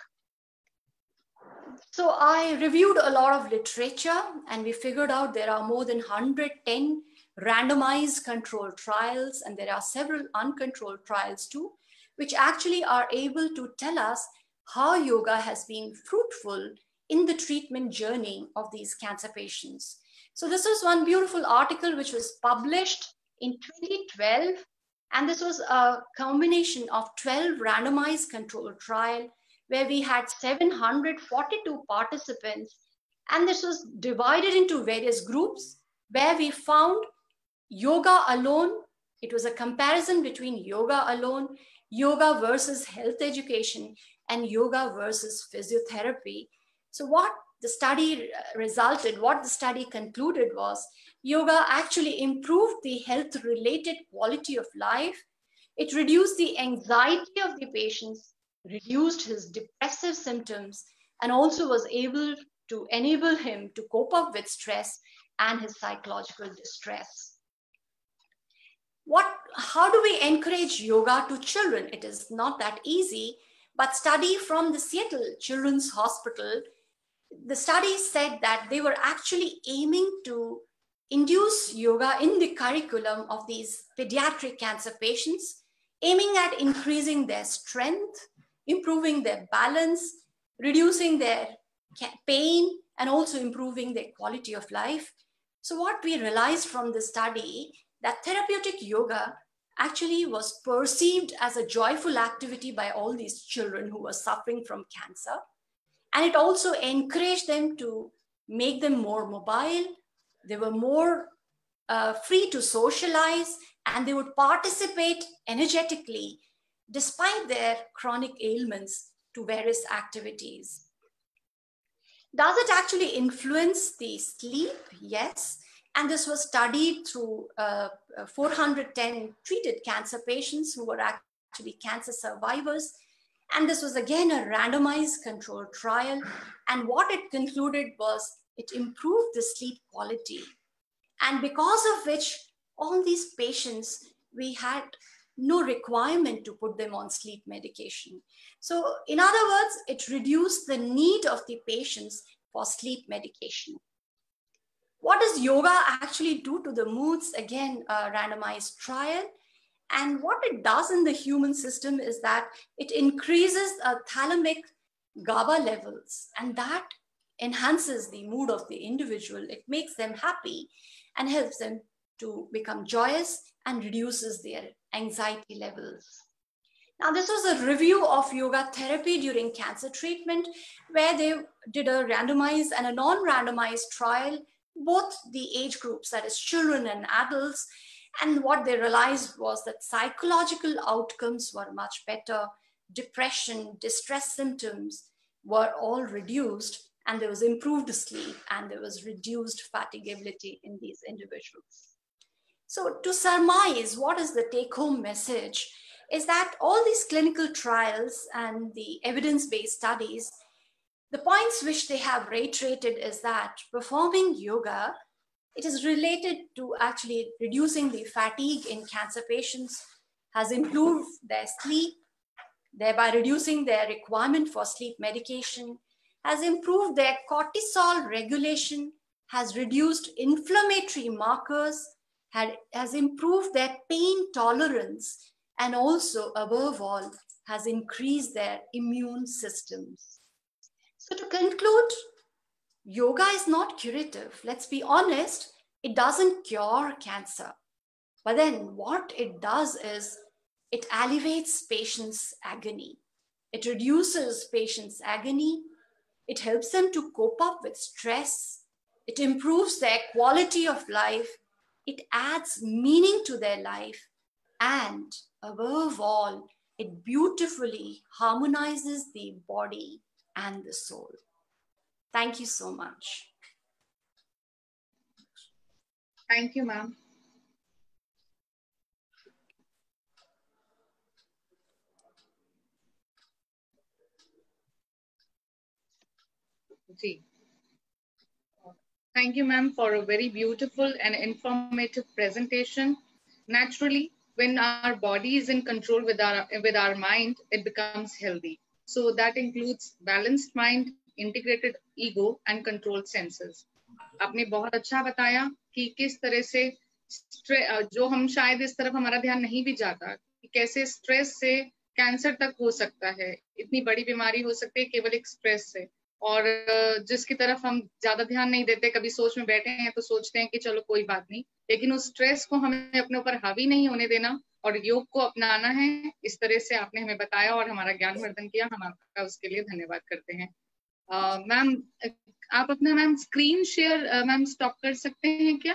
So I reviewed a lot of literature, and we figured out there are more than 110 randomized controlled trials, and there are several uncontrolled trials too, which actually are able to tell us how yoga has been fruitful in the treatment journey of these cancer patients. So this was one beautiful article which was published in 2012, and this was a combination of 12 randomized controlled trial where we had 742 participants, and this was divided into various groups where we found yoga alone. It was a comparison between yoga alone, yoga versus health education, and yoga versus physiotherapy. So what the study concluded was yoga actually improved the health-related quality of life. It reduced the anxiety of the patients, reduced his depressive symptoms, and also was able to enable him to cope up with stress and his psychological distress. How do we encourage yoga to children? It is not that easy, but study from the Seattle Children's Hospital, the study said that they were actually aiming to induce yoga in the curriculum of these pediatric cancer patients, aiming at increasing their strength, improving their balance, reducing their pain, and also improving their quality of life. So what we realized from the study that therapeutic yoga actually was perceived as a joyful activity by all these children who were suffering from cancer. And it also encouraged them to make them more mobile. They were more free to socialize, and they would participate energetically despite their chronic ailments to various activities. Does it actually influence the sleep? Yes. And this was studied through 410 treated cancer patients who were actually cancer survivors. And this was again a randomized controlled trial. And what it concluded was it improved the sleep quality. And because of which all these patients, we had no requirement to put them on sleep medication. So in other words, it reduced the need of the patients for sleep medication. What does yoga actually do to the moods? Again, a randomized trial. And what it does in the human system is that it increases thalamic GABA levels, and that enhances the mood of the individual. It makes them happy and helps them to become joyous and reduces their anxiety levels. Now, this was a review of yoga therapy during cancer treatment, where they did a randomized and a non-randomized trial, both the age groups, that is children and adults. And what they realized was that psychological outcomes were much better. Depression, distress symptoms were all reduced, and there was improved sleep, and there was reduced fatigability in these individuals. So to surmise, what is the take-home message is that all these clinical trials and the evidence-based studies, the points which they have reiterated is that performing yoga, it is related to actually reducing the fatigue in cancer patients, has improved their sleep, thereby reducing their requirement for sleep medication, has improved their cortisol regulation, has reduced inflammatory markers, has improved their pain tolerance, and also, above all, has increased their immune systems. So to conclude, yoga is not curative. Let's be honest, it doesn't cure cancer. But then what it does is it alleviates patients' agony. It reduces patients' agony. It helps them to cope up with stress. It improves their quality of life. It adds meaning to their life. And above all, it beautifully harmonizes the body and the soul. Thank you so much. Thank you, ma'am. Thank you, ma'am, for a very beautiful and informative presentation. Naturally, when our body is in control with our mind, it becomes healthy. So that includes balanced mind, integrated ego, and controlled senses. आपने बहुत अच्छा बताया कि किस तरह से जो हम शायद इस तरफ हमारा ध्यान नहीं भी जाता कि कैसे स्ट्रेस से कैंसर तक हो सकता है, इतनी बड़ी बीमारी हो सकती है केवल एक स्ट्रेस से, और जिसकी तरफ हम ज्यादा ध्यान नहीं देते, कभी सोच में बैठे हैं तो सोचते हैं कि चलो कोई बात नहीं, लेकिन उस स्ट्रेस को हमें अपने ऊपर हावी नहीं होने देना और योग को अपनाना है। इस तरह से आपने हमें बताया और हमारा ज्ञानवर्धन किया, हम आपका उसके लिए धन्यवाद करते हैं। मैम, आप अपना ma'am screen share ma'am stop कर सकते हैं क्या?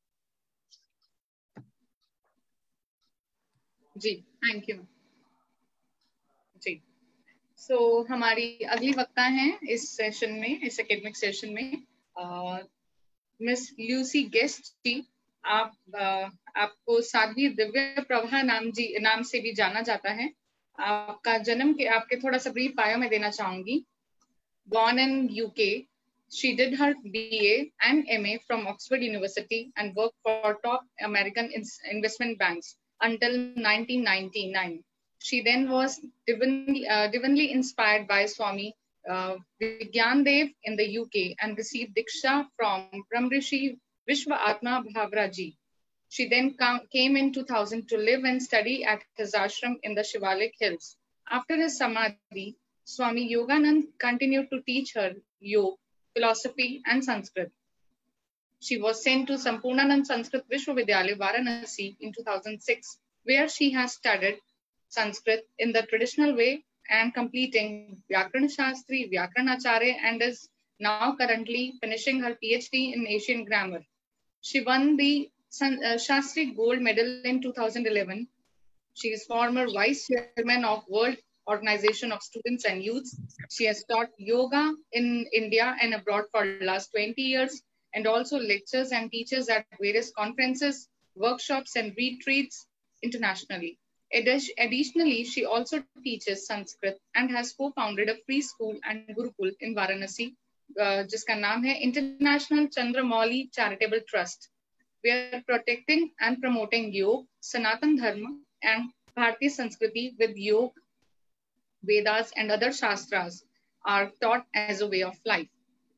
जी, थैंक यू जी। सो हमारी अगली वक्ता हैं इस सेशन में, इस एकेडमिक सेशन में मिस ल्यूसी गेस्ट जी। आपको साध्वी दिव्य प्रभा नाम से भी जाना जाता है। आपका जन्म के आपके थोड़ा सा ब्रीफ बायो में देना चाहूंगी। Born in UK, she did her BA and MA from Oxford University and worked for top American investment banks until 1999. She then was divinely inspired by Swami Vigyandev in the UK and received Diksha from Brahmrishi Vishwa Atma Bhavra Ji. She then came in 2000 to live and study at his ashram in the Shivalik Hills. After his samadhi, Swami Yoganand continued to teach her yoga, philosophy, and Sanskrit. She was sent to Sampurnanand Sanskrit Vishwavidyalaya, Varanasi in 2006, where she has studied Sanskrit in the traditional way and completing Vyakarana Shastri, Vyakarana and is now currently finishing her PhD in Asian grammar. She won the Shastri Gold Medal in 2011. She is former Vice Chairman of World Organization of Students and Youths. She has taught yoga in India and abroad for the last 20 years and also lectures and teaches at various conferences, workshops, and retreats internationally. Additionally, she also teaches Sanskrit and has co-founded a free school and Gurukul in Varanasi, जिसका नाम है International Chandramouli Charitable Trust. We are protecting and promoting yoga, Sanatan Dharma, and Bharati Sanskriti with yoga, Vedas, and other Shastras are taught as a way of life.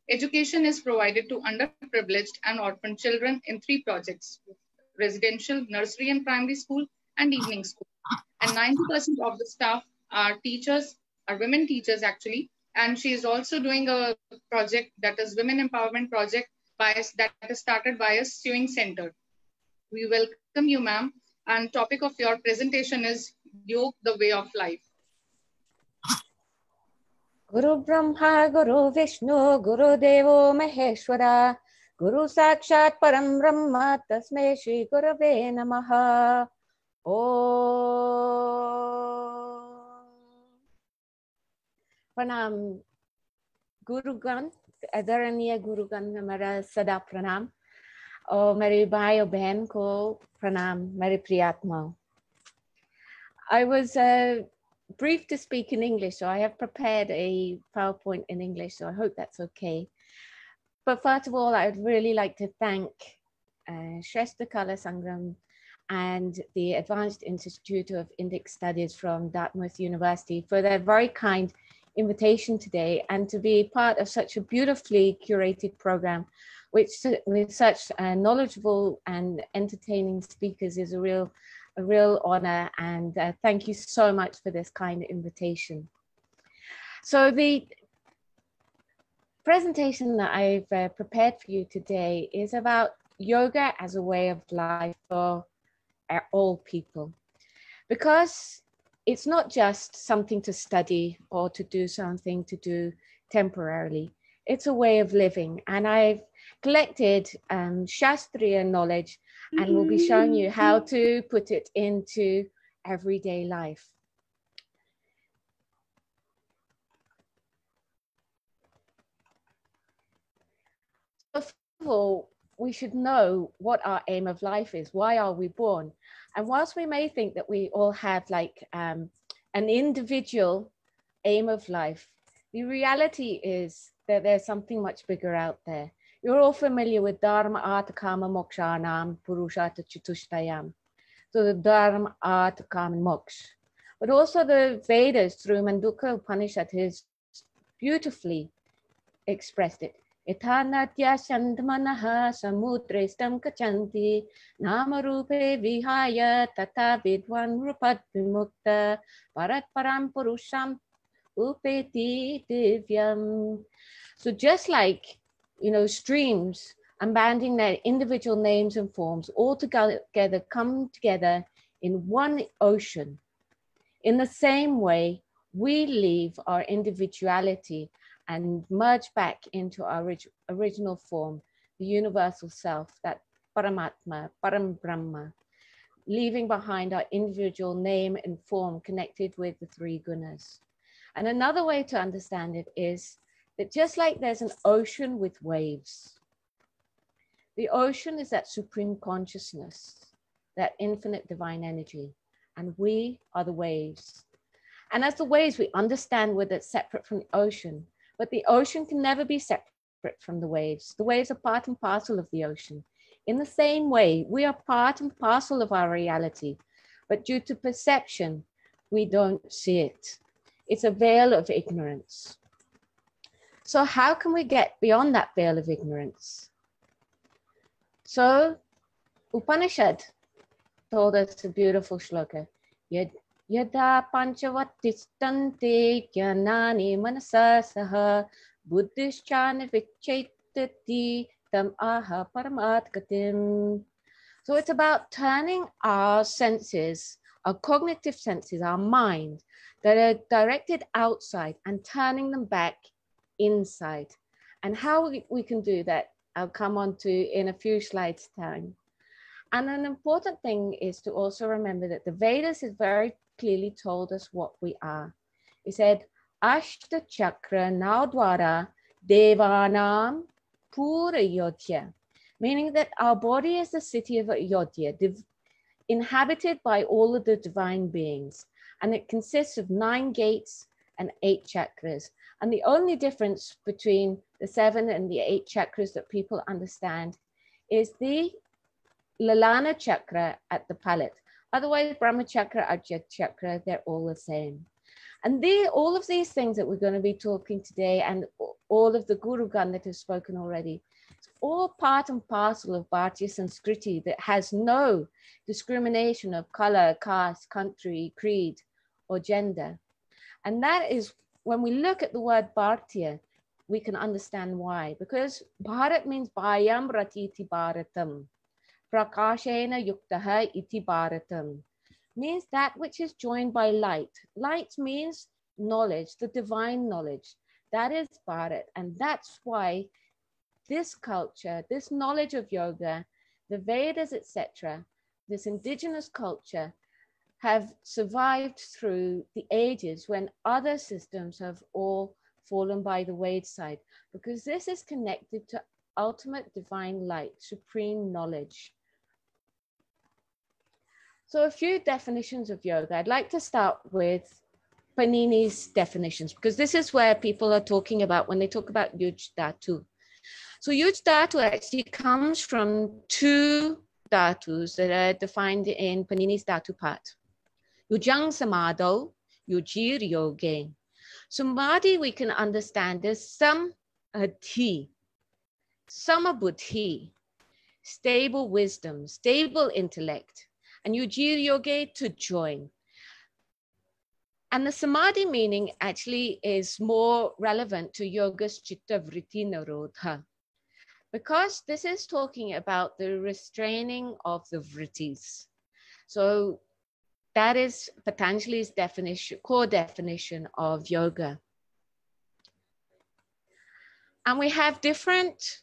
Education is provided to underprivileged and orphan children in 3 projects: residential, nursery and primary school, and evening school. And 90% of the staff are teachers, are women teachers actually. And she is also doing a project that is Women Empowerment Project that is started by a sewing center. We welcome you, ma'am. And topic of your presentation is Yoga, the Way of Life. Guru Brahma, Guru Vishnu, Guru Devo Maheshwara, Guru Sakshat Param Brahma, Tasmai Shri Gurave Namaha. Om Pranam Gurugan, आदरणीय गुरुगण में मेरा सदा प्रणाम और मेरे भाई और बहन को प्रणाम, मेरे प्रियात्मा. I was briefed to speak in English, so I have prepared a PowerPoint in English, so I hope that's okay. But first of all, I'd really like to thank Shrestha Kala Sangam and the Advanced Institute of Indic Studies from Dartmouth University for their very kind invitation today, and to be part of such a beautifully curated program, which with such knowledgeable and entertaining speakers is a real honor, and thank you so much for this kind invitation. So the presentation that I've prepared for you today is about yoga as a way of life for all people, because it's not just something to study or to do something to do temporarily. It's a way of living, and I've collected Shastriya knowledge and will be showing you how to put it into everyday life. So first of all, we should know what our aim of life is. Why are we born? And whilst we may think that we all have like an individual aim of life, the reality is that there's something much bigger out there. You're all familiar with Dharma, Artha, Kama, Moksha, Nam, Purushartha, Chatushtayam. So the Dharma, Artha, Kama, and Moksha. But also the Vedas through Mandukya Upanishad has beautifully expressed it. Ithanatya Shandmanaha Samudrestam Kachanti Namarupe Vihaya Tata Vidwan Rupat Vimukta Parat Param Purusham Upeti Divyam. So just like, you know, streams abandoning their individual names and forms all together come together in one ocean. In the same way, we leave our individuality and merge back into our original form, the universal self, that Paramatma, Param Brahma, leaving behind our individual name and form connected with the 3 gunas. And another way to understand it is that just like there's an ocean with waves, the ocean is that supreme consciousness, that infinite divine energy, and we are the waves. And as the waves, we understand we're that separate from the ocean, but the ocean can never be separate from the waves. The waves are part and parcel of the ocean. In the same way, we are part and parcel of our reality, but due to perception, we don't see it. It's a veil of ignorance. So how can we get beyond that veil of ignorance? So Upanishad told us a beautiful shloka. Yada panchavatistante jnanani manasa saha buddhischana vichetati tam aha paramat gatim. So it's about turning our senses, our cognitive senses, our mind, that are directed outside and turning them back inside. And how we can do that, I'll come on to in a few slides time. And an important thing is to also remember that the Vedas has very clearly told us what we are. It said, Ashta Chakra Naudwara Devanam Pura Yodhya, meaning that our body is the city of Ayodhya, inhabited by all of the divine beings. And it consists of 9 gates and 8 chakras. And the only difference between the 7 and the 8 chakras that people understand is the Lalana chakra at the palate. Otherwise, Brahma chakra, Ajna chakra, they're all the same. And all of these things that we're going to be talking today, and all of the Gurugan that has spoken already, it's all part and parcel of Bharatiya Sanskriti that has no discrimination of color, caste, country, creed, or gender. And that is, when we look at the word Bharatiya, we can understand why. Because Bharat means Bhayam Ratiti Bharatam. Prakashena Yuktaha Iti Bharatam. Means that which is joined by light. Light means knowledge, the divine knowledge. That is Bharat. And that's why this culture, this knowledge of yoga, the Vedas, etc., this indigenous culture have survived through the ages when other systems have all fallen by the wayside, because this is connected to ultimate divine light, supreme knowledge. So a few definitions of yoga. I'd like to start with Panini's definitions, because this is where people are talking about when they talk about Yuj Dhatu. So Yuj Dhatu actually comes from two dhatus that are defined in Panini's Dhatu Pat. Yujang Samadho, Yujir Yoge. Samadhi we can understand as samadhi, samabuddhi, stable wisdom, stable intellect, and Yujir Yoge, to join. And the samadhi meaning actually is more relevant to yoga's chitta vritti nirodha, because this is talking about the restraining of the vrittis. So that is Patanjali's definition, core definition of yoga. And we have different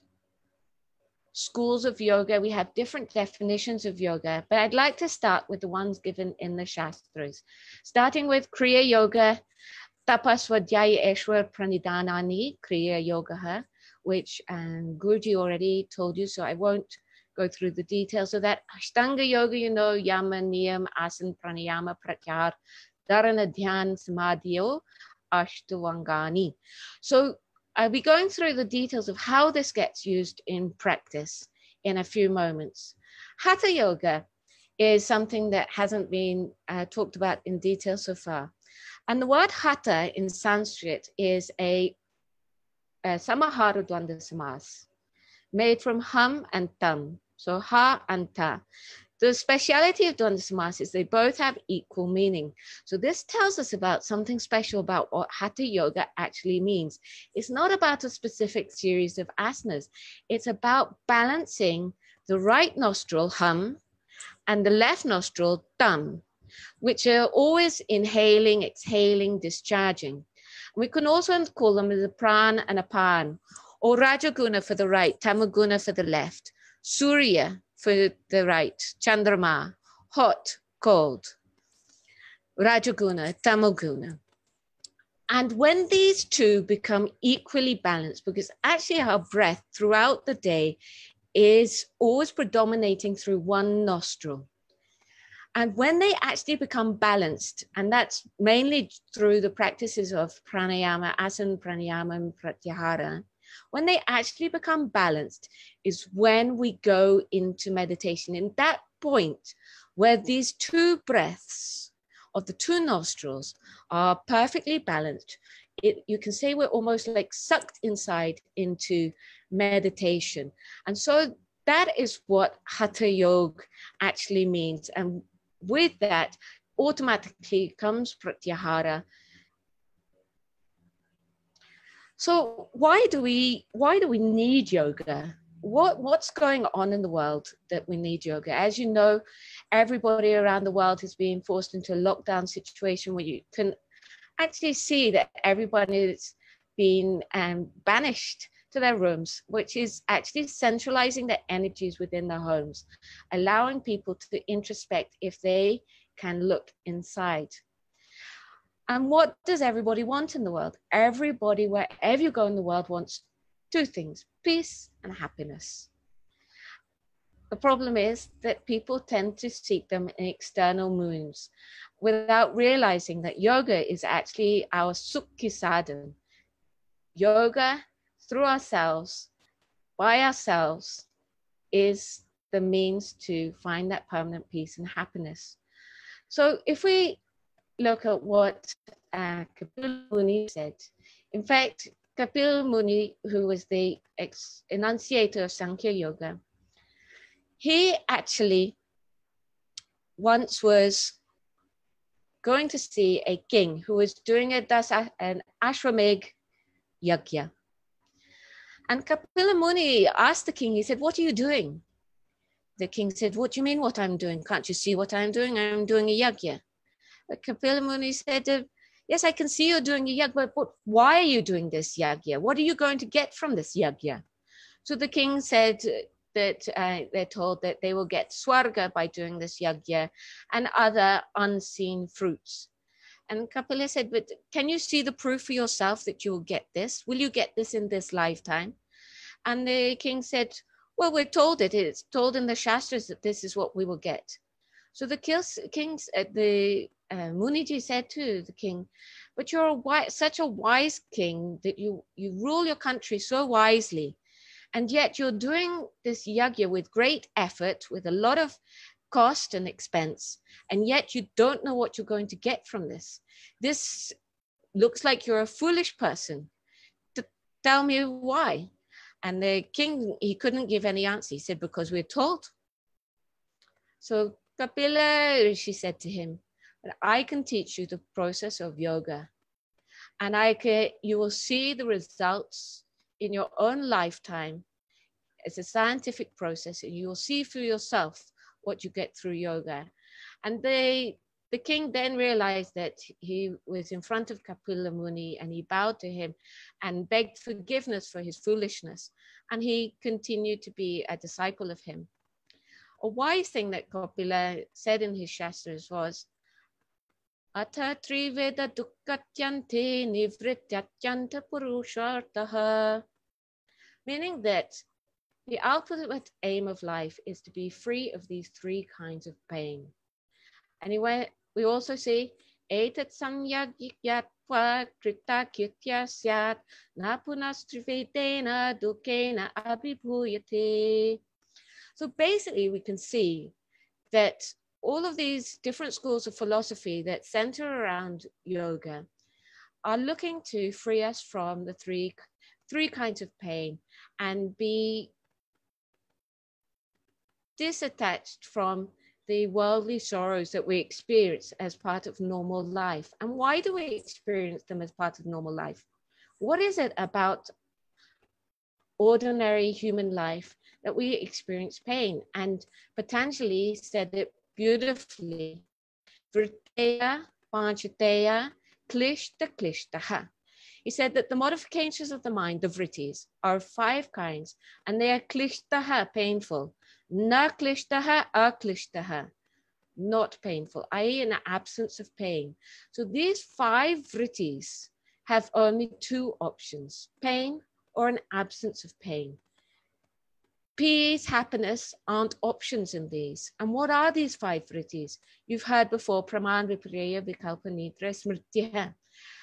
schools of yoga, we have different definitions of yoga, but I'd like to start with the ones given in the Shastras, starting with Kriya Yoga, Tapaswadhyaya Eshwar Pranidhanani, Kriya Yoga, which Guruji already told you, so I won't go through the details of that. Ashtanga Yoga, you know, Yama, Niyam, Asana, Pranayama, Pratyahara, Dharana, Dhyan, Samadhiyo, Ashtavangani. So I'll be going through the details of how this gets used in practice in a few moments. Hatha Yoga is something that hasn't been talked about in detail so far. And the word Hatha in Sanskrit is a Samahara Dvanda Samas, made from hum and tam. So ha and ta. The speciality of Dvanda Samas is they both have equal meaning. So this tells us about something special about what Hatha Yoga actually means. It's not about a specific series of asanas. It's about balancing the right nostril, hum, and the left nostril, tam, which are always inhaling, exhaling, discharging. We can also call them as a prana and a pan, or Rajaguna for the right, Tamaguna for the left, Surya for the right, Chandrama, hot, cold, Rajaguna, Tamaguna. And when these two become equally balanced, because actually our breath throughout the day is always predominating through one nostril. And when they actually become balanced, and that's mainly through the practices of pranayama, asana, pranayama, and pratyahara, when they actually become balanced is when we go into meditation. In that point where these two breaths of the two nostrils are perfectly balanced, you can say we're almost like sucked inside into meditation. And so that is what Hatha Yoga actually means. And with that automatically comes pratyahara. So why do we need yoga? What's going on in the world that we need yoga? As you know, everybody around the world is being forced into a lockdown situation where you can actually see that everybody is being banished to their rooms, which is actually centralizing their energies within their homes, allowing people to introspect if they can look inside. And what does everybody want in the world? Everybody, wherever you go in the world, wants two things: peace and happiness. The problem is that people tend to seek them in external means without realizing that yoga is actually our sukhi sadhana. Yoga through ourselves, by ourselves, is the means to find that permanent peace and happiness. So if we look at what Kapil Muni said. In fact, Kapil Muni, who was the enunciator of Sankhya Yoga, he actually once was going to see a king who was doing an Ashwamedh Yajna. And Kapila Muni asked the king, he said, "What are you doing?" The king said, "What do you mean what I'm doing? Can't you see what I'm doing? I'm doing a yajna." But Kapila Muni said, "Yes, I can see you're doing a yajna, but why are you doing this yajna? What are you going to get from this yajna?" So the king said that they're told that they will get swarga by doing this yajna and other unseen fruits. And Kapila said, "But can you see the proof for yourself that you will get this? Will you get this in this lifetime?" And the king said, "Well, we're told it. It's told in the Shastras that this is what we will get." So the Muniji said to the king, "But you're such a wise king that you rule your country so wisely. And yet you're doing this yajna with great effort, with a lot of cost and expense, and yet you don't know what you're going to get from this. This looks like you're a foolish person. Tell me why." And the king, he couldn't give any answer. He said, "Because we're told." So Kapila Rishi said to him, "I can teach you the process of yoga, and you will see the results in your own lifetime. It's a scientific process, and you will see for yourself what you get through yoga." And the king then realized that he was in front of Kapila Muni, and he bowed to him and begged forgiveness for his foolishness. And he continued to be a disciple of him. A wise thing that Kapila said in his Shastras was, "Atha triveda dukkatyante nivrityatyanta purushartaha," meaning that the ultimate aim of life is to be free of these three kinds of pain. Anyway, we also say, "Etat samyagyatva krita kitya syat na punastrivetena dukena abhibhuyate." So basically, we can see that all of these different schools of philosophy that center around yoga are looking to free us from the three kinds of pain and be disattached from the worldly sorrows that we experience as part of normal life. And why do we experience them as part of normal life? What is it about ordinary human life that we experience pain? And Patanjali said it beautifully. Vrittaya, Panchateya, Klishta, Klishtaha. He said that the modifications of the mind, the vrittis, are 5 kinds, and they are klishtaha, painful. Na klishtaha, aklishtaha, not painful, i.e. an absence of pain. So these 5 vrittis have only 2 options, pain or an absence of pain. Peace, happiness aren't options in these. And what are these 5 vrittis? You've heard before, praman, viparya, vikalpa, nidra, smritya.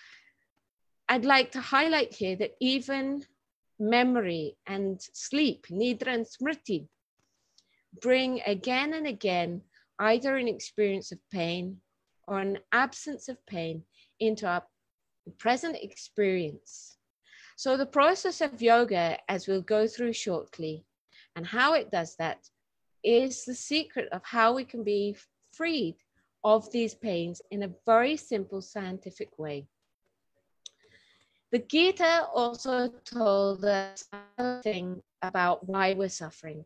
I'd like to highlight here that even memory and sleep, nidra and smriti, bring again and again either an experience of pain or an absence of pain into our present experience. So the process of yoga, as we'll go through shortly, and how it does that, is the secret of how we can be freed of these pains in a very simple scientific way. The Gita also told us something about why we're suffering.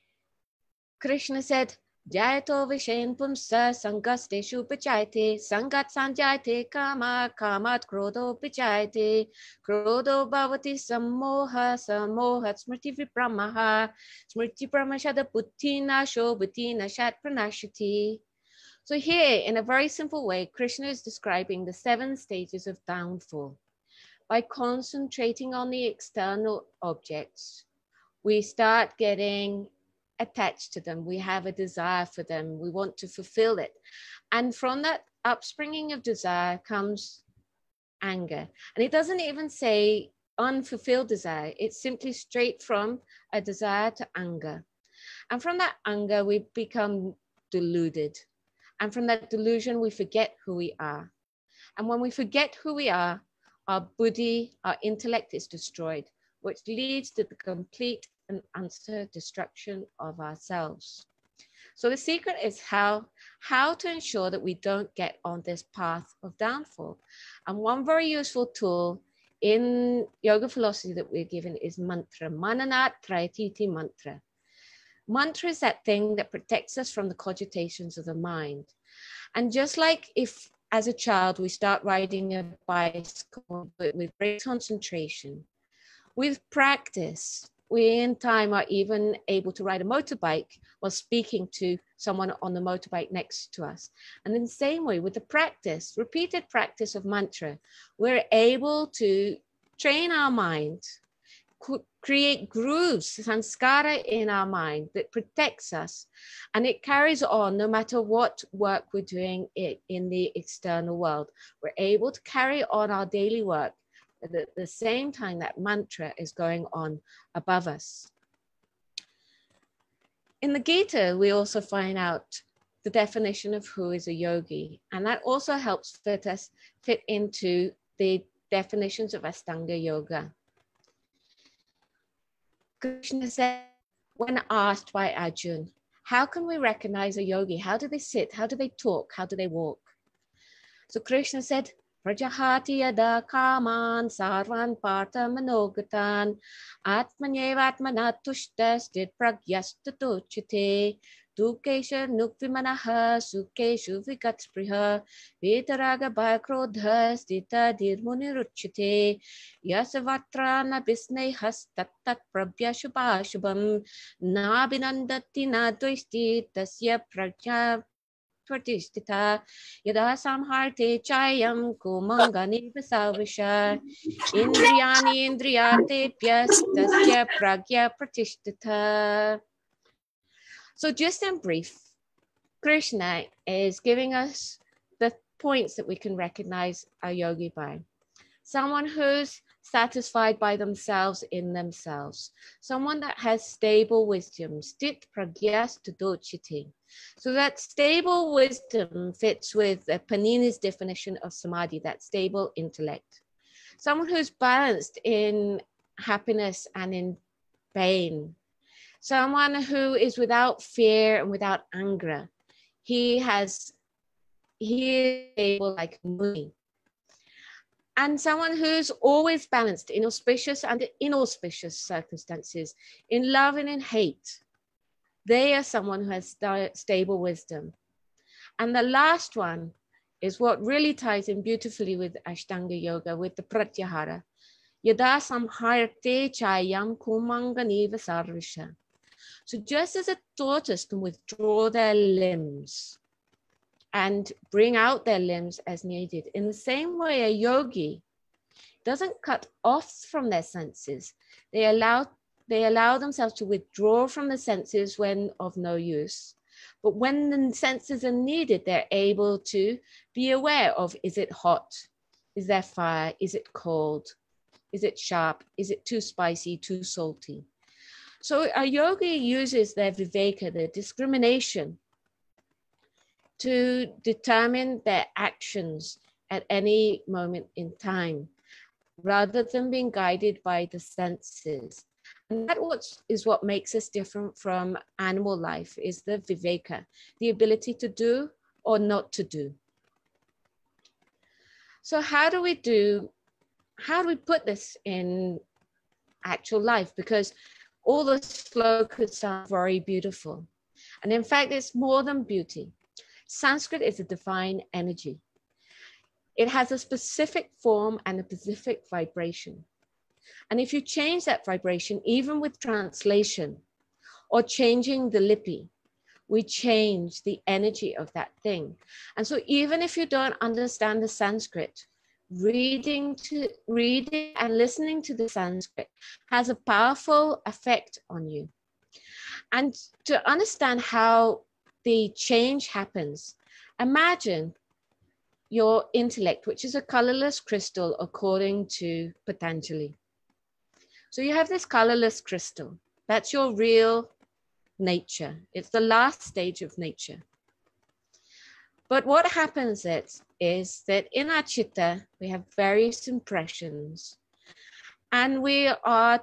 Krishna said, "Jayato vishen pumsa sangasteshu pachayate, sangat sanjayate kama, kamat krodo pachayate, krodo bhavati sammoha, sammohat smriti vipramaha, smriti pramashada puttina shobhatina shat pranashati." So here, in a very simple way, Krishna is describing the 7 stages of downfall. By concentrating on the external objects, we start getting attached to them. We have a desire for them. We want to fulfill it. And from that upspringing of desire comes anger. And it doesn't even say unfulfilled desire. It's simply straight from a desire to anger. And from that anger, we become deluded. And from that delusion, we forget who we are. And when we forget who we are, our buddhi, our intellect is destroyed, which leads to the complete and utter destruction of ourselves. So the secret is how to ensure that we don't get on this path of downfall. And one very useful tool in yoga philosophy that we're given is mantra. Mananat Trayatiti mantra. Mantra is that thing that protects us from the cogitations of the mind. And just like if, as a child, we start riding a bicycle with great concentration, with practice, we in time are even able to ride a motorbike while speaking to someone on the motorbike next to us. And in the same way, with the practice, repeated practice of mantra, we're able to train our mind, create grooves, sanskara in our mind that protects us, and it carries on no matter what work we're doing in the external world. We're able to carry on our daily work at the same time that mantra is going on above us. In the Gita, we also find out the definition of who is a yogi, and that also helps fit into the definitions of Ashtanga Yoga. Krishna said, when asked by Arjun, how can we recognize a yogi? How do they sit? How do they talk? How do they walk? So Krishna said, Prajahati yada kaman sarvan partha manogatan atmanyevatmana tushtastit pragyastatuchite dukesha nukvimanaha sukeshu vikatspriha vitaraga bhakrodhas dita dirmuniruchite yasavatrana bisnehas tattat prabyashubhashubham nabinandati nadvaisti tasya prajna Pratishtita yada samharte chayam kumangani vasavisha indriyani indriyatepyas tasya pragya pratishtita. So just in brief, Krishna is giving us the points that we can recognize a yogi by. Someone who's satisfied by themselves in themselves. Someone that has stable wisdom. Stit pragyas tadochiti. So that stable wisdom fits with Panini's definition of samadhi, that stable intellect. Someone who's balanced in happiness and in pain. Someone who is without fear and without anger. He is able like Muni. And someone who's always balanced in auspicious and inauspicious circumstances, in love and in hate. They are someone who has stable wisdom. And the last one is what really ties in beautifully with Ashtanga Yoga, with the Pratyahara. Yada samharte chayam kumangani vasarvisha. So just as a tortoise can withdraw their limbs and bring out their limbs as needed, in the same way a yogi doesn't cut off from their senses. They allow themselves to withdraw from the senses when of no use. But when the senses are needed, they're able to be aware of, is it hot? Is there fire? Is it cold? Is it sharp? Is it too spicy, too salty? So a yogi uses their viveka, their discrimination, to determine their actions at any moment in time, rather than being guided by the senses. And that is what makes us different from animal life, is the viveka, the ability to do or not to do. So how do we put this in actual life? Because all the slokas sound very beautiful. And in fact, it's more than beauty. Sanskrit is a divine energy. It has a specific form and a specific vibration. And if you change that vibration, even with translation or changing the lipi, we change the energy of that thing. And so even if you don't understand the Sanskrit, reading and listening to the Sanskrit has a powerful effect on you. And to understand how the change happens, imagine your intellect, which is a colorless crystal according to Patanjali. So you have this colorless crystal. That's your real nature. It's the last stage of nature. But what happens is that in our chitta, we have various impressions, and we are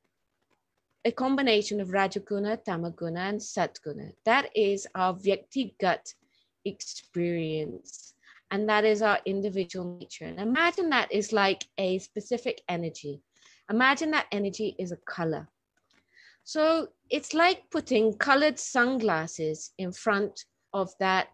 a combination of Rajaguna, Tamaguna, and Satguna. That is our Vyaktigat experience, and that is our individual nature. And imagine that is like a specific energy. Imagine that energy is a color. So it's like putting colored sunglasses in front of that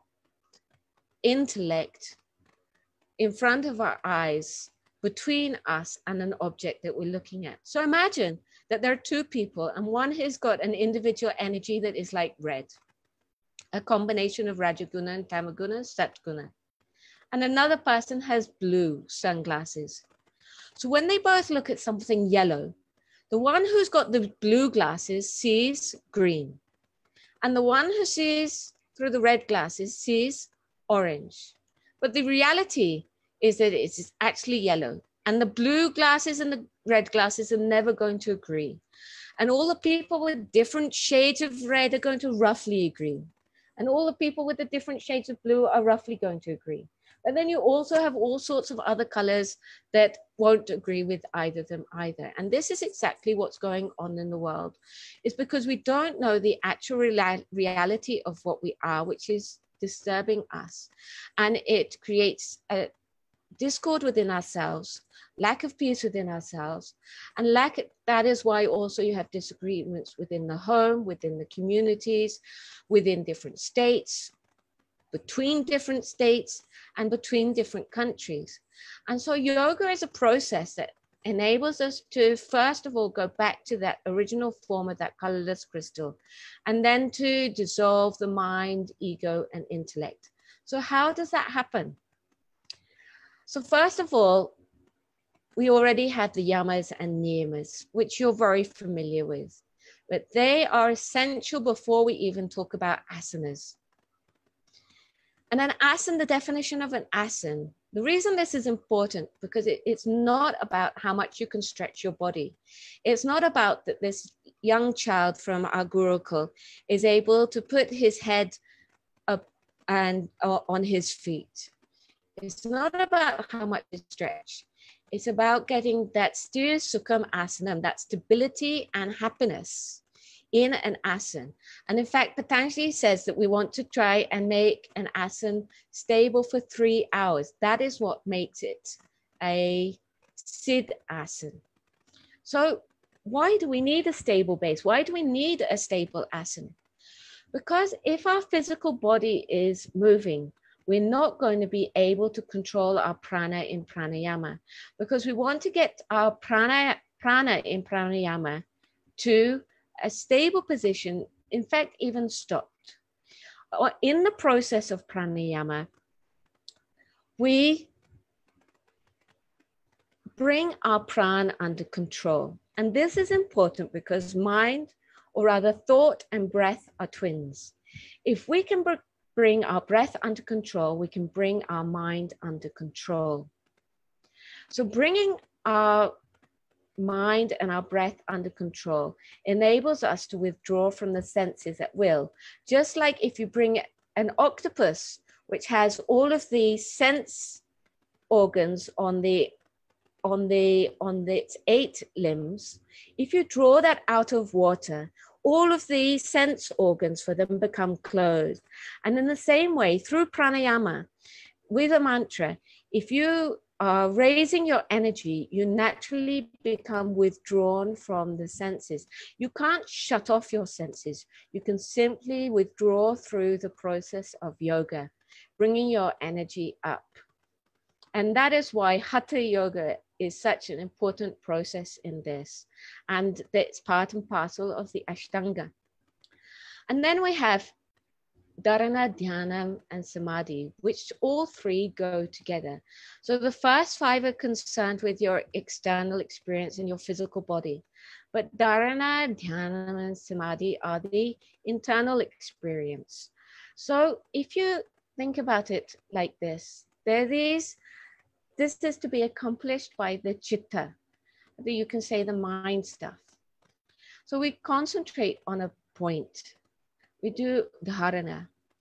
intellect, in front of our eyes, between us and an object that we're looking at. So imagine that there are two people, and one has got an individual energy that is like red, a combination of Rajaguna and Tamaguna, Satguna. And another person has blue sunglasses. So when they both look at something yellow, the one who's got the blue glasses sees green, and the one who sees through the red glasses sees orange. But the reality is that it's actually yellow, and the blue glasses and the red glasses are never going to agree. And all the people with different shades of red are going to roughly agree. And all the people with the different shades of blue are roughly going to agree. But then you also have all sorts of other colors that won't agree with either of them either. And this is exactly what's going on in the world. It's because we don't know the actual reality of what we are, which is disturbing us. And it creates a discord within ourselves, lack of peace within ourselves, and that is why also you have disagreements within the home, within the communities, within different states, between different states, and between different countries. And so yoga is a process that enables us to, first of all, go back to that original form of that colorless crystal, and then to dissolve the mind, ego, and intellect. So how does that happen? So first of all, we already have the yamas and niyamas, which you're very familiar with, but they are essential before we even talk about asanas. And an asana, the definition of an asana, the reason this is important, because it's not about how much you can stretch your body. It's not about that this young child from our Gurukul is able to put his head up and on his feet. It's not about how much you stretch. It's about getting that sthira sukham asana, that stability and happiness in an asana. And in fact, Patanjali says that we want to try and make an asana stable for 3 hours. That is what makes it a Siddha asana. So why do we need a stable base? Why do we need a stable asana? Because if our physical body is moving, we're not going to be able to control our prana in pranayama, because we want to get our prana in pranayama to a stable position, in fact, even stopped. In the process of pranayama, we bring our prana under control. And this is important because mind, or rather thought and breath, are twins. If we can bring our breath under control, we can bring our mind under control. So bringing our mind and our breath under control enables us to withdraw from the senses at will. Just like if you bring an octopus, which has all of the sense organs on its 8 limbs, if you draw that out of water, all of the sense organs for them become closed. And in the same way, through pranayama, with a mantra, if you are raising your energy, you naturally become withdrawn from the senses. You can't shut off your senses. You can simply withdraw through the process of yoga, bringing your energy up. And that is why Hatha Yoga is such an important process in this. And that's part and parcel of the Ashtanga. And then we have Dharana, Dhyana, and Samadhi, which all 3 go together. So the first 5 are concerned with your external experience in your physical body. But Dharana, Dhyana, and Samadhi are the internal experience. So if you think about it like this, this is to be accomplished by the chitta, you can say the mind stuff. So we concentrate on a point. We do dharana.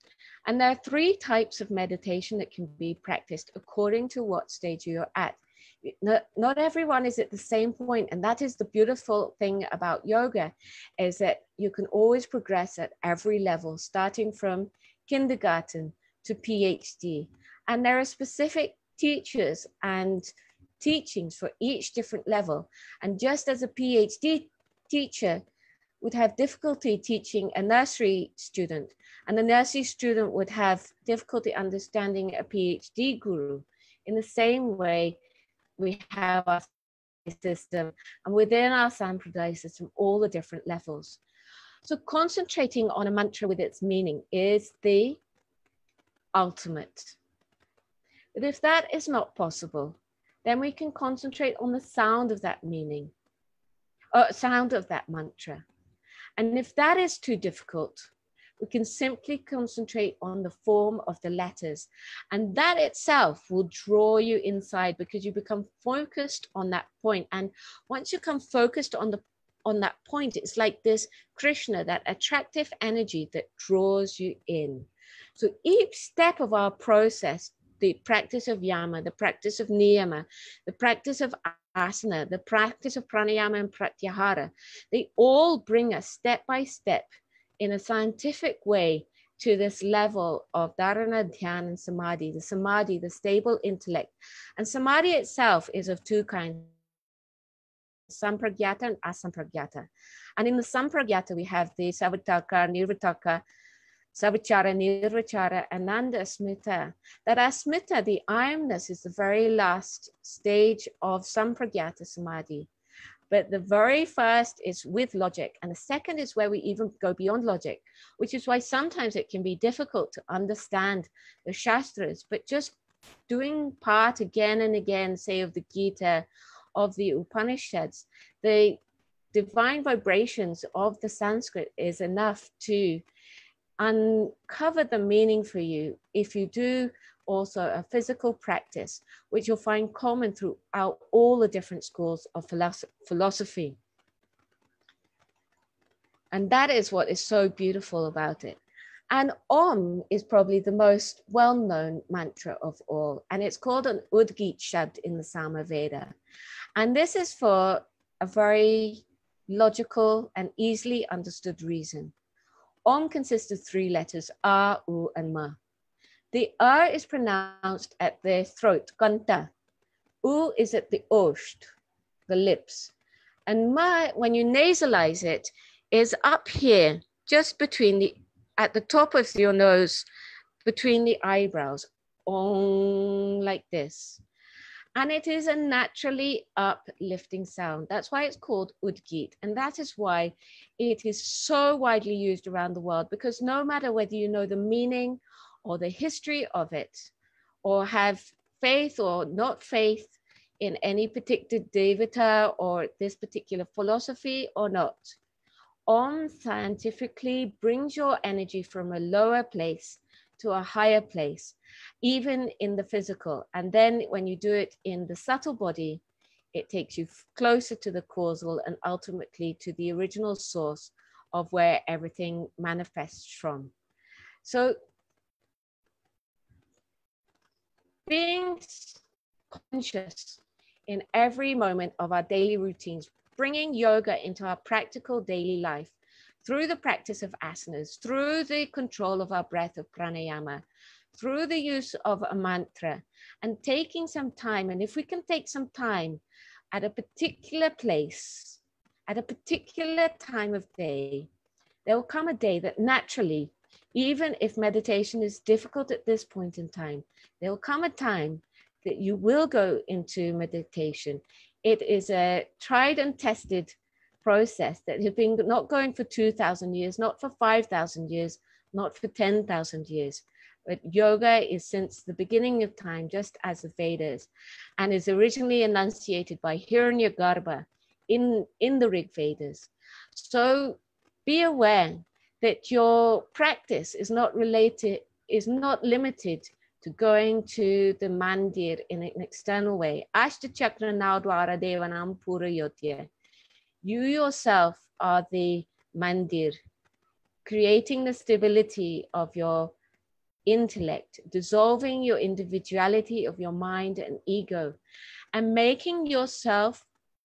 And there are 3 types of meditation that can be practiced according to what stage you're at. Not everyone is at the same point, and that is the beautiful thing about yoga, is that you can always progress at every level, starting from kindergarten to PhD. And there are specific teachers and teachings for each different level. And just as a PhD teacher would have difficulty teaching a nursery student, and the nursery student would have difficulty understanding a PhD guru, in the same way, we have our system, and within our Sampradaya system, all the different levels. So concentrating on a mantra with its meaning is the ultimate. But if that is not possible, then we can concentrate on the sound of that meaning, sound of that mantra. And if that is too difficult, we can simply concentrate on the form of the letters. And that itself will draw you inside, because you become focused on that point. And once you become focused on that point, it's like this Krishna, that attractive energy that draws you in. So each step of our process, the practice of yama, the practice of niyama, the practice of asana, the practice of pranayama and pratyahara, they all bring us step by step in a scientific way to this level of dharana, dhyan, and samadhi, the stable intellect. And samadhi itself is of 2 kinds, sampragyata and asampragyata. And in the sampragyata, we have the savitaka, nirvitaka, savichara, nirvichara, ananda, smita. That asmita, the I-amness, is the very last stage of sampragyata samadhi. But the very first is with logic, and the second is where we even go beyond logic, which is why sometimes it can be difficult to understand the Shastras, but just doing part again and again, say of the Gita, of the Upanishads, the divine vibrations of the Sanskrit is enough to uncover the meaning for you if you do also a physical practice, which you'll find common throughout all the different schools of philosophy. And that is what is so beautiful about it. And Om is probably the most well-known mantra of all, and it's called an Udgit Shabd in the Samaveda. And this is for a very logical and easily understood reason. Om consists of 3 letters, A, U, and Ma. The R is pronounced at the throat, kanta. U is at the osht, the lips. And Ma, when you nasalize it, is up here, just between at the top of your nose, between the eyebrows, Om, like this. And it is a naturally uplifting sound. That's why it's called Udgit. And that is why it is so widely used around the world, because no matter whether you know the meaning or the history of it, or have faith or not faith in any particular devata or this particular philosophy or not, Om scientifically brings your energy from a lower place to a higher place, even in the physical. And then when you do it in the subtle body, it takes you closer to the causal and ultimately to the original source of where everything manifests from. So being conscious in every moment of our daily routines, bringing yoga into our practical daily life through the practice of asanas, through the control of our breath of pranayama, through the use of a mantra, and taking some time. And if we can take some time at a particular place, at a particular time of day, there will come a day that naturally, even if meditation is difficult at this point in time, there will come a time that you will go into meditation. It is a tried and tested process that has been not going for 2,000 years, not for 5,000 years, not for 10,000 years. But yoga is since the beginning of time, just as the Vedas, and is originally enunciated by Hiranyagarbha in the Rig Vedas. So be aware that your practice is not limited to going to the mandir in an external way. Ashtachakra Naudwara Devanam Purayotya. You yourself are the mandir, creating the stability of your intellect, dissolving your individuality of your mind and ego, and making yourself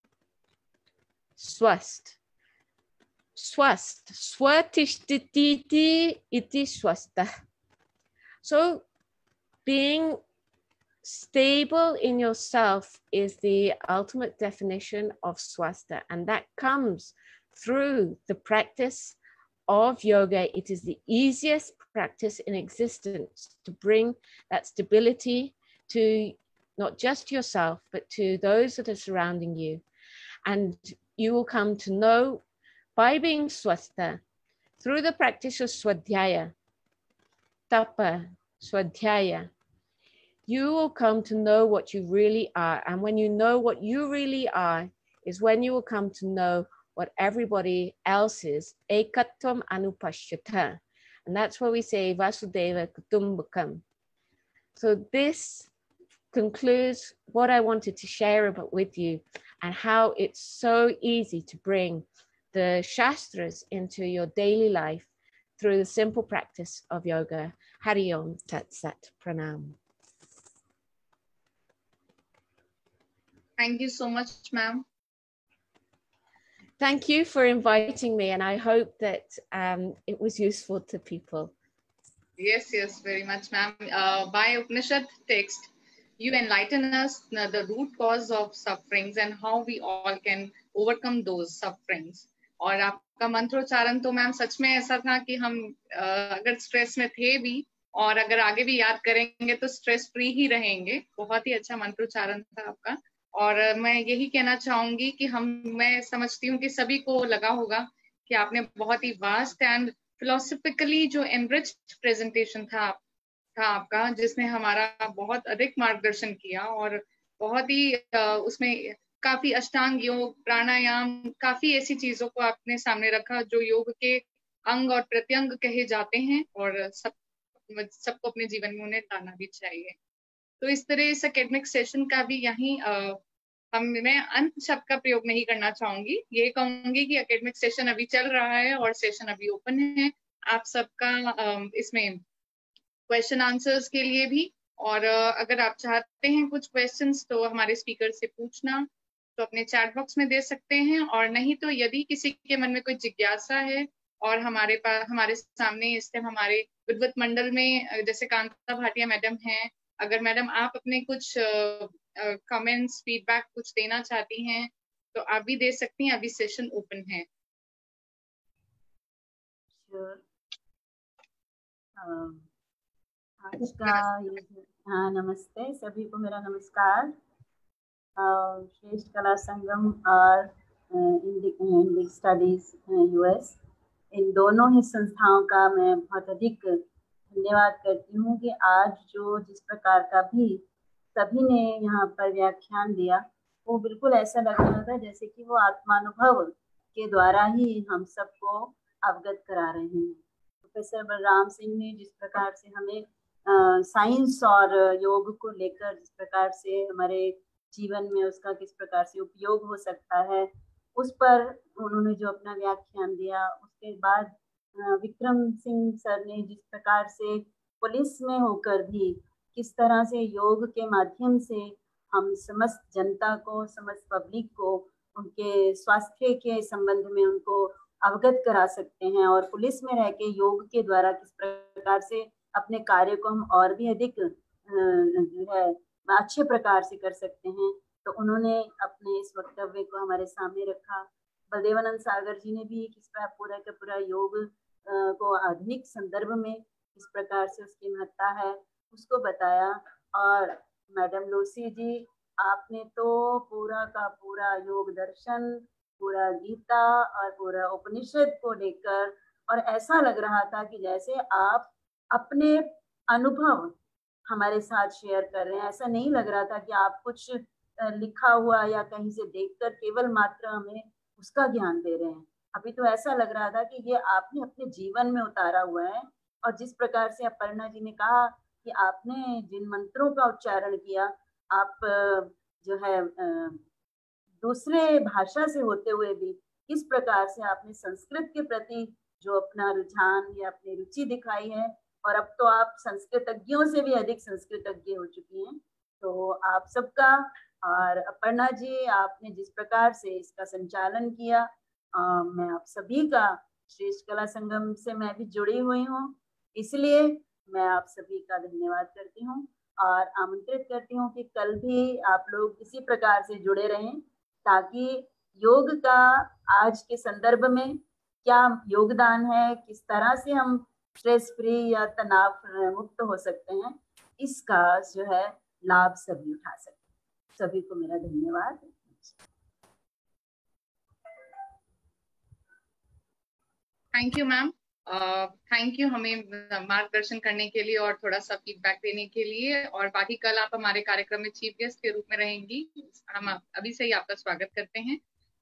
swast. Swast. Swatishtiti iti swasta. So being stable in yourself is the ultimate definition of swasta, and that comes through the practice of yoga. It is the easiest practice in existence to bring that stability to not just yourself, but to those that are surrounding you. And you will come to know, by being swasta, through the practice of swadhyaya, tapa, swadhyaya, you will come to know what you really are. And when you know what you really are, is when you will come to know what everybody else is, ekatvam anupashyata. And that's where we say Vasudeva Kutumbakam. So this concludes what I wanted to share about with you, and how it's so easy to bring the Shastras into your daily life through the simple practice of yoga. Hari Om Tat Sat. Pranam. Thank you so much, ma'am. Thank you for inviting me, and I hope that it was useful to people. Yes, very much, ma'am. By Upanishad text, you enlighten us the root cause of sufferings and how we all can overcome those sufferings. और आपका मंत्रोच्चारण तो ma'am सच में ऐसा था कि हम अगर स्ट्रेस में थे भी और अगर आगे भी याद करेंगे तो स्ट्रेस फ्री ही रहेंगे. बहुत ही अच्छा मंत्रोच्चारण था आपका. और मैं यही कहना चाहूंगी कि मैं समझती हूँ कि सभी को लगा होगा कि आपने बहुत ही वास्ट एंड फिलोसफिकली जो एनरिच्ड प्रेजेंटेशन था आपका, जिसने हमारा बहुत अधिक मार्गदर्शन किया और बहुत ही उसमें काफी अष्टांग योग, प्राणायाम, काफी ऐसी चीजों को आपने सामने रखा जो योग के अंग और प्रत्यंग कहे जाते हैं और सबको अपने जीवन में उन्हें लाना भी चाहिए. तो इस तरह इस एकेडमिक सेशन का भी यहीं मैं अंत शब्द का प्रयोग नहीं करना चाहूंगी. ये कहूंगी कि एकेडमिक सेशन अभी चल रहा है और सेशन अभी ओपन है आप सबका इसमें क्वेश्चन आंसर्स के लिए भी. और अगर आप चाहते हैं कुछ क्वेश्चंस तो हमारे स्पीकर से पूछना तो अपने चैट बॉक्स में दे सकते हैं, और नहीं तो यदि किसी के मन में कोई जिज्ञासा है और हमारे सामने इस टाइम हमारे विद्वत मंडल में जैसे कांता भाटिया मैडम हैं, अगर मैडम आप अपने कुछ कमेंट्स फीडबैक कुछ देना चाहती हैं तो आप भी दे सकती हैं. अभी सेशन ओपन है. आज का हाँ, नमस्ते सभी को, मेरा नमस्कार. श्रेष्ठ कला संगम और इंडिक स्टडीज यूएस, इन दोनों ही संस्थाओं का मैं बहुत अधिक धन्यवाद करती हूँ कि आज जो जिस प्रकार का भी सभी ने यहाँ पर व्याख्यान दिया वो बिल्कुल ऐसा लग रहा था जैसे कि वो आत्मानुभव के द्वारा ही हम सबको अवगत करा रहे हैं. प्रोफेसर बलराम सिंह ने जिस प्रकार से हमें साइंस और योग को लेकर जिस प्रकार से हमारे जीवन में उसका किस प्रकार से उपयोग हो सकता है उस पर उन्होंने जो अपना व्याख्यान दिया. उसके बाद विक्रम सिंह सर ने जिस प्रकार से पुलिस में होकर भी किस तरह से योग के माध्यम से हम समस्त जनता को, समस्त पब्लिक को उनके स्वास्थ्य के संबंध में उनको अवगत करा सकते हैं, और पुलिस में रह के योग के द्वारा किस प्रकार से अपने कार्य को हम और भी अधिक जो है अच्छे प्रकार से कर सकते हैं. तो उन्होंने अपने इस वक्तव्य को हमारे सामने रखा. बलदेवानंद सागर जी ने भी किस प्रकार पूरा का पूरा योग को आधुनिक संदर्भ में किस प्रकार से उसकी महत्ता है उसको बताया. और मैडम लूसी जी, आपने तो पूरा का पूरा योग दर्शन, पूरा गीता और पूरा उपनिषद को लेकर, और ऐसा लग रहा था कि जैसे आप अपने अनुभव हमारे साथ शेयर कर रहे हैं. ऐसा नहीं लग रहा था कि आप कुछ लिखा हुआ या कहीं से देखकर केवल मात्र हमें उसका ज्ञान दे रहे हैं. अभी तो ऐसा लग रहा था कि ये आपने अपने जीवन में उतारा हुआ है. और जिस प्रकार से अपर्णा जी ने कहा कि आपने जिन मंत्रों का उच्चारण किया, आप जो है दूसरे भाषा से होते हुए भी किस प्रकार से आपने संस्कृत के प्रति जो अपना रुझान या अपनी रुचि दिखाई है और अब तो आप संस्कृतज्ञों से भी अधिक संस्कृतज्ञ हो चुकी हैं। तो आप सबका, और अपर्णा जी आपने जिस प्रकार से इसका संचालन किया, मैं आप सभी का, श्रेष्ठ कला संगम से मैं भी जुड़ी हुई हूँ, इसलिए मैं आप सभी का धन्यवाद करती हूँ और आमंत्रित करती हूँ कि कल भी आप लोग इसी प्रकार से जुड़े रहें, ताकि योग का आज के संदर्भ में क्या योगदान है, किस तरह से हम स्ट्रेस फ्री या तनाव मुक्त हो सकते हैं, इसका जो है लाभ सभी उठा सकते हैं। सभी को मेरा धन्यवाद। Thank you ma'am, thank you हमें मार्गदर्शन करने के लिए और थोड़ा सा फीडबैक देने के लिए। और बाकी कल आप हमारे कार्यक्रम में चीफ गेस्ट के रूप में रहेंगी, हम अभी से ही आपका स्वागत करते हैं।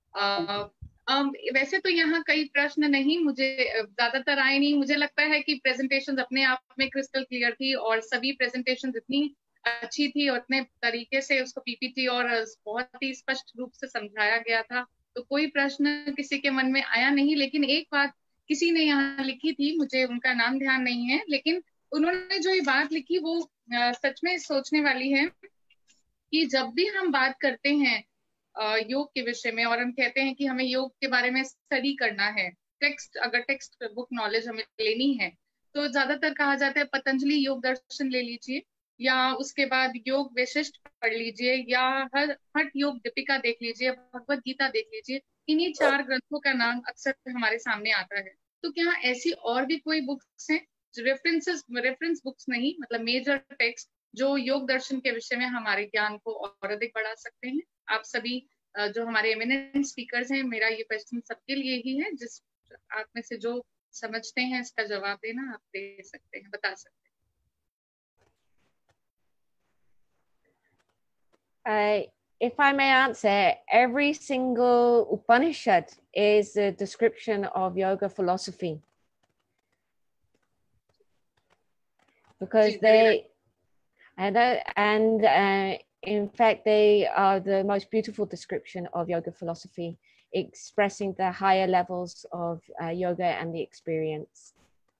वैसे तो यहाँ कई प्रश्न नहीं, मुझे ज्यादातर आए नहीं। मुझे लगता है कि प्रेजेंटेशन अपने आप में क्रिस्टल क्लियर थी और सभी प्रेजेंटेशन इतनी अच्छी थी और इतने तरीके से उसको पीपीटी और बहुत ही स्पष्ट रूप से समझाया गया था, तो कोई प्रश्न किसी के मन में आया नहीं। लेकिन एक बात किसी ने यहाँ लिखी थी, मुझे उनका नाम ध्यान नहीं है, लेकिन उन्होंने जो ये बात लिखी वो सच में सोचने वाली है कि जब भी हम बात करते हैं योग के विषय में और हम कहते हैं कि हमें योग के बारे में स्टडी करना है, अगर टेक्स्ट बुक नॉलेज हमें लेनी है, तो ज्यादातर कहा जाता है पतंजलि योग दर्शन ले लीजिए, या उसके बाद योग विशिष्ट पढ़ लीजिए, या हठ योग दीपिका देख लीजिए, भगवत गीता देख लीजिए। इन्हीं 4 ग्रंथों का नाम अक्सर हमारे सामने आता है। तो क्या ऐसी और भी कोई बुक्स हैं, रेफरेंस बुक्स नहीं, मतलब मेजर टेक्स्ट, जो योग दर्शन के विषय में हमारे ज्ञान को और अधिक बढ़ा सकते हैं? आप सभी जो हमारे एमिनेंट स्पीकर्स हैं, मेरा ये क्वेश्चन सबके लिए ही है, जिस आप में से जो समझते हैं इसका जवाब देना, आप दे सकते हैं, बता सकते हैं। If I may answer, every single Upanishad is a description of yoga philosophy, because in fact they are the most beautiful description of yoga philosophy, expressing the higher levels of yoga and the experience.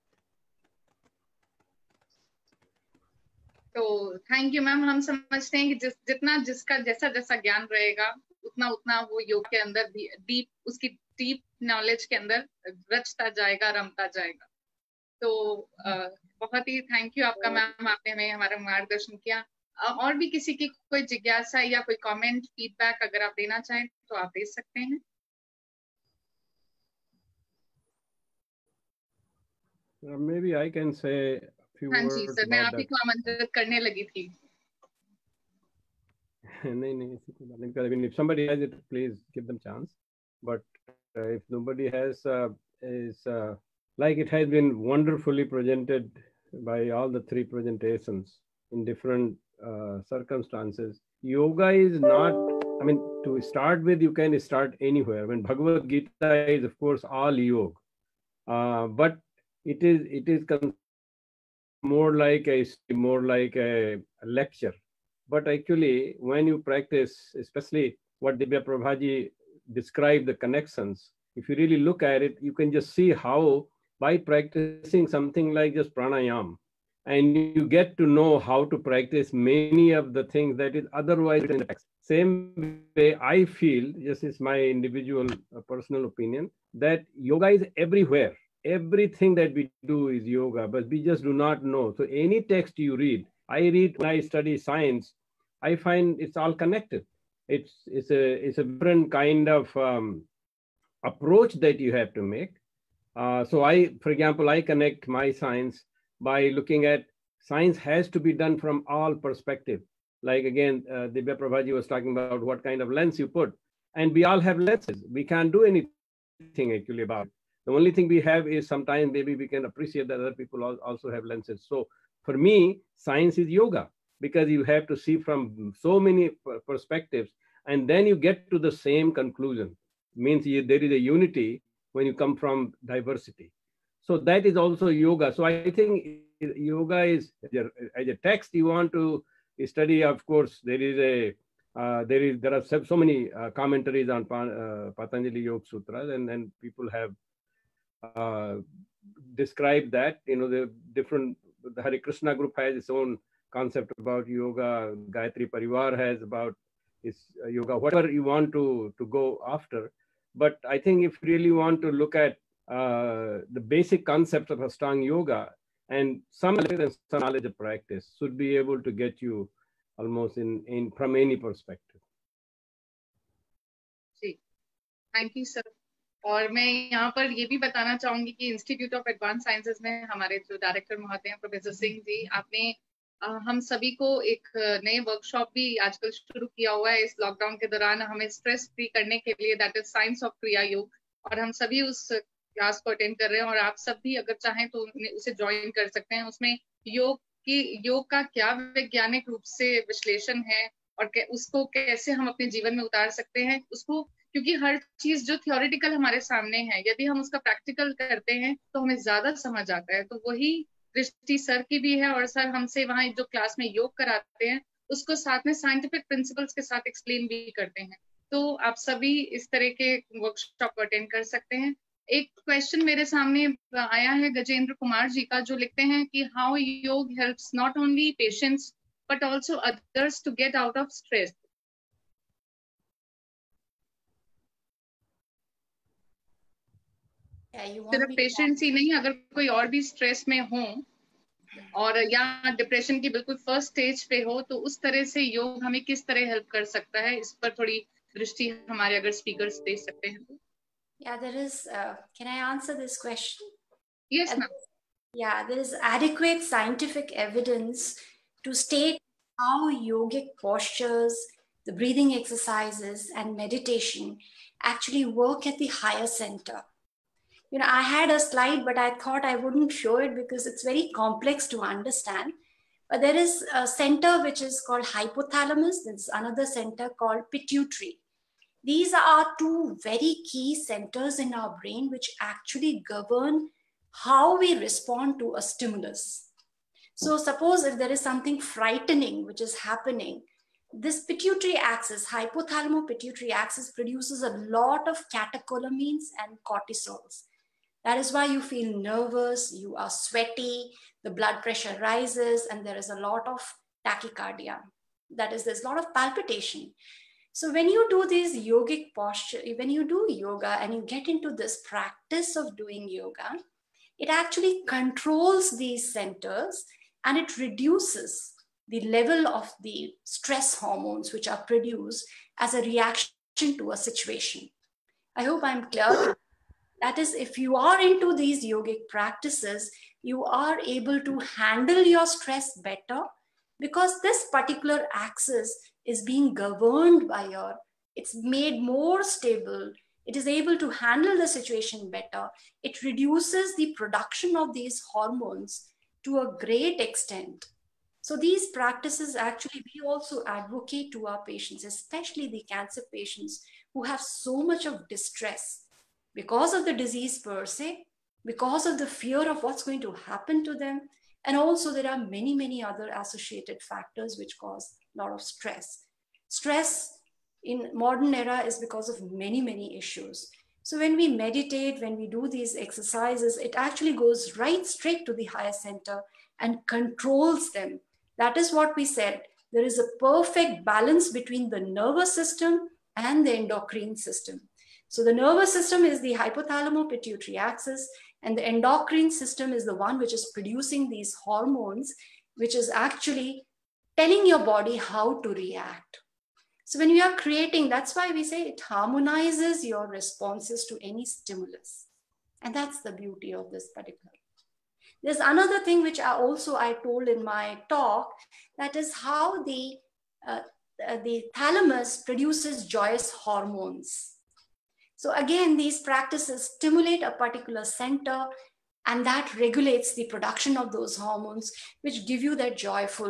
तो thank you ma'am. हम समझते हैं कि जितना जिसका जैसा ज्ञान रहेगा उतना वो योग के अंदर उसकी डीप नॉलेज के अंदर रचता जाएगा, रमता जाएगा। तो बहुत ही थैंक यू आपका मैम, आपने हमें हमारा मार्गदर्शन किया। और भी किसी की कोई जिज्ञासा या कोई कमेंट, फीडबैक अगर आप देना चाहें तो आप दे सकते हैं। Maybe I can say हाँ जी सर, मैं आप ही को आमंत्रित करने लगी थी। नहीं, because I mean, if somebody has it, please give them chance. But if nobody has, like it has been wonderfully presented by all the 3 presentations in different circumstances. Yoga is not, I mean, to start with, you can start anywhere. I mean, Bhagavad Gita is, of course, all yoga, but it is more like a lecture. But actually, when you practice, especially what Divya Prabhaji described, the connections, if you really look at it, you can just see how by practicing something like just pranayam, and you get to know how to practice many of the things that is otherwise in the text. Same way I feel, just is my individual personal opinion, that yoga is everywhere. Everything that we do is yoga, but we just do not know. So any text you read, when I study science, I find it's all connected. It's a different kind of approach that you have to make. So for example, I connect my science by looking at science has to be done from all perspectives. Like again, Divya Prabhaji was talking about what kind of lens you put, and we all have lenses. We can't do anything actually about it. The only thing we have is sometimes maybe we can appreciate that other people also have lenses. So for me, science is yoga, because you have to see from so many perspectives, and then you get to the same conclusion. It means there is a unity when you come from diversity. So that is also yoga. So I think yoga is, as a text you want to study, of course, there are so many commentaries on Patanjali Yoga Sutras, and then people have described that, the different the Hare Krishna group has its own concept about yoga. Gayatri Parivar has about its yoga, whatever you want to go after. But I think if you really want to look at the basic concept of Ashtanga yoga, and some knowledge of practice should be able to get you almost in from any perspective. जी, thank you sir. और मैं यहाँ पर ये भी बताना चाहूंगी कि इंस्टीट्यूट ऑफ एडवांस साइंसेज में हमारे जो डायरेक्टर महोदय हैं प्रोफेसर सिंह जी, आपने हम सभी को एक नए वर्कशॉप भी आजकल शुरू किया हुआ है इस लॉकडाउन के दौरान हमें स्ट्रेस फ्री करने के लिए, दैट इज साइंस ऑफ क्रिया योग, और हम सभी उस क्लास को अटेंड कर रहे हैं और आप सब भी अगर चाहें तो उसे ज्वाइन कर सकते हैं। उसमें योग का क्या वैज्ञानिक रूप से विश्लेषण है और उसको कैसे हम अपने जीवन में उतार सकते हैं उसको, क्योंकि हर चीज जो थियोरिटिकल हमारे सामने है यदि हम उसका प्रैक्टिकल करते हैं तो हमें ज्यादा समझ आता है। तो वही दृष्टि सर की भी है और सर हमसे वहाँ जो क्लास में योग कराते हैं उसको साथ में साइंटिफिक प्रिंसिपल्स के साथ एक्सप्लेन भी करते हैं। तो आप सभी इस तरह के वर्कशॉप को अटेंड कर सकते हैं। एक क्वेश्चन मेरे सामने आया है गजेंद्र कुमार जी का, जो लिखते हैं कि how yoga helps not only patients but also others to get out of stress. सिर्फ पेशेंट्स ही नहीं, अगर कोई और भी स्ट्रेस में हो और या डिप्रेशन की बिल्कुल फर्स्ट स्टेज पे हो तो उस तरह से योग हमें किस तरह हेल्प कर सकता है, इस पर थोड़ी दृष्टि हमारे अगर स्पीकर्स दे सकते हैं तो। Yeah, there is, can I answer this question? Yes, ma'am. Yeah, there is adequate scientific evidence to state how yogic postures, the breathing exercises and meditation actually work at the higher center. You know, I had a slide, but I thought I wouldn't show it because it's very complex to understand. But there is a center which is called hypothalamus. There's another center called pituitary. These are two very key centers in our brain which actually govern how we respond to a stimulus. So suppose if there is something frightening which is happening, this pituitary axis, hypothalamo-pituitary axis, produces a lot of catecholamines and cortisols. That is why you feel nervous, you are sweaty, the blood pressure rises, and there is a lot of tachycardia. That is, there's a lot of palpitation. So when you do these yogic posture, when you do yoga and you get into this practice of doing yoga, it actually controls these centers and it reduces the level of the stress hormones which are produced as a reaction to a situation. I hope I'm clear. That is, if you are into these yogic practices, you are able to handle your stress better because this particular axis is being governed by it's made more stable. It is able to handle the situation better. It reduces the production of these hormones to a great extent. So these practices actually, we also advocate to our patients, especially the cancer patients who have so much of distress because of the disease per se, because of the fear of what's going to happen to them. And also there are many, many other associated factors which cause a lot of stress. Stress in modern era is because of many, many issues. So when we meditate, when we do these exercises, it actually goes right straight to the higher center and controls them. That is what we said. There is a perfect balance between the nervous system and the endocrine system. So the nervous system is the hypothalamo-pituitary axis, and the endocrine system is the one which is producing these hormones, which is actually telling your body how to react. So when you are creating, that's why we say it harmonizes your responses to any stimulus. And that's the beauty of this particular. There's another thing which I told in my talk, that is how the thalamus produces joyous hormones. So again, these practices stimulate a particular center and that regulates the production of those hormones, which give you that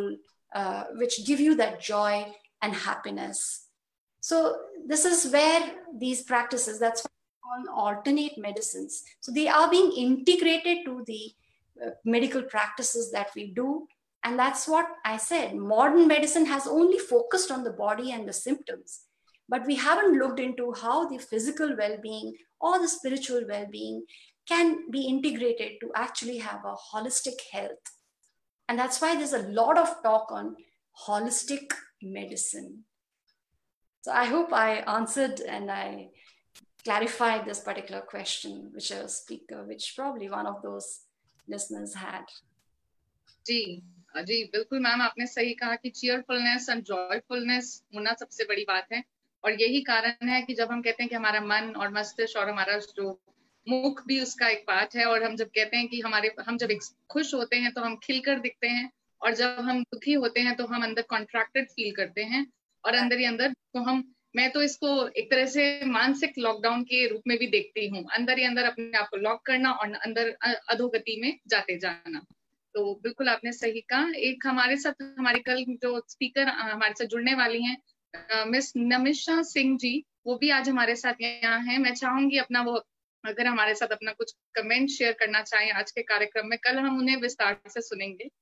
joy and happiness. So this is where these practices, that's what we call alternate medicines. So they are being integrated to the medical practices that we do. And that's what I said, modern medicine has only focused on the body and the symptoms, but we haven't looked into how the physical well-being or the spiritual well-being can be integrated to actually have a holistic health. And that's why there's a lot of talk on holistic medicine. So I hope I answered and I clarified this particular question, which a speaker, which probably one of those listeners had. जी जी बिल्कुल ma'am, आपने सही कहा कि cheerfulness and joyfulness होना सबसे बड़ी बात है। और यही कारण है कि जब हम कहते हैं कि हमारा मन और मस्तिष्क और हमारा जो मुख भी उसका एक पार्ट है, और हम जब कहते हैं कि हम जब खुश होते हैं तो हम खिलकर दिखते हैं, और जब हम दुखी होते हैं तो हम अंदर कॉन्ट्रैक्टेड फील करते हैं, और अंदर ही अंदर तो मैं तो इसको एक तरह से मानसिक लॉकडाउन के रूप में भी देखती हूँ। अंदर ही अंदर अपने आप को लॉक करना और अंदर अधोगति में जाते जाना। तो बिल्कुल आपने सही कहा। एक हमारे साथ हमारे कल जो स्पीकर हमारे साथ जुड़ने वाली हैं मिस नमिशा सिंह जी, वो भी आज हमारे साथ यहाँ हैं। मैं चाहूंगी अपना वो अगर हमारे साथ अपना कुछ कमेंट शेयर करना चाहें आज के कार्यक्रम में। कल हम उन्हें विस्तार से सुनेंगे।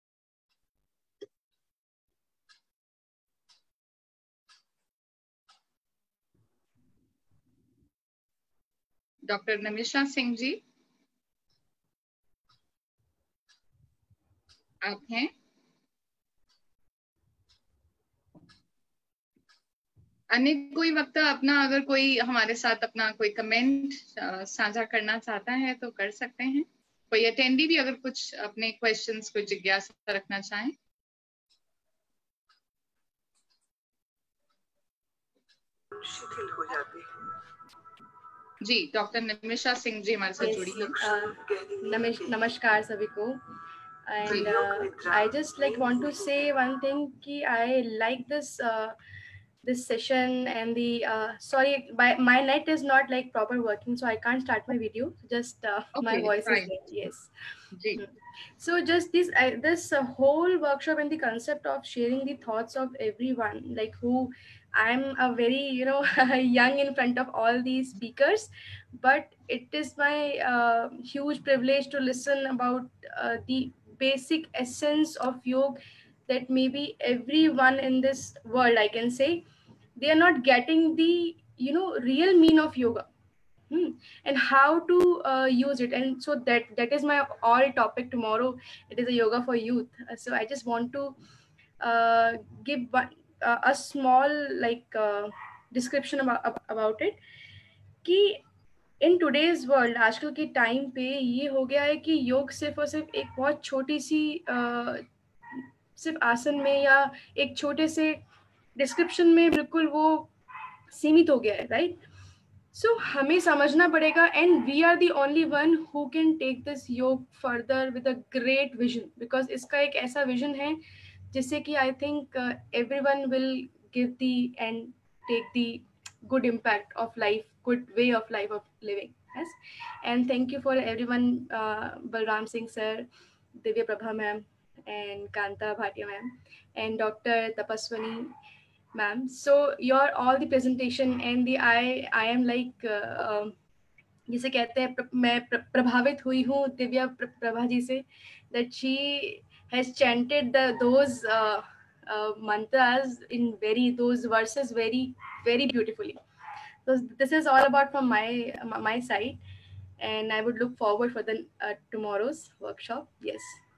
डॉक्टर नमिशा सिंह जी, आप हैं? अन्य कोई वक्ता अपना अगर कोई हमारे साथ अपना कोई कमेंट साझा करना चाहता है तो कर सकते हैं। कोई अटेंडी भी अगर कुछ अपने क्वेश्चंस को जिज्ञासा रखना चाहें। शिथिल हो जाती है। जी डॉक्टर नमिशा सिंह जी हमारे साथ जुड़ी हैं। नमस्कार सभी को। And I just want to say one thing कि I like this session and the sorry my net is not proper working, so I can't start my video. Just my voice is dead. Yes. So just this whole workshop and the concept of sharing the thoughts of everyone, who I'm a very young in front of all these speakers, but it is my huge privilege to listen about the basic essence of yoga that maybe everyone in this world, I can say, they are not getting the real meaning of yoga and how to use it. And so that is my all topic tomorrow. It is a yoga for youth. So I just want to give a small description about it कि in today's world, आजकल के time पे ये हो गया है कि योग सिर्फ और सिर्फ एक बहुत छोटी सी सिर्फ आसन में या एक छोटे से डिस्क्रिप्शन में बिल्कुल वो सीमित हो गया है, राइट? सो हमें समझना पड़ेगा and we are the only one who can take this yoga further with a great vision, because इसका एक ऐसा विजन है जिससे कि I think everyone will give the and take the good impact of life, good way of life of living. Yes, and thank you for everyone, Balram Singh sir, Divya Prabha ma'am, and Kanta Bhatia ma'am, and Dr. Tapaswini ma'am. So your all the presentation and the I am जिसे कहते हैं मैं प्रभावित हुई हूँ दिव्या प्रभा जी से, that she has chanted those mantras in those verses very beautifully. So this is all about from my side, and I would look forward for the tomorrow's workshop. Yes.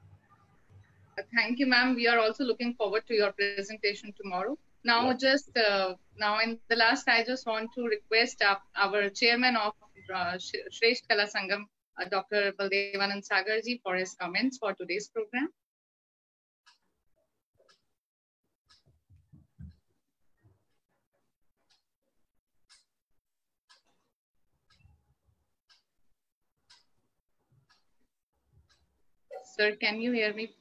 Thank you, ma'am. We are also looking forward to your presentation tomorrow. Now, now in the last, I just want to request our chairman of Shresth Kala Sangam, Dr. Baldevanand Sagar ji, for his comments for today's program. Sir, can you hear me?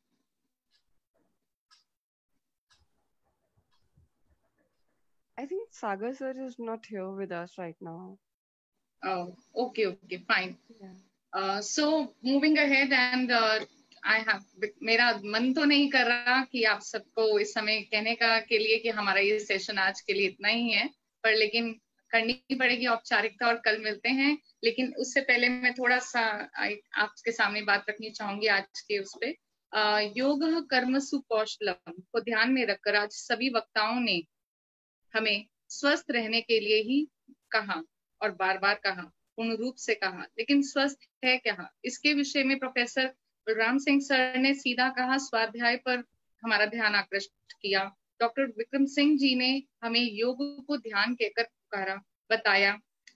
I think Sagar sir is not here with us right now. Oh, okay, fine. Yeah. So moving ahead, and I have मेरा मन तो नहीं कर रहा कि आप सबको इस समय कहने का के लिए कि हमारा ये सेशन आज के लिए इतना ही है, पर लेकिन करनी पड़ेगी औपचारिकता और कल मिलते हैं। लेकिन उससे पहले मैं थोड़ा सा आपके सामने बात रखनी चाहूंगी आज के उस पे। योग कर्मसु कौशलम को ध्यान में रखकर आज सभी वक्ताओं ने हमें स्वस्थ रहने के लिए ही कहा और बार बार कहा, पूर्ण रूप से कहा, लेकिन स्वस्थ है क्या, इसके विषय में प्रोफेसर बलराम सिंह सर ने सीधा कहा, स्वाध्याय पर हमारा ध्यान आकृष्ट किया। डॉक्टर विक्रम सिंह जी ने हमें योग को ध्यान कहकर पुकारा, बताया।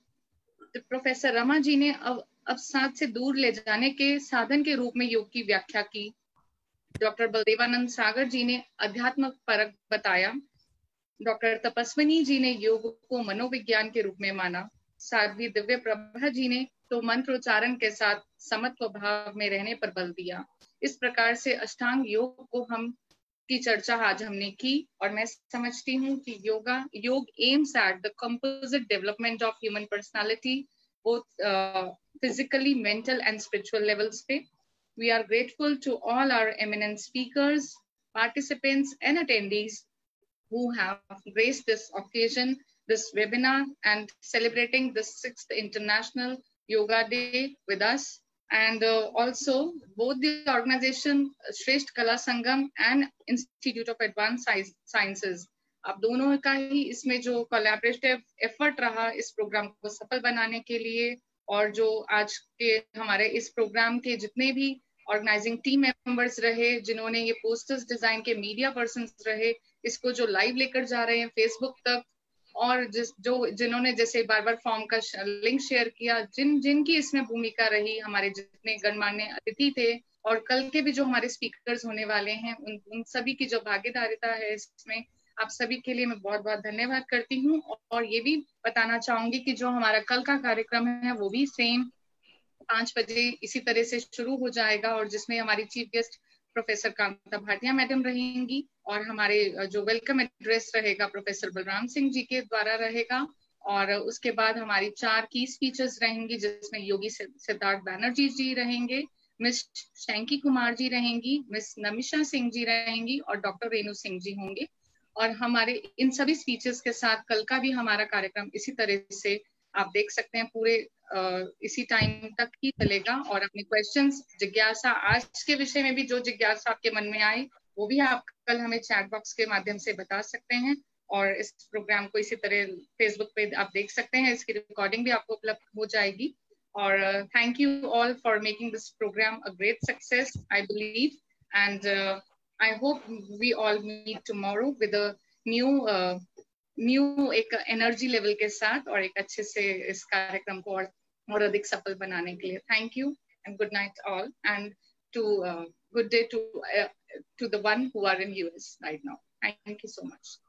प्रोफेसर रमा जी ने अवसाद से दूर ले जाने के साधन के रूप में योग की व्याख्या की। डॉक्टर बलदेवानंद सागर जी ने अध्यात्म परक बताया। डॉक्टर तपस्विनी जी ने योग को मनोविज्ञान के रूप में माना। साध्वी दिव्य प्रभा जी ने तो मंत्रोच्चारण के साथ समत्व भाव में रहने पर बल दिया। इस प्रकार से अष्टांग योग को हम की चर्चा आज हमने की, और मैं समझती हूँ कि yoga aims at the composite development of human personality, both physically, mental and spiritual levels पे। We are grateful to all our eminent speakers, participants and attendees who have graced this occasion, this webinar, and celebrating the 6th International Yoga Day with us. And also both the organization Shresht Kala Sangam and Institute of Advanced Sciences, आप दोनों का ही इसमें जो collaborative effort रहा इस programme को सफल बनाने के लिए, और जो आज के हमारे इस प्रोग्राम के जितने भी ऑर्गेनाइजिंग टीम मेंबर्स रहे, जिन्होंने ये पोस्टर्स डिजाइन के मीडिया पर्संस रहे, इसको जो लाइव लेकर जा रहे हैं फेसबुक तक, और जिन्होंने जैसे बार बार फॉर्म का लिंक शेयर किया, जिनकी इसमें भूमिका रही, हमारे जितने गणमान्य अतिथि थे और कल के भी जो हमारे स्पीकर्स होने वाले हैं, उन सभी की जो भागीदारिता है इसमें, आप सभी के लिए मैं बहुत बहुत धन्यवाद करती हूँ। और ये भी बताना चाहूंगी कि जो हमारा कल का कार्यक्रम है वो भी सेम 5 बजे इसी तरह से शुरू हो जाएगा, और जिसमें हमारी chief guest professor Kanta Bhatia madam रहेंगी, और हमारे जो वेलकम एड्रेस रहेगा प्रोफेसर बलराम सिंह जी के द्वारा रहेगा। और उसके बाद हमारी 4 की स्पीचेस रहेंगी, जिसमें योगी सिद्धार्थ बैनर्जी जी रहेंगे, मिस शैंकी कुमार जी रहेंगी, मिस नमिशा सिंह जी रहेंगी, और डॉक्टर रेणु सिंह जी होंगे। और हमारे इन सभी स्पीचेस के साथ कल का भी हमारा कार्यक्रम इसी तरह से आप देख सकते हैं पूरे इसी टाइम तक ही चलेगा। और अपने क्वेश्चंस, जिज्ञासा, आज के विषय में भी जो जिज्ञासा आपके मन में आए वो भी आप कल हमें चैट बॉक्स के माध्यम से बता सकते हैं। और इस प्रोग्राम को इसी तरह फेसबुक पे आप देख सकते हैं, इसकी रिकॉर्डिंग भी आपको उपलब्ध हो जाएगी। और thank you all for making this programme a great success, I believe, and I hope we all meet tomorrow with a new एक एनर्जी लेवल के साथ, और एक अच्छे से इस कार्यक्रम को और अधिक सफल बनाने के लिए। Thank you and good night all, and to good day to the one who are in US right now. Thank you so much.